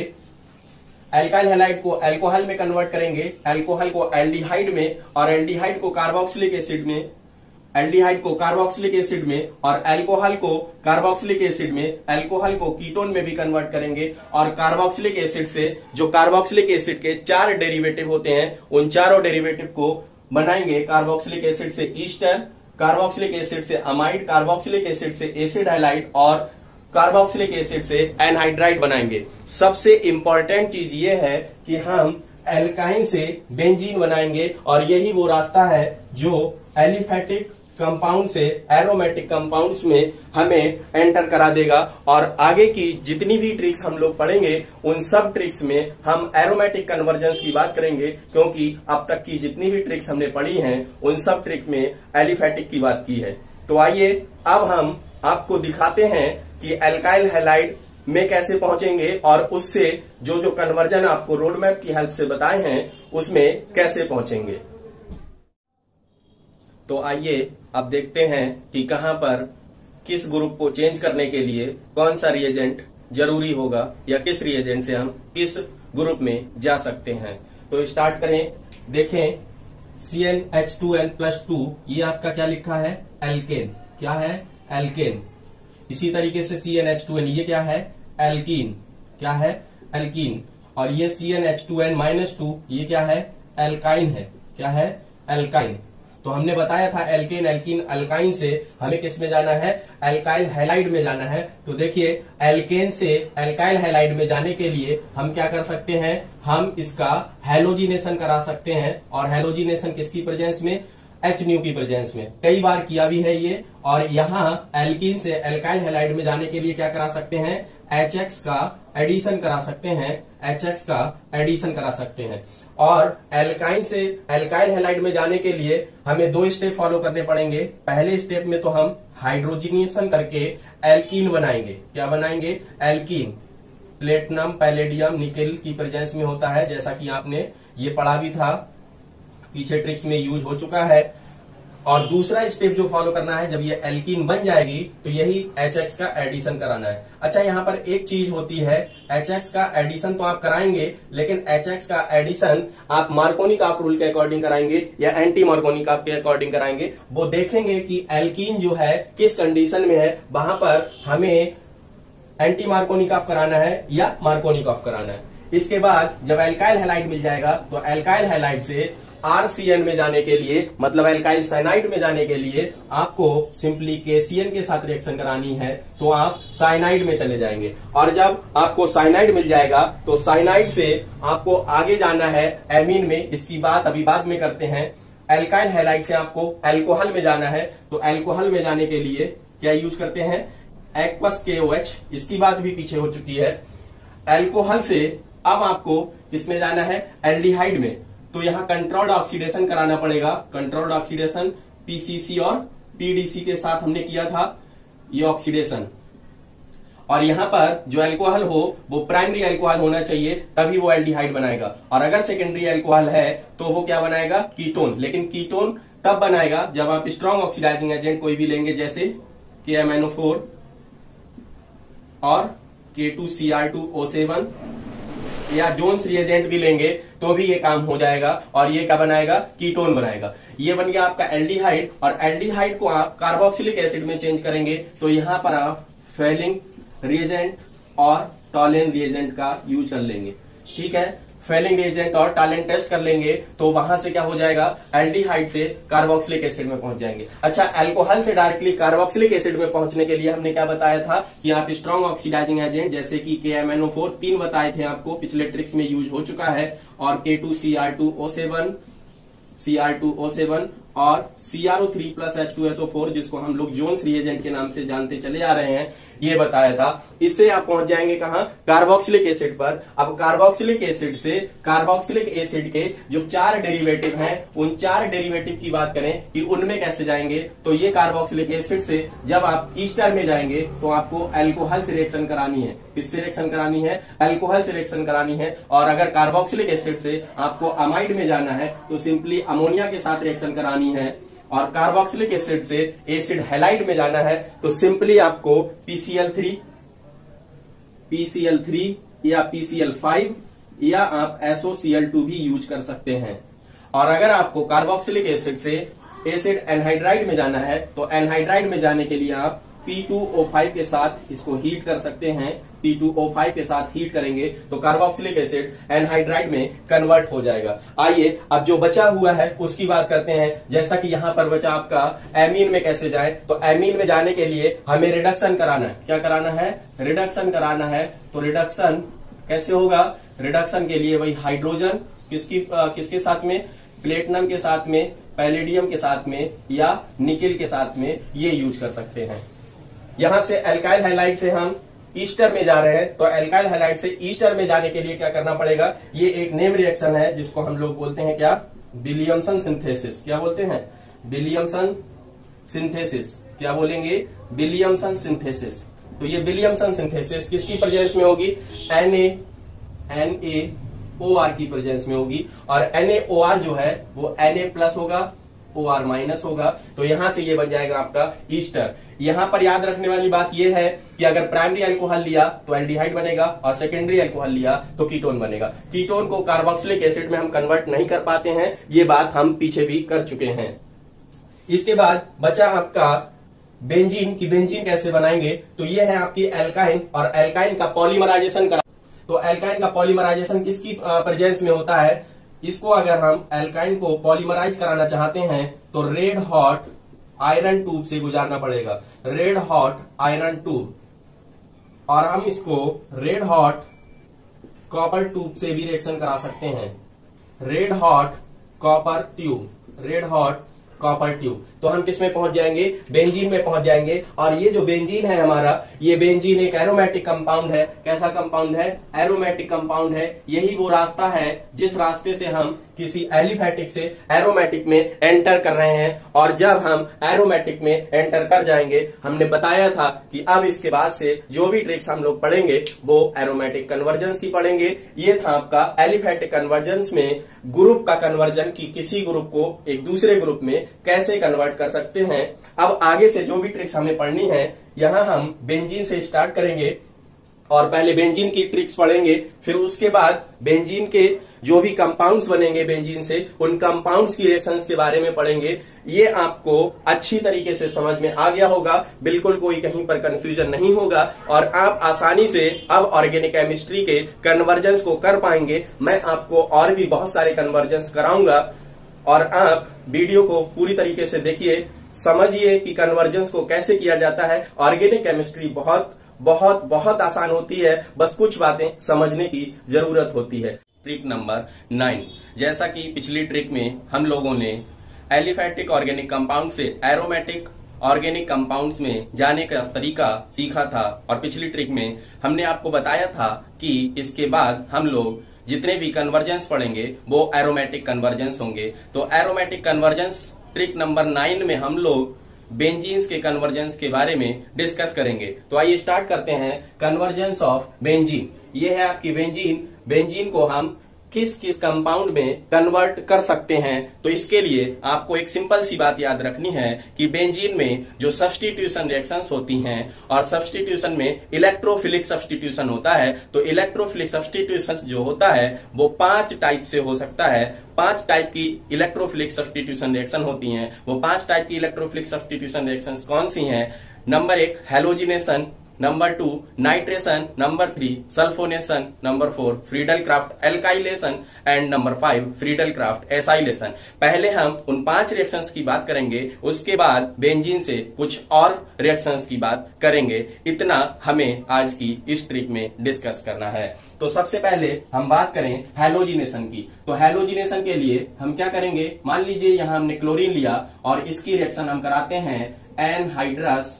एल्काइल हैलाइड को अल्कोहल में कन्वर्ट करेंगे, अल्कोहल को एल्डिहाइड में और एल्डिहाइड को कार्बोक्सिलिक एसिड में, एल्डिहाइड को कार्बोक्सिलिक एसिड में और अल्कोहल को कार्बोक्सिलिक एसिड में, अल्कोहल को कीटोन में भी कन्वर्ट करेंगे और कार्बोक्सिलिक एसिड से जो कार्बोक्सिलिक एसिड के 4 डेरिवेटिव होते हैं उन चारों डेरिवेटिव को बनाएंगे कार्बोक्सिलिक एसिड से ईस्टर, कार्बोक्सिलिक एसिड से अमाइड, कार्बोक्सिलिक एसिड से एसिड हैलाइड और कार्बोक्सिलिक एसिड से एनहाइड्राइड बनाएंगे। सबसे इंपॉर्टेंट चीज ये है कि हम एल्काइन से बेंजीन बनाएंगे और यही वो रास्ता है जो एलिफेटिक कंपाउंड से एरोमेटिक कंपाउंड्स में हमें एंटर करा देगा। और आगे की जितनी भी ट्रिक्स हम लोग पढ़ेंगे उन सब ट्रिक्स में हम एरोमेटिक कन्वर्जेंस की बात करेंगे, क्योंकि अब तक की जितनी भी ट्रिक्स हमने पढ़ी हैं उन सब ट्रिक में एलिफेटिक की बात की है। तो आइए अब हम आपको दिखाते हैं कि एल्काइल हैलाइड में कैसे पहुंचेंगे और उससे जो जो कन्वर्जन आपको रोड मैप की हेल्प से बताए हैं उसमें कैसे पहुंचेंगे। तो आइए अब देखते हैं कि कहां पर किस ग्रुप को चेंज करने के लिए कौन सा रिएजेंट जरूरी होगा या किस रिएजेंट से हम किस ग्रुप में जा सकते हैं। तो स्टार्ट करें। देखें, CnH2n+2 ये आपका क्या लिखा है? एल्केन। क्या है? एल्केन। इसी तरीके से CnH2n ये क्या है? एल्कीन। क्या है? एल्कीन। और ये CnH2n-2 ये क्या है? एल्काइन है। क्या है? एल्काइन। तो हमने बताया था एल्केन, एल्कीन, अल्काइन से हमें किस में जाना है? एल्काइल हैलाइड में जाना है। तो देखिए, एल्केन से एल्काइल हैलाइड में जाने के लिए हम क्या कर सकते हैं? हम इसका हैलोजिनेशन करा सकते हैं। और हैलोजिनेशन किसकी प्रेजेंस में? HNu की प्रेजेंस में। कई बार किया भी है ये। और यहाँ एल्कीन से एल्काइल हैलाइड में जाने के लिए क्या करा सकते हैं? HX का एडिशन करा सकते हैं। HX का एडिशन करा सकते हैं। और एल्काइन से एल्काइल हैलाइड में जाने के लिए हमें 2 स्टेप फॉलो करने पड़ेंगे। पहले स्टेप में तो हम हाइड्रोजिनेशन करके एल्कीन बनाएंगे। क्या बनाएंगे? एल्कीन। प्लेटिनम, पैलेडियम, निकेल की प्रेजेंस में होता है, जैसा कि आपने ये पढ़ा भी था, पीछे ट्रिक्स में यूज हो चुका है। और दूसरा स्टेप जो फॉलो करना है, जब ये एल्कीन बन जाएगी तो यही HX का एडिशन कराना है। अच्छा, यहाँ पर एक चीज होती है, HX का एडिशन तो आप कराएंगे, लेकिन HX का एडिशन आप मार्कोनी-काप रूल के अकॉर्डिंग कराएंगे या एंटी मार्कोनी-काप के अकॉर्डिंग कराएंगे। वो देखेंगे कि एल्कीन जो है किस कंडीशन में है, वहां पर हमें एंटी मार्कोनी-काप कराना है या मार्कोनी-काप कराना है। इसके बाद जब एल्काइल हैलाइड मिल जाएगा तो एल्काइल हैलाइड से RCN में जाने के लिए, मतलब एल्काइल साइनाइड में जाने के लिए आपको सिंपली KCN के साथ रिएक्शन करानी है, तो आप साइनाइड में चले जाएंगे। और जब आपको साइनाइड मिल जाएगा तो साइनाइड से आपको आगे जाना है एमीन में। इसकी बात अभी बाद में करते हैं। एल्काइल हैलाइड से आपको अल्कोहल में जाना है, तो अल्कोहल में जाने के लिए क्या यूज करते हैं, एक्वस KOH। इसकी बात भी पीछे हो चुकी है। अल्कोहल से अब आपको किसमें जाना है, एल्डिहाइड में। तो यहां कंट्रोल्ड ऑक्सीडेशन कराना पड़ेगा। कंट्रोल्ड ऑक्सीडेशन PCC और PDC के साथ हमने किया था ये ऑक्सीडेशन। और यहां पर जो अल्कोहल हो वो प्राइमरी अल्कोहल होना चाहिए, तभी वो एल्डिहाइड बनाएगा। और अगर सेकेंडरी अल्कोहल है तो वो क्या बनाएगा, कीटोन। लेकिन कीटोन तब बनाएगा जब आप स्ट्रॉन्ग ऑक्सीडाइजिंग एजेंट कोई भी लेंगे, जैसे KMNO4 और K2Cr2O7 या जोन्स रिएजेंट भी लेंगे तो भी ये काम हो जाएगा। और ये क्या बनाएगा, कीटोन बनाएगा। ये बन गया आपका एल्डिहाइड। और एल्डिहाइड को आप कार्बोक्सिलिक एसिड में चेंज करेंगे तो यहां पर आप फेलिंग रिएजेंट और टॉलेन रिएजेंट का यूज कर लेंगे। ठीक है, फेलिंग रिएजेंट और टॉलेन टेस्ट कर लेंगे तो वहां से क्या हो जाएगा, एल्डिहाइड से कार्बोक्सिलिक एसिड में पहुंच जाएंगे। अच्छा, अल्कोहल से डायरेक्टली कार्बोक्सिलिक एसिड में पहुंचने के लिए हमने क्या बताया था कि आप स्ट्रॉन्ग ऑक्सीडाइजिंग एजेंट जैसे कि KMNO4 3 बताए थे आपको, पिछले ट्रिक्स में यूज हो चुका है, और K2Cr2O7 Cr2O7 और CrO3 प्लस H2SO4 जिसको हम लोग जोन्स रिएजेंट के नाम से जानते चले आ रहे हैं, ये बताया था। इससे आप पहुंच जाएंगे कहां, कार्बोक्सिलिक एसिड पर। अब कार्बोक्सिलिक एसिड से कार्बोक्सिलिक एसिड के जो 4 डेरिवेटिव हैं, उन 4 डेरिवेटिव की बात करें कि उनमें कैसे जाएंगे, तो ये कार्बोक्सिलिक एसिड से जब आप ईस्टर में जाएंगे तो आपको अल्कोहल से रिएक्शन करानी है। किससे रिएक्शन करानी है, अल्कोहल से रिएक्शन करानी है। और अगर कार्बोक्सिलिक एसिड से आपको अमाइड में जाना है तो सिंपली अमोनिया के साथ रिएक्शन करानी है। और कार्बोक्सिलिक एसिड से एसिड हैलाइड में जाना है तो सिंपली आपको PCl3 या PCl5 या आप SOCl2 भी यूज कर सकते हैं। और अगर आपको कार्बोक्सिलिक एसिड से एसिड एनहाइड्राइड में जाना है तो एनहाइड्राइड में जाने के लिए आप P2O5 के साथ इसको हीट कर सकते हैं। P2O5 के साथ हीट करेंगे तो कार्बोक्सिलिक एसिड एनहाइड्राइड में कन्वर्ट हो जाएगा। आइए अब जो बचा हुआ है उसकी बात करते हैं। जैसा कि यहां पर बचा आपका एमीन में कैसे जाए, तो एमीन में जाने के लिए हमें रिडक्शन कराना है। क्या कराना है, रिडक्शन कराना है। तो रिडक्शन कैसे होगा, रिडक्शन के लिए वही हाइड्रोजन किसके साथ में, प्लेटिनम के साथ में, पैलेडियम के साथ में या निकेल के साथ में, ये यूज कर सकते हैं। यहां से एल्काइल हैलाइड से हम ईस्टर में जा रहे हैं, तो एल्काइल हैलाइड से ईस्टर में जाने के लिए क्या करना पड़ेगा, ये एक नेम रिएक्शन है जिसको हम लोग बोलते हैं क्या, विलियमसन सिंथेसिस। क्या बोलते हैं, विलियमसन सिंथेसिस। क्या बोलेंगे, विलियमसन सिंथेसिस। तो ये विलियमसन सिंथेसिस किसकी प्रेजेंस में होगी, NaOR की प्रेजेंस में होगी। और NaOR जो है वो Na+ होगा, OR- होगा। तो यहां से ये बन जाएगा आपका ईस्टर। यहां पर याद रखने वाली बात यह है कि अगर प्राइमरी अल्कोहल लिया तो एल्डिहाइड बनेगा और सेकेंडरी अल्कोहल लिया तो कीटोन बनेगा। कीटोन को कार्बोक्सिलिक एसिड में हम कन्वर्ट नहीं कर पाते हैं, ये बात हम पीछे भी कर चुके हैं। इसके बाद बचा आपका बेंजीन की बेंजीन कैसे बनाएंगे, तो ये है आपकी एल्काइन। और एल्काइन का पॉलीमराइजेशन करा, तो एल्काइन का पॉलीमराइजेशन किसकी प्रेजेंस में होता है, इसको अगर हम एल्काइन को पॉलीमराइज कराना चाहते हैं तो रेड हॉट आयरन ट्यूब से गुजारना पड़ेगा, रेड हॉट आयरन ट्यूब। और हम इसको रेड हॉट कॉपर ट्यूब से भी रिएक्शन करा सकते हैं, red hot copper tube, red hot copper tube. तो हम किस में पहुंच जाएंगे, बेंजीन में पहुंच जाएंगे। और ये जो बेंजीन है हमारा, ये बेंजीन एक एरोमेटिक कंपाउंड है। कैसा कंपाउंड है, एरोमेटिक कंपाउंड है। यही वो रास्ता है जिस रास्ते से हम किसी एलिफैटिक से एरोमेटिक में एंटर कर रहे हैं, और जब हम एरोमेटिक में एंटर कर जाएंगे, हमने बताया था कि अब इसके बाद से जो भी ट्रिक्स हम लोग पढ़ेंगे वो एरोमेटिक कन्वर्जेंस की पढ़ेंगे। ये था आपका एलिफैटिक कन्वर्जेंस में ग्रुप का कन्वर्जन, की किसी ग्रुप को एक दूसरे ग्रुप में कैसे कन्वर्ट कर सकते हैं। अब आगे से जो भी ट्रिक्स हमें पढ़नी है, यहां हम बेंजीन से स्टार्ट करेंगे और पहले बेंजीन की ट्रिक्स पढ़ेंगे, फिर उसके बाद बेंजीन के जो भी कंपाउंड्स बनेंगे बेंजीन से, उन कंपाउंड्स की रिएक्शंस के बारे में पढ़ेंगे। ये आपको अच्छी तरीके से समझ में आ गया होगा, बिल्कुल कोई कहीं पर कंफ्यूजन नहीं होगा और आप आसानी से अब ऑर्गेनिक केमिस्ट्री के कन्वर्जेंस को कर पाएंगे। मैं आपको और भी बहुत सारे कन्वर्जेंस कराऊंगा और आप वीडियो को पूरी तरीके से देखिए, समझिए कि कन्वर्जेंस को कैसे किया जाता है। ऑर्गेनिक केमिस्ट्री बहुत बहुत बहुत आसान होती है, बस कुछ बातें समझने की जरूरत होती है। ट्रिक नंबर 9, जैसा कि पिछली ट्रिक में हम लोगों ने एलिफैटिक ऑर्गेनिक कंपाउंड से एरोमेटिक ऑर्गेनिक कंपाउंड्स में जाने का तरीका सीखा था, और पिछली ट्रिक में हमने आपको बताया था कि इसके बाद हम लोग जितने भी कन्वर्जेंस पढ़ेंगे वो एरोमेटिक कन्वर्जेंस होंगे। तो एरोमेटिक कन्वर्जेंस ट्रिक नंबर 9 में हम लोग बेंजीन्स के कन्वर्जेंस के बारे में डिस्कस करेंगे। तो आइए स्टार्ट करते हैं। कन्वर्जेंस ऑफ बेंजीन, ये है आपकी बेंजीन। बेंजीन को हम किस किस कंपाउंड में कन्वर्ट कर सकते हैं, तो इसके लिए आपको एक सिंपल सी बात याद रखनी है कि बेंजीन में जो सब्स्टिट्यूशन रिएक्शंस होती हैं, और सब्स्टिट्यूशन में इलेक्ट्रोफिलिक सब्स्टिट्यूशन होता है, तो इलेक्ट्रोफिलिक सब्स्टिट्यूशन जो होता है वो 5 टाइप से हो सकता है। 5 टाइप की इलेक्ट्रोफिलिक सब्स्टिट्यूशन रिएक्शन होती हैं। वो 5 टाइप की इलेक्ट्रोफिलिक सब्स्टिट्यूशन रिएक्शन कौन सी हैं? Number 1 halogenation, number 2 nitration, number 3 sulphonation, number 4 Friedel craft alkylation and number 5 Friedel craft acylation. पहले हम उन 5 रिएक्शंस की बात करेंगे, उसके बाद बेंजीन से कुछ और रिएक्शंस की बात करेंगे। इतना हमें आज की इस ट्रिक में डिस्कस करना है। तो सबसे पहले हम बात करें हैलोजिनेशन की। तो हैलोजिनेशन के लिए हम क्या करेंगे, मान लीजिए यहां हमने क्लोरीन लिया और इसकी रिएक्शन हम कराते हैं एनहाइड्रस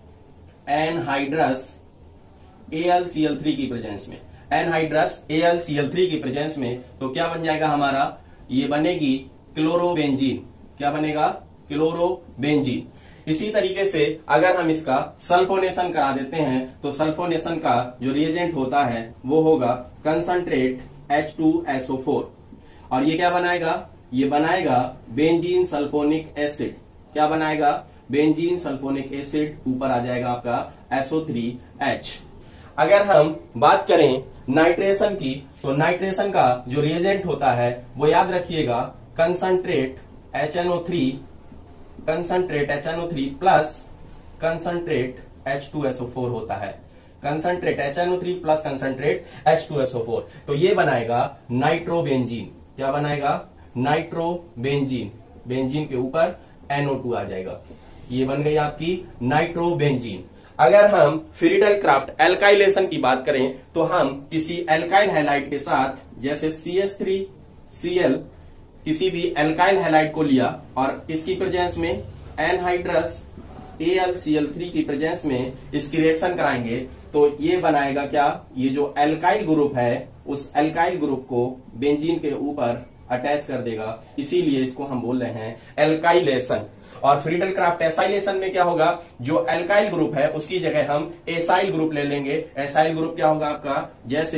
AlCl3 की प्रेजेंस में, एनहाइड्रस AlCl3 की प्रेजेंस में। तो क्या बन जाएगा हमारा, ये बनेगी क्लोरोबेंजीन। क्या बनेगा? क्लोरोबेंजीन। इसी तरीके से अगर हम इसका सल्फोनेशन करा देते हैं, तो सल्फोनेशन का जो रिएजेंट होता है वो होगा कंसंट्रेट H2SO4, और ये क्या बनाएगा, ये बनाएगा बेंजीन सल्फोनिक एसिड। क्या बनाएगा? Benzene sulphonic acid. ऊपर आ जाएगा आपका SO3H। अगर हम बात करें नाइट्रेशन की, तो नाइट्रेशन का जो रिएजेंट होता है वो याद रखिएगा concentrate HNO3 plus concentrate H2SO4 होता है। Concentrate HNO3 plus concentrate H2SO4, तो ये बनाएगा नाइट्रोबेंजीन। क्या बनाएगा? नाइट्रोबेंजीन। बेंजीन के ऊपर NO2 आ जाएगा, ये बन गई आपकी नाइट्रोबेंजीन। अगर हम फ्रीडल क्राफ्ट एल्काइलेशन की बात करें, तो हम किसी एल्काइल हैलाइड के साथ, जैसे CH3Cl, किसी भी एल्काइल हैलाइड को लिया और इसकी प्रेजेंस में एनहाइड्रस AlCl3 की प्रेजेंस में इसकी रिएक्शन कराएंगे, तो ये बनाएगा क्या, ये जो एल्काइल ग्रुप है उस एल्काइल ग्रुप को बेंजीन के ऊपर अटैच कर देगा, इसीलिए इसको हम बोल रहे हैं एल्काइलेशन। और फ्रीडल क्राफ्ट एसाइलेशन में क्या होगा, जो एल्काइल ग्रुप है उसकी जगह हम एसाइल ग्रुप ले लेंगे। एसाइल ग्रुप क्या होगा आपका, जैसे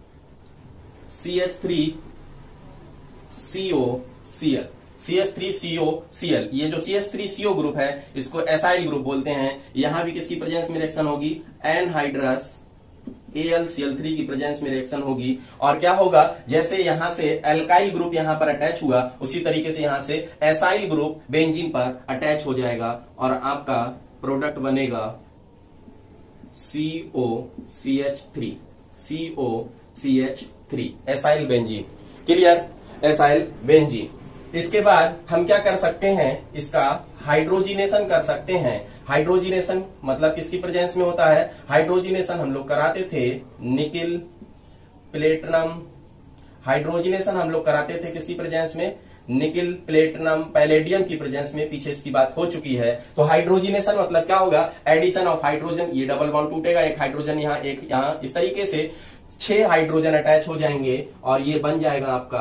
CH3COCl, ये जो CH3CO ग्रुप है इसको एसाइल ग्रुप बोलते हैं। यहां भी किसकी प्रेजेंस में रिएक्शन होगी, एनहाइड्रस AlCl3 की प्रेजेंस में रिएक्शन होगी। और क्या होगा, जैसे यहां से एल्काइल ग्रुप यहां पर अटैच हुआ, उसी तरीके से यहां से एसाइल ग्रुप बेंजीन पर अटैच हो जाएगा और आपका प्रोडक्ट बनेगा COCH3 acyl benzene. Clear? Acyl benzene. इसके बाद हम क्या कर सकते हैं, इसका हाइड्रोजिनेशन कर सकते हैं। हाइड्रोजिनेशन मतलब किसकी प्रेजेंस में होता है, हाइड्रोजिनेशन हम लोग कराते थे निकिल प्लेटिनम। हाइड्रोजिनेशन हम लोग कराते थे किसकी प्रेजेंस में, निकिल प्लेटिनम पैलेडियम की प्रेजेंस में। पीछे इसकी बात हो चुकी है। तो हाइड्रोजिनेशन मतलब क्या होगा, एडिशन ऑफ हाइड्रोजन। ये डबल बॉन्ड टूटेगा, एक हाइड्रोजन यहाँ, एक यहाँ, इस तरीके से 6 हाइड्रोजन अटैच हो जाएंगे और ये बन जाएगा आपका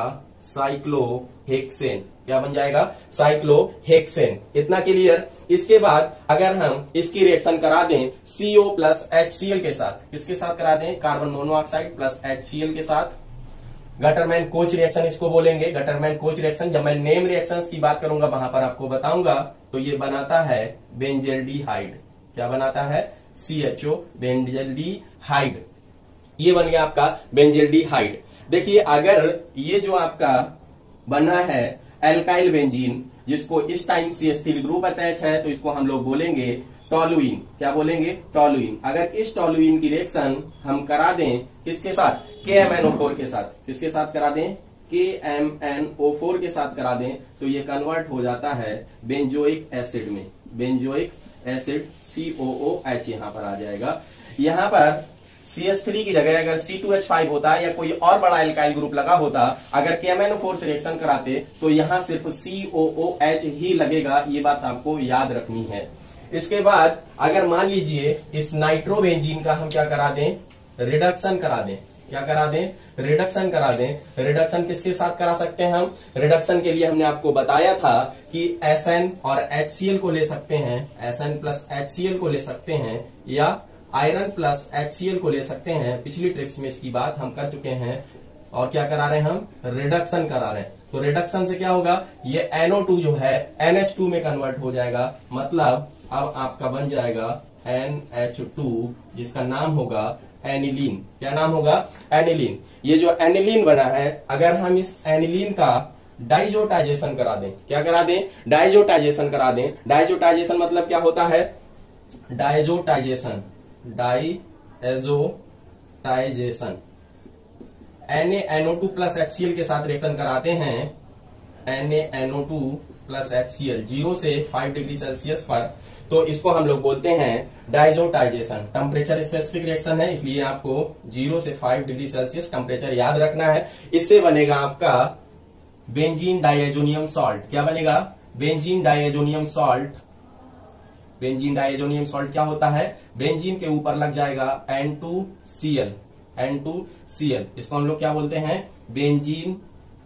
साइक्लोहेक्सेन। क्या बन जाएगा? साइक्लोहेक्सेन। इतना क्लियर। इसके बाद अगर हम इसकी रिएक्शन करा दें CO प्लस HCl के साथ, किसके साथ करा दें? कार्बन मोनोऑक्साइड प्लस HCl के साथ। गटरमैन कोच रिएक्शन इसको बोलेंगे, गटरमैन कोच रिएक्शन। जब मैं नेम रिएक्शंस की बात करूंगा वहां पर आपको बताऊंगा। तो ये बनाता है बेंजेल्डिहाइड। क्या बनाता है? CHO, benzaldehyde. ये बन गया आपका बेंजेल्डिहाइड। देखिए अगर ये जो आपका बना है एल्काइल बेंजीन, जिसको इस टाइम CH3 ग्रुप अटैच है, तो इसको हम लोग बोलेंगे टोलुइन। क्या बोलेंगे? टोलुइन। अगर इस टोलुइन की रिएक्शन हम करा दें किसके साथ? KMnO4 के साथ। किसके साथ करा दें? KMnO4 के साथ करा दें, तो ये कन्वर्ट हो जाता है बेंजोइक एसिड में। बेंजोइक एसिड COOH यहां पर आ जाएगा। यहां पर CH3 की जगह अगर C2H5 होता या कोई और बड़ा एल्काइल ग्रुप लगा होता, अगर KMnO4 से रिएक्शन कराते तो यहां सिर्फ COOH ही लगेगा। ये बात आपको याद रखनी है। इसके बाद अगर मान लीजिए इस नाइट्रोबेंजीन का हम क्या करा दें? रिडक्शन करा दें। क्या करा दें? रिडक्शन करा दें। रिडक्शन किसके साथ करा सकते हैं हम? रिडक्शन के लिए हमने आपको बताया था कि SN और HCl को ले सकते हैं, SN प्लस HCl को ले सकते हैं, या आयरन प्लस HCl को ले सकते हैं। पिछली ट्रिक्स में इसकी बात हम कर चुके हैं। और क्या करा रहे हैं हम? रिडक्शन करा रहे हैं। तो रिडक्शन से क्या होगा? ये NO2 जो है NH2 में कन्वर्ट हो जाएगा। मतलब अब आपका बन जाएगा NH2, जिसका नाम होगा एनिलीन। क्या नाम होगा? एनिलीन। ये जो एनिलीन बना है, अगर हम इस एनिलीन का डाइजोटाइजेशन करा दें, क्या करा दें? डाइजोटाइजेशन करा दें। डाइजोटाइजेशन मतलब क्या होता है? Diazotization, diazotization NaNO2 plus HCl के साथ रिएक्शन कराते हैं। NaNO2 प्लस HCl 0 से 5 डिग्री सेल्सियस पर, तो इसको हम लोग बोलते हैं डाइजोटाइजेशन। टेम्परेचर स्पेसिफिक रिएक्शन है, इसलिए आपको 0 से 5 डिग्री सेल्सियस टेम्परेचर याद रखना है। इससे बनेगा आपका बेंजीन डाइएजोनियम सॉल्ट। क्या बनेगा? Benzene diazonium salt. Benzene diazonium salt क्या होता है? बेंजीन के ऊपर लग जाएगा N2Cl, N2Cl। इसको हम लोग क्या बोलते हैं? Benzene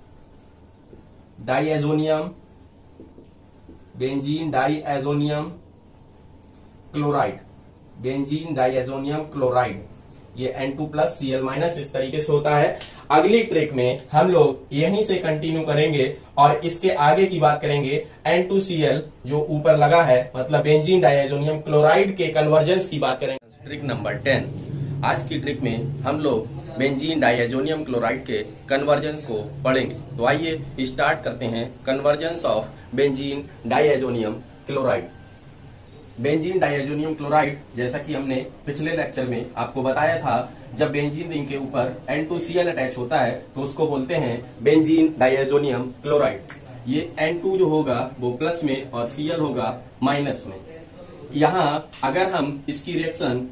diazonium, benzene diazonium chloride, benzene diazonium chloride. ये N2 प्लस Cl माइनस इस तरीके से होता है। अगली ट्रिक में हम लोग यहीं से कंटिन्यू करेंगे और इसके आगे की बात करेंगे। N2Cl जो ऊपर लगा है, मतलब बेंजीन डाइएजोनियम क्लोराइड के कन्वर्जेंस की बात करेंगे। Trick number 10। आज की ट्रिक में हम लोग बेंजीन डाइएजोनियम क्लोराइड के कन्वर्जेंस को पढ़ेंगे। तो आइए स्टार्ट करते हैं conversions of benzene diazonium chloride. Benzene diazonium chloride, जैसा कि हमने पिछले लेक्चर में आपको बताया था, जब बेंजीन रिंग के ऊपर N2Cl अटैच होता है तो उसको बोलते हैं बेंजीन डाइएजोनियम क्लोराइड। ये N2 जो होगा वो प्लस में और Cl होगा माइनस में। यहाँ अगर हम इसकी रिएक्शन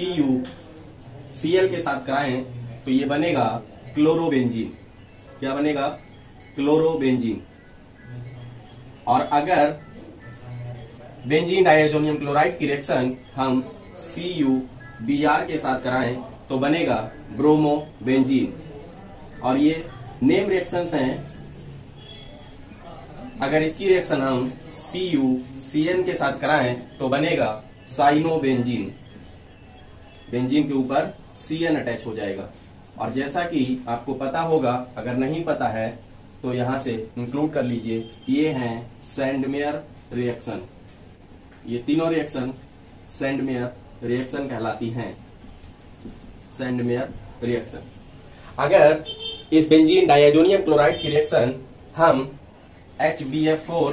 CuCl के साथ कराएं तो ये बनेगा क्लोरोबेंजीन। क्या बनेगा? क्लोरोबेंजीन। और अगर बेंजीन डाइएजोनियम क्लोराइड की रिएक्शन हम CuBr के साथ कराएं तो बनेगा ब्रोमोबेंजीन। और ये नेम रिएक्शंस हैं। अगर इसकी रिएक्शन हम CuCN के साथ कराएं तो बनेगा साइनोबेंजीन। बेंजीन के ऊपर Cn अटैच हो जाएगा। और जैसा कि आपको पता होगा, अगर नहीं पता है तो यहां से इंक्लूड कर लीजिए, ये हैं सैंडमेयर रिएक्शन। ये तीनों रिएक्शन सैंडमेयर रिएक्शन कहलाती हैं। Sandmeyer reaction. अगर इस बेंजीन डाइएजोनियम क्लोराइड की रिएक्शन हम HBF4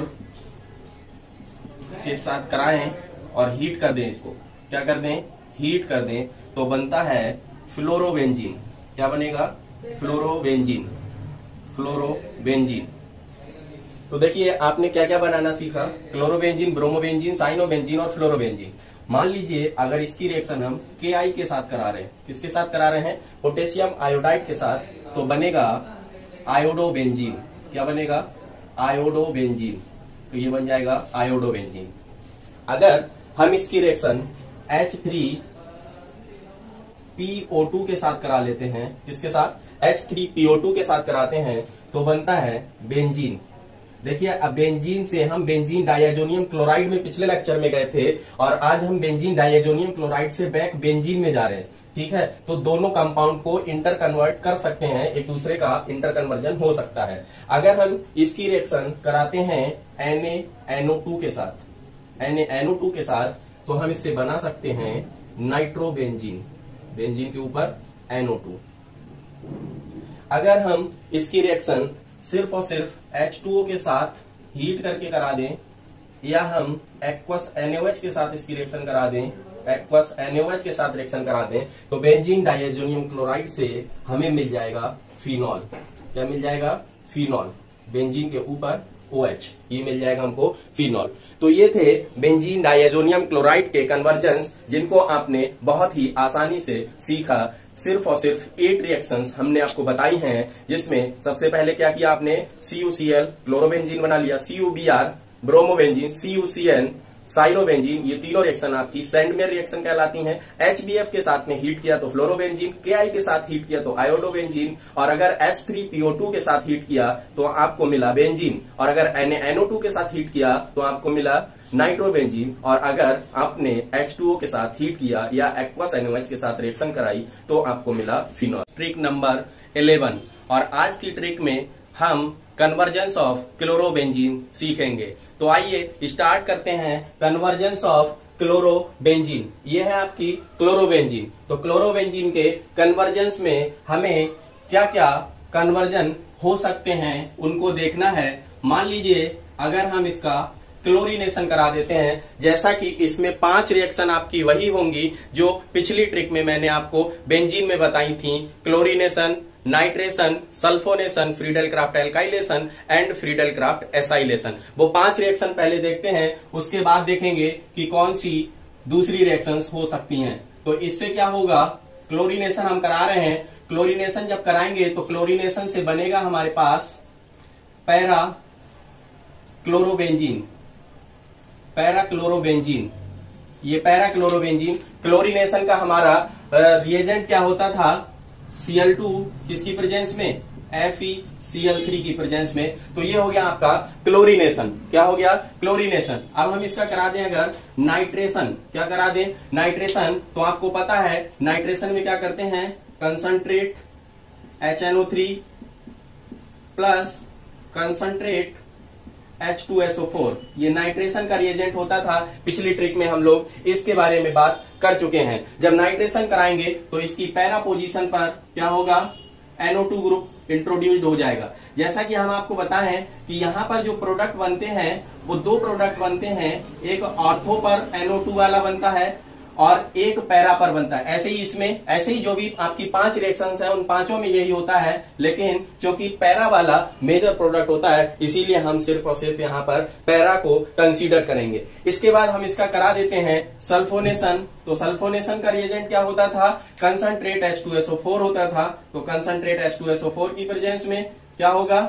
के साथ कराएं और हीट कर दें, इसको क्या कर दें? हीट कर दें, तो बनता है फ्लोरोबेंजीन। क्या बनेगा? फ्लोरोबेंजीन। फ्लोरोबेंजीन। तो देखिए आपने क्या क्या बनाना सीखा? क्लोरोबेंजीन, ब्रोमोबेंजीन, साइनोबेंजीन और फ्लोरोबेंजीन। मान लीजिए अगर इसकी रिएक्शन हम KI के साथ करा रहे हैं, किसके साथ करा रहे हैं? पोटेशियम आयोडाइड के साथ, तो बनेगा आयोडोबेंजीन। क्या बनेगा? आयोडोबेंजीन। तो ये बन जाएगा आयोडोबेंजीन। अगर हम इसकी रिएक्शन H3PO2 के साथ करा लेते हैं, किसके साथ? H3PO2 के साथ कराते हैं तो बनता है बेंजीन। देखिए, अब बेंजीन से हम बेंजीन डाइएजोनियम क्लोराइड में पिछले लेक्चर में गए थे और आज हम बेंजीन डाइएजोनियम क्लोराइड से बैक बेंजीन में जा रहे हैं। ठीक है, तो दोनों कंपाउंड को इंटर कन्वर्ट कर सकते हैं, एक दूसरे का इंटर कन्वर्जन हो सकता है। अगर हम इसकी रिएक्शन कराते हैं NaNO2 के साथ, NaNO2 के साथ, तो हम इससे बना सकते हैं नाइट्रोबेंजीन, बेंजीन के ऊपर NO2। अगर हम इसकी रिएक्शन सिर्फ और सिर्फ H2O के साथ हीट करके करा दें या हम एक्वस NaOH के साथ इसकी रिएक्शन करा दें, एक्वस NaOH के साथ रिएक्शन करा दें, तो बेंजीन डाइएजोनियम क्लोराइड से हमें मिल जाएगा फिनॉल। क्या मिल जाएगा? फिनॉल। बेंजीन के ऊपर OH, ये मिल जाएगा हमको फिनॉल। तो ये थे बेंजीन डाइएजोनियम क्लोराइड के कन्वर्जेंस, जिनको आपने बहुत ही आसानी से सीखा। सिर्फ और सिर्फ 8 रिएक्शंस हमने आपको बताई हैं, जिसमें सबसे पहले क्या किया आपने, CuCl क्लोरोबेंजीन बना लिया, CuBr ब्रोमोबेंजीन, CuCN साइनोबेंजीन, ये तीनों रिएक्शन आपकी सैंडमेयर रिएक्शन कहलाती हैं। HBF के साथ में हीट किया तो फ्लोरोबेंजीन, Ki के साथ हीट किया तो आयोडोबेंजीन, और अगर H3PO2 के साथ हीट किया तो आपको मिला बेंजीन, और अगर NaNO2 के साथ हीट किया तो आपको मिला नाइट्रोबेंजीन, और अगर आपने H2O के साथ हीट किया या एक्वस NaOH के साथ रिएक्शन कराई तो आपको मिला फिनॉल। ट्रिक नंबर 11, और आज की ट्रिक में हम कन्वर्जेंस ऑफ क्लोरोबेंजीन सीखेंगे। तो आइए स्टार्ट करते हैं कन्वर्जेंस ऑफ क्लोरोबेंजीन। ये है आपकी क्लोरोबेंजीन। तो क्लोरोबेंजीन के कन्वर्जेंस में हमें क्या क्या कन्वर्जन हो सकते हैं उनको देखना है। मान लीजिए अगर हम इसका क्लोरीनेशन करा देते हैं, जैसा कि इसमें 5 रिएक्शन आपकी वही होंगी जो पिछली ट्रिक में मैंने आपको बेंजीन में बताई थी, chlorination, nitration, sulphonation, Friedel craft alkylation and Friedel craft acylation. वो 5 रिएक्शन पहले देखते हैं, उसके बाद देखेंगे कि कौन सी दूसरी रिएक्शंस हो सकती हैं। तो इससे क्या होगा, क्लोरीनेशन हम करा रहे हैं, क्लोरीनेशन जब कराएंगे तो क्लोरीनेशन से बनेगा हमारे पास पैरा क्लोरोबेंजीन, पैरा क्लोरोबेंजीन। ये पैरा क्लोरोबेंजीन क्लोरीनेशन का हमारा रिएजेंट क्या होता था, Cl2 किसकी प्रेजेंस में, FeCl3 की प्रेजेंस में। तो ये हो गया आपका क्लोरीनेशन। क्या हो गया, क्लोरीनेशन। अब हम इसका करा दें अगर नाइट्रेशन, क्या करा दें, नाइट्रेशन, तो आपको पता है नाइट्रेशन में क्या करते हैं, concentrate HNO3 plus concentrate H2SO4, ये नाइट्रेशन का रिएजेंट होता था। पिछली ट्रिक में हम लोग इसके बारे में बात कर चुके हैं। जब नाइट्रेशन कराएंगे तो इसकी पैरा पोजीशन पर क्या होगा, NO2 ग्रुप इंट्रोड्यूस्ड हो जाएगा। जैसा कि हम आपको बताएं कि यहाँ पर जो प्रोडक्ट बनते हैं वो 2 प्रोडक्ट बनते हैं, एक ऑर्थो पर NO2 वाला बनता है और एक पैरा पर बनता है। ऐसे ही इसमें, ऐसे ही जो भी आपकी 5 रिएक्शंस हैं उन 5 में यही होता है, लेकिन क्योंकि पैरा वाला मेजर प्रोडक्ट होता है इसीलिए हम सिर्फ और सिर्फ यहाँ पर पैरा को कंसीडर करेंगे। इसके बाद हम इसका करा देते हैं सल्फोनेशन। तो सल्फोनेशन का रिएजेंट क्या होता था, कंसंट्रेट H2SO4 होता था। तो कंसंट्रेट H2SO4 की प्रेजेंस में क्या होगा,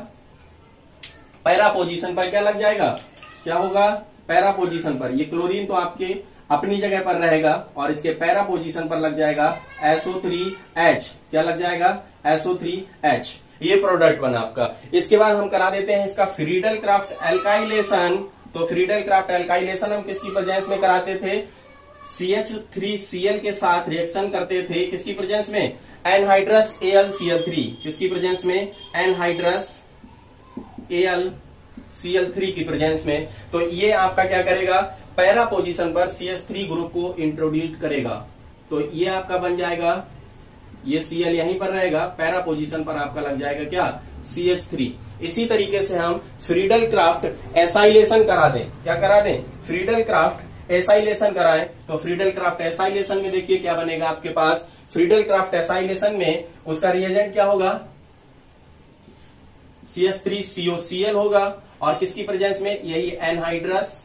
पैरा पोजीशन पर क्या लग जाएगा, क्या होगा, पैरा पोजीशन पर। ये क्लोरीन तो आपके अपनी जगह पर रहेगा और इसके पैरा पोजीशन पर लग जाएगा SO3H। क्या लग जाएगा, SO3H। ये प्रोडक्ट बना आपका। इसके बाद हम करा देते हैं इसका फ्रीडल क्राफ्ट एल्काइलेशन। तो फ्रीडल क्राफ्ट एल्काइलेशन हम किसकी प्रेजेंस में कराते थे, CH3Cl के साथ रिएक्शन करते थे, किसकी प्रेजेंस में, एनहाइड्रस AlCl3। किसकी प्रेजेंस में, एनहाइड्रस AlCl3 की प्रेजेंस में। तो ये आपका क्या करेगा, पैरा पोजीशन पर CH3 ग्रुप को इंट्रोड्यूस करेगा। तो ये आपका बन जाएगा, ये Cl यहीं पर रहेगा, पैरा पोजीशन पर आपका लग जाएगा क्या, CH3। इसी तरीके से हम फ्रीडल क्राफ्ट एसाइलेशन करा दें। क्या करा दें, फ्रीडल क्राफ्ट एसाइलेशन कराएं। तो फ्रीडल क्राफ्ट एसाइलेशन में देखिए क्या बनेगा आपके पास, फ्रीडल क्राफ्ट एसाइलेशन में उसका रिएजेंट क्या होगा, CH3COCl होगा, और किसकी प्रेजेंस में, यही एनहाइड्रस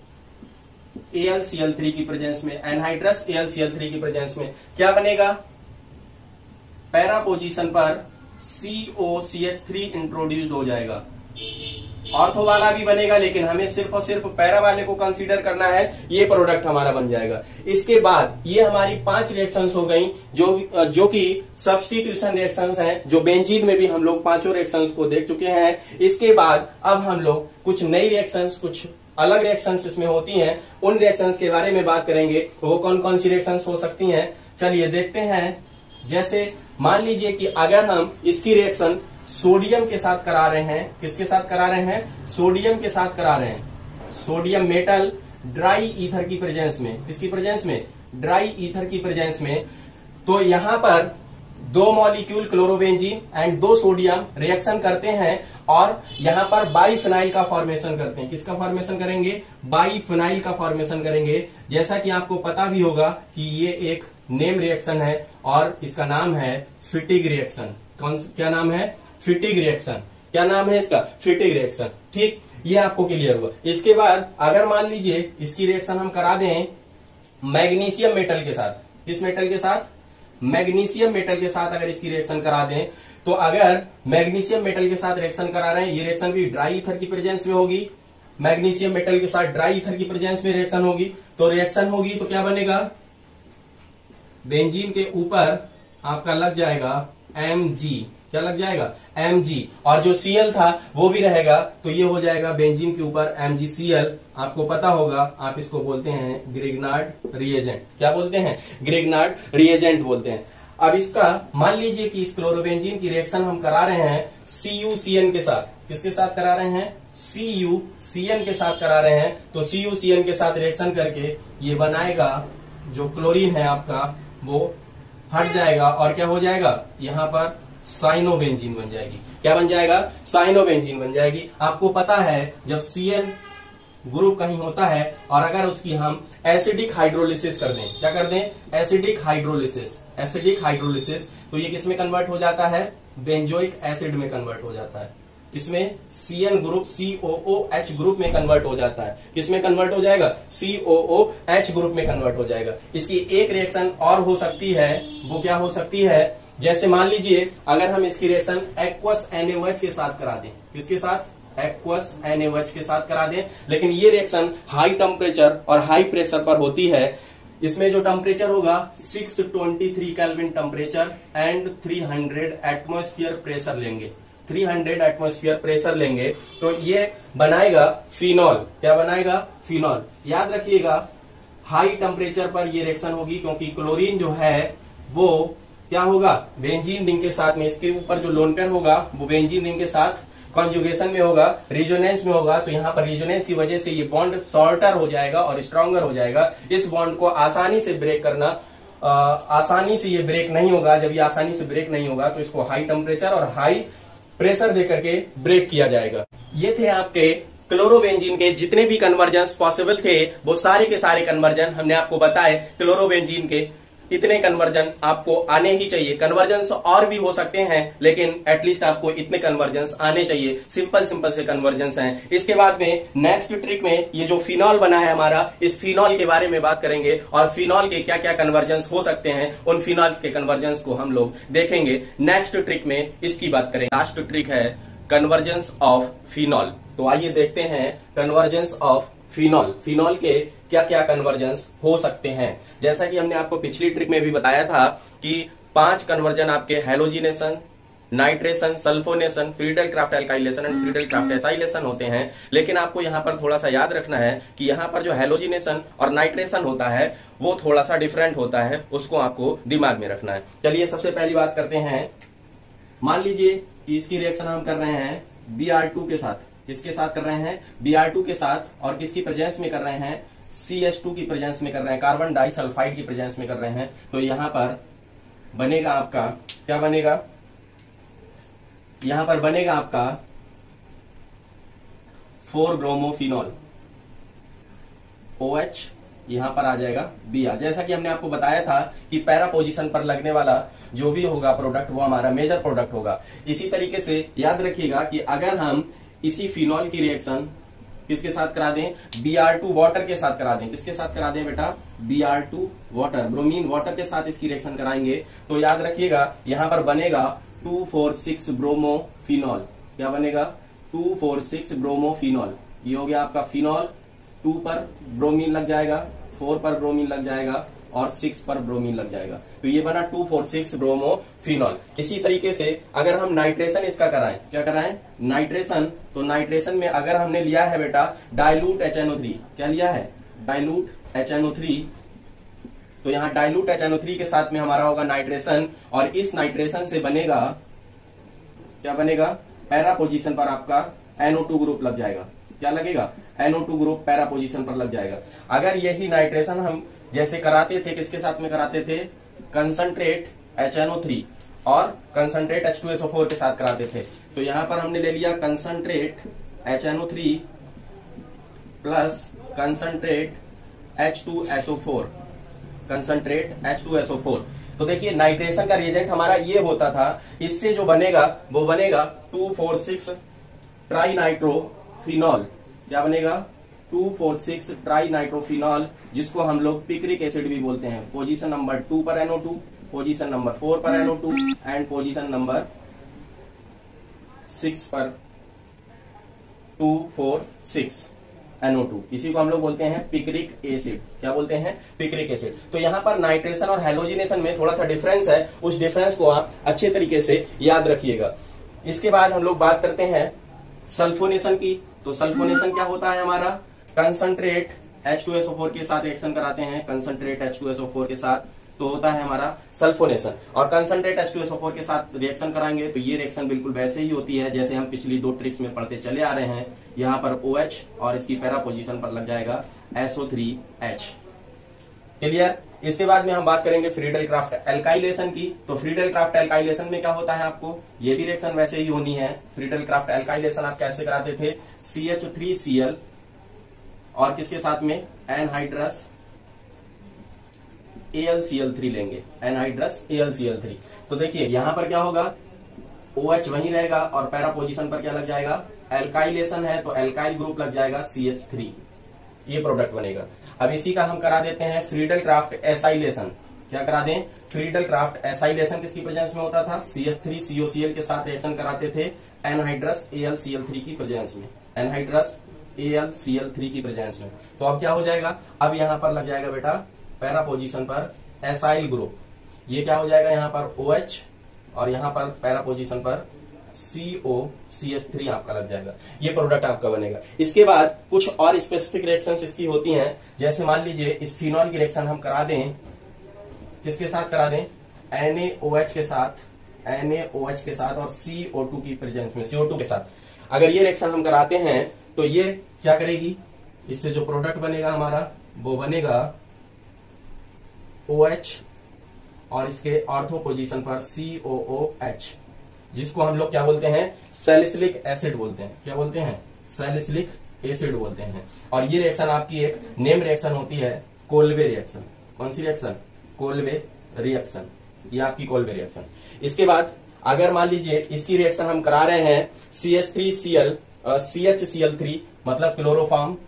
AlCl3 की प्रेजेंस में, एनहाइड्रस AlCl3 की प्रेजेंस में क्या बनेगा, पैरा पोजीशन पर COCH3 इंट्रोड्यूस्ड हो जाएगा। ऑर्थो वाला भी बनेगा, लेकिन हमें सिर्फ और सिर्फ पैरा वाले को कंसीडर करना है, ये प्रोडक्ट हमारा बन जाएगा। इसके बाद ये हमारी 5 रिएक्शंस हो गई जो कि सब्स्टिट्यूशन रिएक्शंस हैं, जो बेंजीन में भी हम लोग 5 रिएक्शंस को देख चुके हैं। इसके बाद अब हम लोग कुछ नई रिएक्शंस, कुछ अलग रिएक्शंस इसमें होती हैं, उन रिएक्शंस के बारे में बात करेंगे। वो कौन कौन सी रिएक्शंस हो सकती हैं, चलिए देखते हैं। जैसे मान लीजिए कि अगर हम इसकी रिएक्शन सोडियम के साथ करा रहे हैं, किसके साथ करा रहे हैं, सोडियम के साथ करा रहे हैं, सोडियम मेटल ड्राई ईथर की प्रेजेंस में, किसकी प्रेजेंस में, ड्राई ईथर की प्रेजेंस में, तो यहां पर 2 molecule chlorobenzene and 2 sodium reaction करते हैं और यहां पर बाइफिनाइल का फॉर्मेशन करते हैं। किसका फॉर्मेशन करेंगे, बाइफिनाइल का फॉर्मेशन करेंगे। जैसा कि आपको पता भी होगा कि ये एक नेम रिएक्शन है और इसका नाम है फिटिग रिएक्शन। क्या नाम है, फिटिग रिएक्शन। क्या नाम है इसका, फिटिग रिएक्शन। ठीक, ये आपको क्लियर हुआ। इसके बाद अगर मान लीजिए इसकी रिएक्शन हम करा दें मैग्नीशियम मेटल के साथ, किस मेटल के साथ, मैग्नीशियम मेटल के साथ अगर इसकी रिएक्शन करा दें, तो अगर मैग्नीशियम मेटल के साथ रिएक्शन करा रहे हैं, ये रिएक्शन भी ड्राई ईथर की प्रेजेंस में होगी, मैग्नीशियम मेटल के साथ ड्राई ईथर की प्रेजेंस में रिएक्शन होगी, तो रिएक्शन होगी तो क्या बनेगा, बेंजीन के ऊपर आपका लग जाएगा Mg। क्या लग जाएगा, Mg, और जो Cl था वो भी रहेगा, तो ये हो जाएगा बेंजीन के ऊपर MgCl। आपको पता होगा, आप इसको बोलते हैं ग्रिग्नार्ड रिएजेंट। क्या बोलते हैं, ग्रिग्नार्ड रिएजेंट बोलते हैं। अब इसका मान लीजिए कि इस क्लोरोबेंजीन की रिएक्शन हम करा रहे हैं CuCN के साथ, किसके साथ करा रहे हैं, CuCN के साथ करा रहे हैं, तो CuCN के साथ रिएक्शन करके ये बनाएगा, जो क्लोरीन है आपका वो हट जाएगा और क्या हो जाएगा, यहां पर साइनोबेंजीन बन जाएगी। क्या बन जाएगा, साइनोबेंजीन बन जाएगी। आपको पता है जब Cl ग्रुप कहीं होता है और अगर उसकी हम एसिडिक हाइड्रोलिसिस कर दें, क्या कर दें, एसिडिक हाइड्रोलिसिस, एसिडिक हाइड्रोलिसिस, तो ये किसमें कन्वर्ट हो जाता है, बेंजोइक एसिड में कन्वर्ट हो जाता है। किसमें, Cn ग्रुप COOH ग्रुप में कन्वर्ट हो जाता है। किसमें कन्वर्ट हो जाएगा, COOH ग्रुप में कन्वर्ट हो जाएगा। इसकी एक रिएक्शन और हो सकती है, वो क्या हो सकती है, जैसे मान लीजिए अगर हम इसकी रिएक्शन एक्वस NaOH के साथ करा दें, किसके साथ, एक्वस NaOH के साथ करा दें, लेकिन ये रिएक्शन हाई टेम्परेचर और हाई प्रेशर पर होती है। इसमें जो टेम्परेचर होगा 623 kelvin temperature and 300 atmosphere pressure लेंगे, 300 एटमॉस्फेयर प्रेशर लेंगे, तो ये बनाएगा फिनॉल। क्या बनाएगा, फिनॉल। याद रखिएगा हाई टेम्परेचर पर ये रिएक्शन होगी, क्योंकि क्लोरीन जो है वो क्या होगा, बेंजीन रिंग के साथ में, इसके ऊपर जो लोन पेयर होगा वो बेंजीन रिंग के साथ कॉन्जुगेशन में होगा, रेजोनेंस में होगा, तो यहाँ पर रेजोनेंस की वजह से ये बॉन्ड शॉर्टर हो जाएगा और स्ट्रॉन्गर हो जाएगा। इस बॉन्ड को आसानी से ब्रेक करना, आसानी से ये ब्रेक नहीं होगा। जब ये आसानी से ब्रेक नहीं होगा तो इसको हाई टेम्परेचर और हाई प्रेशर देकर के ब्रेक किया जाएगा। ये थे आपके क्लोरोबेंजीन के जितने भी कन्वर्जन्स पॉसिबल थे, वो सारे के सारे कन्वर्जन हमने आपको बताए। क्लोरोबेंजीन के इतने कन्वर्जन आपको आने ही चाहिए। कन्वर्जन्स और भी हो सकते हैं, लेकिन एटलीस्ट आपको इतने कन्वर्जन्स आने चाहिए। सिंपल सिंपल से कन्वर्जन्स हैं। इसके बाद में नेक्स्ट ट्रिक में ये जो फिनॉल बना है हमारा, इस फिनॉल के बारे में बात करेंगे और फिनॉल के क्या क्या कन्वर्जन्स हो सकते हैं, उन फिनॉल के कन्वर्जन्स को हम लोग देखेंगे। नेक्स्ट ट्रिक में इसकी बात करेंगे। लास्ट ट्रिक है कन्वर्जेंस ऑफ फिनॉल। तो आइए देखते हैं कन्वर्जेंस ऑफ फिनॉल। फिनॉल के क्या क्या कन्वर्जेंस हो सकते हैं। जैसा कि हमने आपको पिछली ट्रिक में भी बताया था कि 5 कन्वर्जन आपके halogenation, nitration, sulphonation, Friedel craft alkylation and Friedel craft acylation होते हैं। लेकिन आपको यहाँ पर थोड़ा सा याद रखना है कि यहाँ पर जो हैलोजिनेशन और नाइट्रेशन होता है वो थोड़ा सा डिफरेंट होता है, उसको आपको दिमाग में रखना है। चलिए सबसे पहली बात करते हैं। मान लीजिए कि इसकी रिएक्शन हम कर रहे हैं Br2 के साथ। किसके साथ कर रहे हैं, Br2 के साथ, और किसकी प्रेजेंस में कर रहे हैं, CH2 की प्रेजेंस में कर रहे हैं, कार्बन डाइसल्फाइड की प्रेजेंस में कर रहे हैं। तो यहां पर बनेगा आपका, क्या बनेगा, यहां पर बनेगा आपका 4-ब्रोमोफिनॉल OH, यहां पर आ जाएगा Br। जैसा कि हमने आपको बताया था कि पैरा पोजीशन पर लगने वाला जो भी होगा प्रोडक्ट वो हमारा मेजर प्रोडक्ट होगा। इसी तरीके से याद रखिएगा कि अगर हम इसी फिनॉल की रिएक्शन किसके साथ करा दें, Br2 वाटर के साथ करा दें। किसके साथ करा दें बेटा, Br2 वाटर, ब्रोमीन वाटर के साथ इसकी रिएक्शन कराएंगे, तो याद रखिएगा यहां पर बनेगा 2,4,6 ब्रोमोफिनॉल। क्या बनेगा, 2,4,6 ब्रोमोफिनॉल। ये हो गया आपका फिनॉल। 2 पर ब्रोमीन लग जाएगा, 4 पर ब्रोमीन लग जाएगा और 6 पर ब्रोमीन लग जाएगा। तो ये बना 2,4,6 ब्रोमोफिनॉल। इसी तरीके से अगर हम नाइट्रेशन इसका कराएं, क्या कराएं? नाइट्रेशन। तो नाइट्रेशन में अगर हमने लिया है बेटा डाइल्यूट HNO3, क्या लिया है? Dilute HNO3। तो यहाँ डाइल्यूट HNO3 के साथ में हमारा होगा नाइट्रेशन, और इस नाइट्रेशन से बनेगा, क्या बनेगा? पैरा पोजीशन पर आपका NO2 ग्रुप लग जाएगा। क्या लगेगा? NO2 ग्रुप पैरा पोजीशन पर लग जाएगा। अगर यही नाइट्रेशन हम जैसे कराते थे, किसके साथ में कराते थे? कंसंट्रेट HNO3 और कंसंट्रेट H2SO4 के साथ कराते थे। तो यहां पर हमने ले लिया concentrate HNO3 plus concentrate H2SO4, concentrate H2SO4। तो देखिए नाइट्रेशन का रिएजेंट हमारा ये होता था, इससे जो बनेगा वो बनेगा 2,4,6 ट्राइनाइट्रोफिनॉल। क्या बनेगा? 2,4,6 ट्राइनाइट्रोफिनॉल, जिसको हम लोग पिक्रिक एसिड भी बोलते हैं। पोजीशन नंबर 2 पर NO2, पोजीशन नंबर 4 पर NO2 एंड पोजीशन नंबर 6 पर 2,4,6 NO2। इसी को हम लोग बोलते हैं पिक्रिक एसिड। क्या बोलते हैं? Picric acid. तो यहाँ पर नाइट्रेशन और हैलोजिनेशन में थोड़ा सा डिफरेंस है, उस डिफरेंस को आप अच्छे तरीके से याद रखिएगा। इसके बाद हम लोग बात करते हैं सल्फोनेशन की। तो सल्फोनेशन क्या होता है हमारा? कंसंट्रेट H2SO4 के साथ रिएक्शन कराते हैं, कंसंट्रेट H2SO4 के साथ, तो होता है हमारा सल्फोनेशन। और कंसंट्रेट H2SO4 के साथ रिएक्शन कराएंगे तो ये रिएक्शन बिल्कुल वैसे ही होती है जैसे हम पिछली 2 ट्रिक्स में पढ़ते चले आ रहे हैं। यहाँ पर OH और इसकी पैरा पोजीशन पर लग जाएगा SO3H। क्लियर? इसके बाद में हम बात करेंगे फ्रीडल क्राफ्ट एल्काइलेशन की। तो फ्रीडल क्राफ्ट एल्काइलेशन में क्या होता है आपको? ये भी रिएक्शन वैसे ही होनी है। फ्रीडल क्राफ्ट एल्काइलेशन आप कैसे कराते थे? CH3Cl और किसके साथ में? एनहाइड्रस AlCl3 लेंगे, एनहाइड्रस AlCl3। तो देखिए यहां पर क्या होगा? OH वहीं रहेगा और पैरा पोजीशन पर क्या लग जाएगा? एल्काइलेशन है तो एल्काइल ग्रुप लग जाएगा CH3, ये प्रोडक्ट बनेगा। अब इसी का हम करा देते हैं फ्रीडल क्राफ्ट एसाइलेशन। क्या करा दें? फ्रीडल क्राफ्ट एसाइलेशन किसकी प्रेजेंस में होता था? CH3COCl के साथ रिएक्शन कराते थे एनहाइड्रस AlCl3 की प्रेजेंस में, एनहाइड्रस AlCl3 की प्रेजेंस में। तो अब क्या हो जाएगा? अब यहां पर लग जाएगा बेटा पैरा पोजीशन पर एसाइल ग्रुप। ये क्या हो जाएगा? यहां पर OH और यहां पर पैरा पोजीशन पर COCH3 आपका लग जाएगा। ये प्रोडक्ट आपका बनेगा। इसके बाद कुछ और स्पेसिफिक रिएक्शंस इसकी होती हैं, जैसे मान लीजिए इस फिनॉल की रिएक्शन हम करा दें, किसके साथ करा दें? NaOH के साथ, NaOH के साथ और CO2 की प्रेजेंस में, CO2 के साथ अगर ये रिएक्शन हम कराते हैं तो ये क्या करेगी? इससे जो प्रोडक्ट बनेगा हमारा वो बनेगा OH और इसके ऑर्थो पोजीशन पर COOH, जिसको हम लोग क्या बोलते हैं? सैलिसिलिक एसिड बोलते हैं। क्या बोलते हैं? सैलिसिलिक एसिड बोलते हैं। और ये रिएक्शन आपकी एक नेम रिएक्शन होती है, कोल्बे रिएक्शन। कौन सी रिएक्शन? Kolbe reaction. ये आपकी कोल्बे रिएक्शन। इसके बाद अगर मान लीजिए इसकी रिएक्शन हम करा रहे हैं CH3Cl मतलब क्लोरोफॉर्म,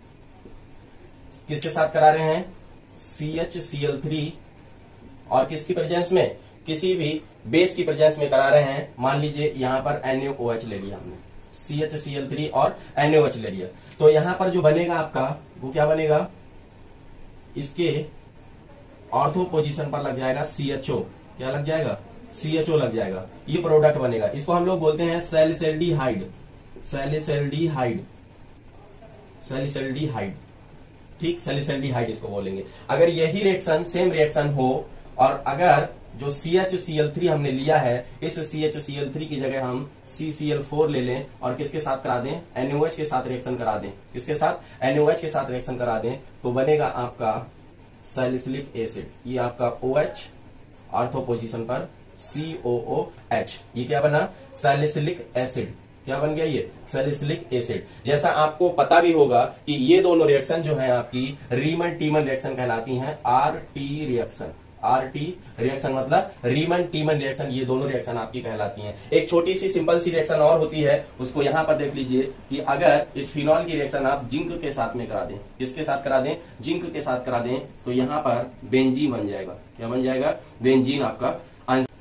किसके साथ करा रहे हैं? CHCl3 और किसकी प्रेजेंस में? किसी भी बेस की प्रेजेंस में करा रहे हैं। मान लीजिए यहां पर NaOH ले लिया हमने, CHCl3 और NaOH ले लिया, तो यहां पर जो बनेगा आपका वो क्या बनेगा? इसके ऑर्थो पोजीशन पर लग जाएगा CHO। क्या लग जाएगा? CHO लग जाएगा। ये प्रोडक्ट बनेगा। इसको हम लोग बोलते हैं सैलिसल्डिहाइड, सैलिसल्डिहाइड, सैलिसल्डिहाइड। ठीक, सैलिसल्डिहाइड इसको बोलेंगे। अगर यही रिएक्शन सेम रिएक्शन हो और अगर जो CHCl3 हमने लिया है, इस CHCl3 की जगह हम CCl4 ले लें और किसके साथ करा दें? NaOH के साथ रिएक्शन करा दें। किसके साथ? NaOH के साथ रिएक्शन करा दें तो बनेगा आपका सैलिसिलिक एसिड। ये आपका OH ऑर्थो पोजीशन पर COOH। ये क्या बना? Salicylic acid. क्या बन गया? ये सैलिसिलिक एसिड। जैसा आपको पता भी होगा कि ये दोनों रिएक्शन जो है आपकी रीमन टीमन रिएक्शन कहलाती हैं। RT रिएक्शन, RT रिएक्शन मतलब रीमन टीमन रिएक्शन, ये दोनों रिएक्शन आपकी कहलाती हैं। एक छोटी सी सिंपल सी रिएक्शन और होती है, उसको यहां पर देख लीजिए कि अगर इस फिनॉल की रिएक्शन आप जिंक के साथ में करा दें, किसके साथ करा दें? जिंक के साथ करा दें, तो यहां पर बेंजीन बन जाएगा। क्या बन जाएगा? बेंजीन आपका आंसर।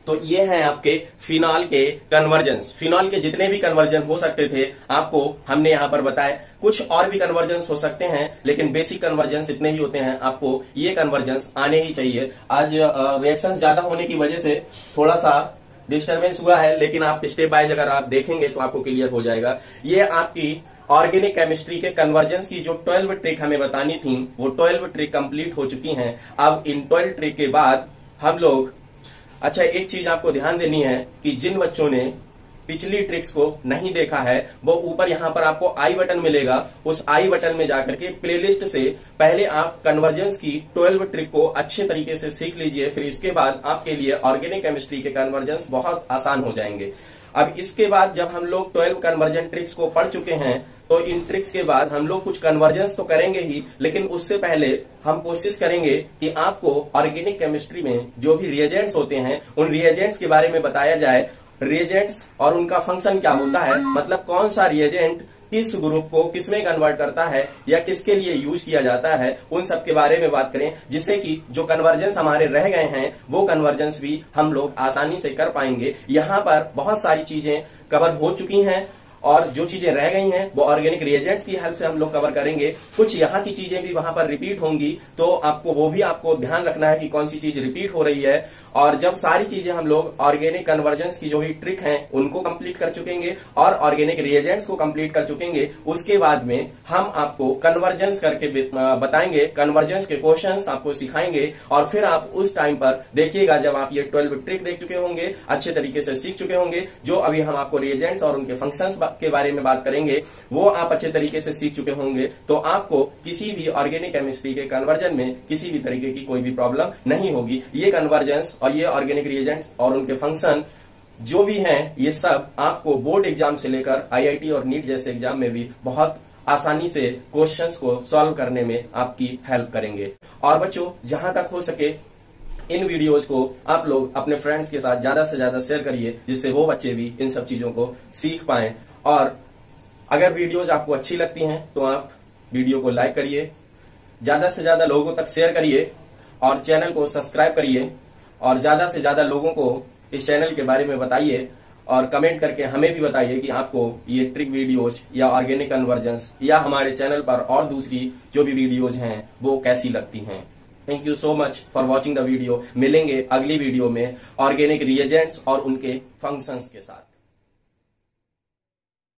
तो ये है आपके फिनॉल के कन्वर्जेंस। फिनॉल के जितने भी कन्वर्जन हो सकते थे आपको हमने यहाँ पर बताए। कुछ और भी कन्वर्जेंस हो सकते हैं, लेकिन बेसिक कन्वर्जेंस इतने ही होते हैं। आपको ये कन्वर्जेंस आने ही चाहिए। आज रिएक्शंस ज्यादा होने की वजह से थोड़ा सा डिस्टर्बेंस हुआ है, लेकिन आप स्टेप बाय अगर आप देखेंगे तो आपको क्लियर हो जाएगा। ये आपकी ऑर्गेनिक केमिस्ट्री के कन्वर्जेंस की जो 12 ट्रिक हमें बतानी थी, वो 12 ट्रिक कंप्लीट हो चुकी हैं। अब इन 12 ट्रिक के बाद हम लोग, अच्छा एक चीज आपको ध्यान देनी है कि जिन बच्चों ने पिछली ट्रिक्स को नहीं देखा है, वो ऊपर यहाँ पर आपको आई बटन मिलेगा। उस आई बटन में जाकर के प्लेलिस्ट से पहले आप कन्वर्जेंस की 12 ट्रिक को अच्छे तरीके से सीख लीजिए। फिर इसके बाद आपके लिए ऑर्गेनिक केमिस्ट्री के कन्वर्जेंस बहुत आसान हो जाएंगे। अब इसके बाद जब हम लोग 12 कन्वर्जन ट्रिक्स को पढ़ चुके हैं, तो इन ट्रिक्स के बाद हम लोग कुछ कन्वर्जेंस तो करेंगे ही, लेकिन उससे पहले हम कोशिश करेंगे कि आपको ऑर्गेनिक केमिस्ट्री में जो भी रिएजेंट्स होते हैं, उन रिएजेंट्स के बारे में बताया जाए। रिएजेंट्स और उनका फंक्शन क्या होता है, मतलब कौन सा रिएजेंट किस ग्रुप को किसमें कन्वर्ट करता है या किसके लिए यूज किया जाता है, उन सब के बारे में बात करें, जिससे कि जो कन्वर्जेंस हमारे रह गए हैं वो कन्वर्जेंस भी हम लोग आसानी से कर पाएंगे। यहाँ पर बहुत सारी चीजें कवर हो चुकी हैं और जो चीजें रह गई हैं वो ऑर्गेनिक रिएजेंट्स की हेल्प से हम लोग कवर करेंगे। कुछ यहाँ की चीजें भी वहां पर रिपीट होंगी, तो आपको वो भी आपको ध्यान रखना है कि कौन सी चीज रिपीट हो रही है। और जब सारी चीजें हम लोग ऑर्गेनिक कन्वर्जेंस की जो भी ट्रिक हैं उनको कंप्लीट कर चुकेंगे और ऑर्गेनिक रिएजेंट्स को कंप्लीट कर चुकेंगे, उसके बाद में हम आपको कन्वर्जेंस करके बताएंगे, कन्वर्जेंस के क्वेश्चंस आपको सिखाएंगे। और फिर आप उस टाइम पर देखिएगा जब आप ये 12 ट्रिक देख चुके होंगे, अच्छे तरीके से सीख चुके होंगे, जो अभी हम आपको रिएजेंट्स और उनके फंक्शंस के बारे में बात करेंगे वो आप अच्छे तरीके से सीख चुके होंगे, तो आपको किसी भी ऑर्गेनिक केमिस्ट्री के कन्वर्जन में किसी भी तरीके की कोई भी प्रॉब्लम नहीं होगी। ये कन्वर्जेंस और ये ऑर्गेनिक रिएजेंट्स और उनके फंक्शन जो भी हैं, ये सब आपको बोर्ड एग्जाम से लेकर IIT और नीट जैसे एग्जाम में भी बहुत आसानी से क्वेश्चंस को सॉल्व करने में आपकी हेल्प करेंगे। और बच्चों, जहां तक हो सके इन वीडियोज को आप लोग अपने फ्रेंड्स के साथ ज्यादा से ज्यादा शेयर करिए, जिससे वो बच्चे भी इन सब चीजों को सीख पाएं। और अगर वीडियोज आपको अच्छी लगती हैं तो आप वीडियो को लाइक करिए, ज्यादा से ज्यादा लोगों तक शेयर करिए और चैनल को सब्सक्राइब करिए और ज्यादा से ज्यादा लोगों को इस चैनल के बारे में बताइए और कमेंट करके हमें भी बताइए कि आपको ये ट्रिक वीडियोज या ऑर्गेनिक कन्वर्जेंस या हमारे चैनल पर और दूसरी जो भी वीडियोज हैं वो कैसी लगती हैं। Thank you so much for watching the video. मिलेंगे अगली वीडियो में ऑर्गेनिक रिएजेंट्स और उनके फंक्शंस के साथ।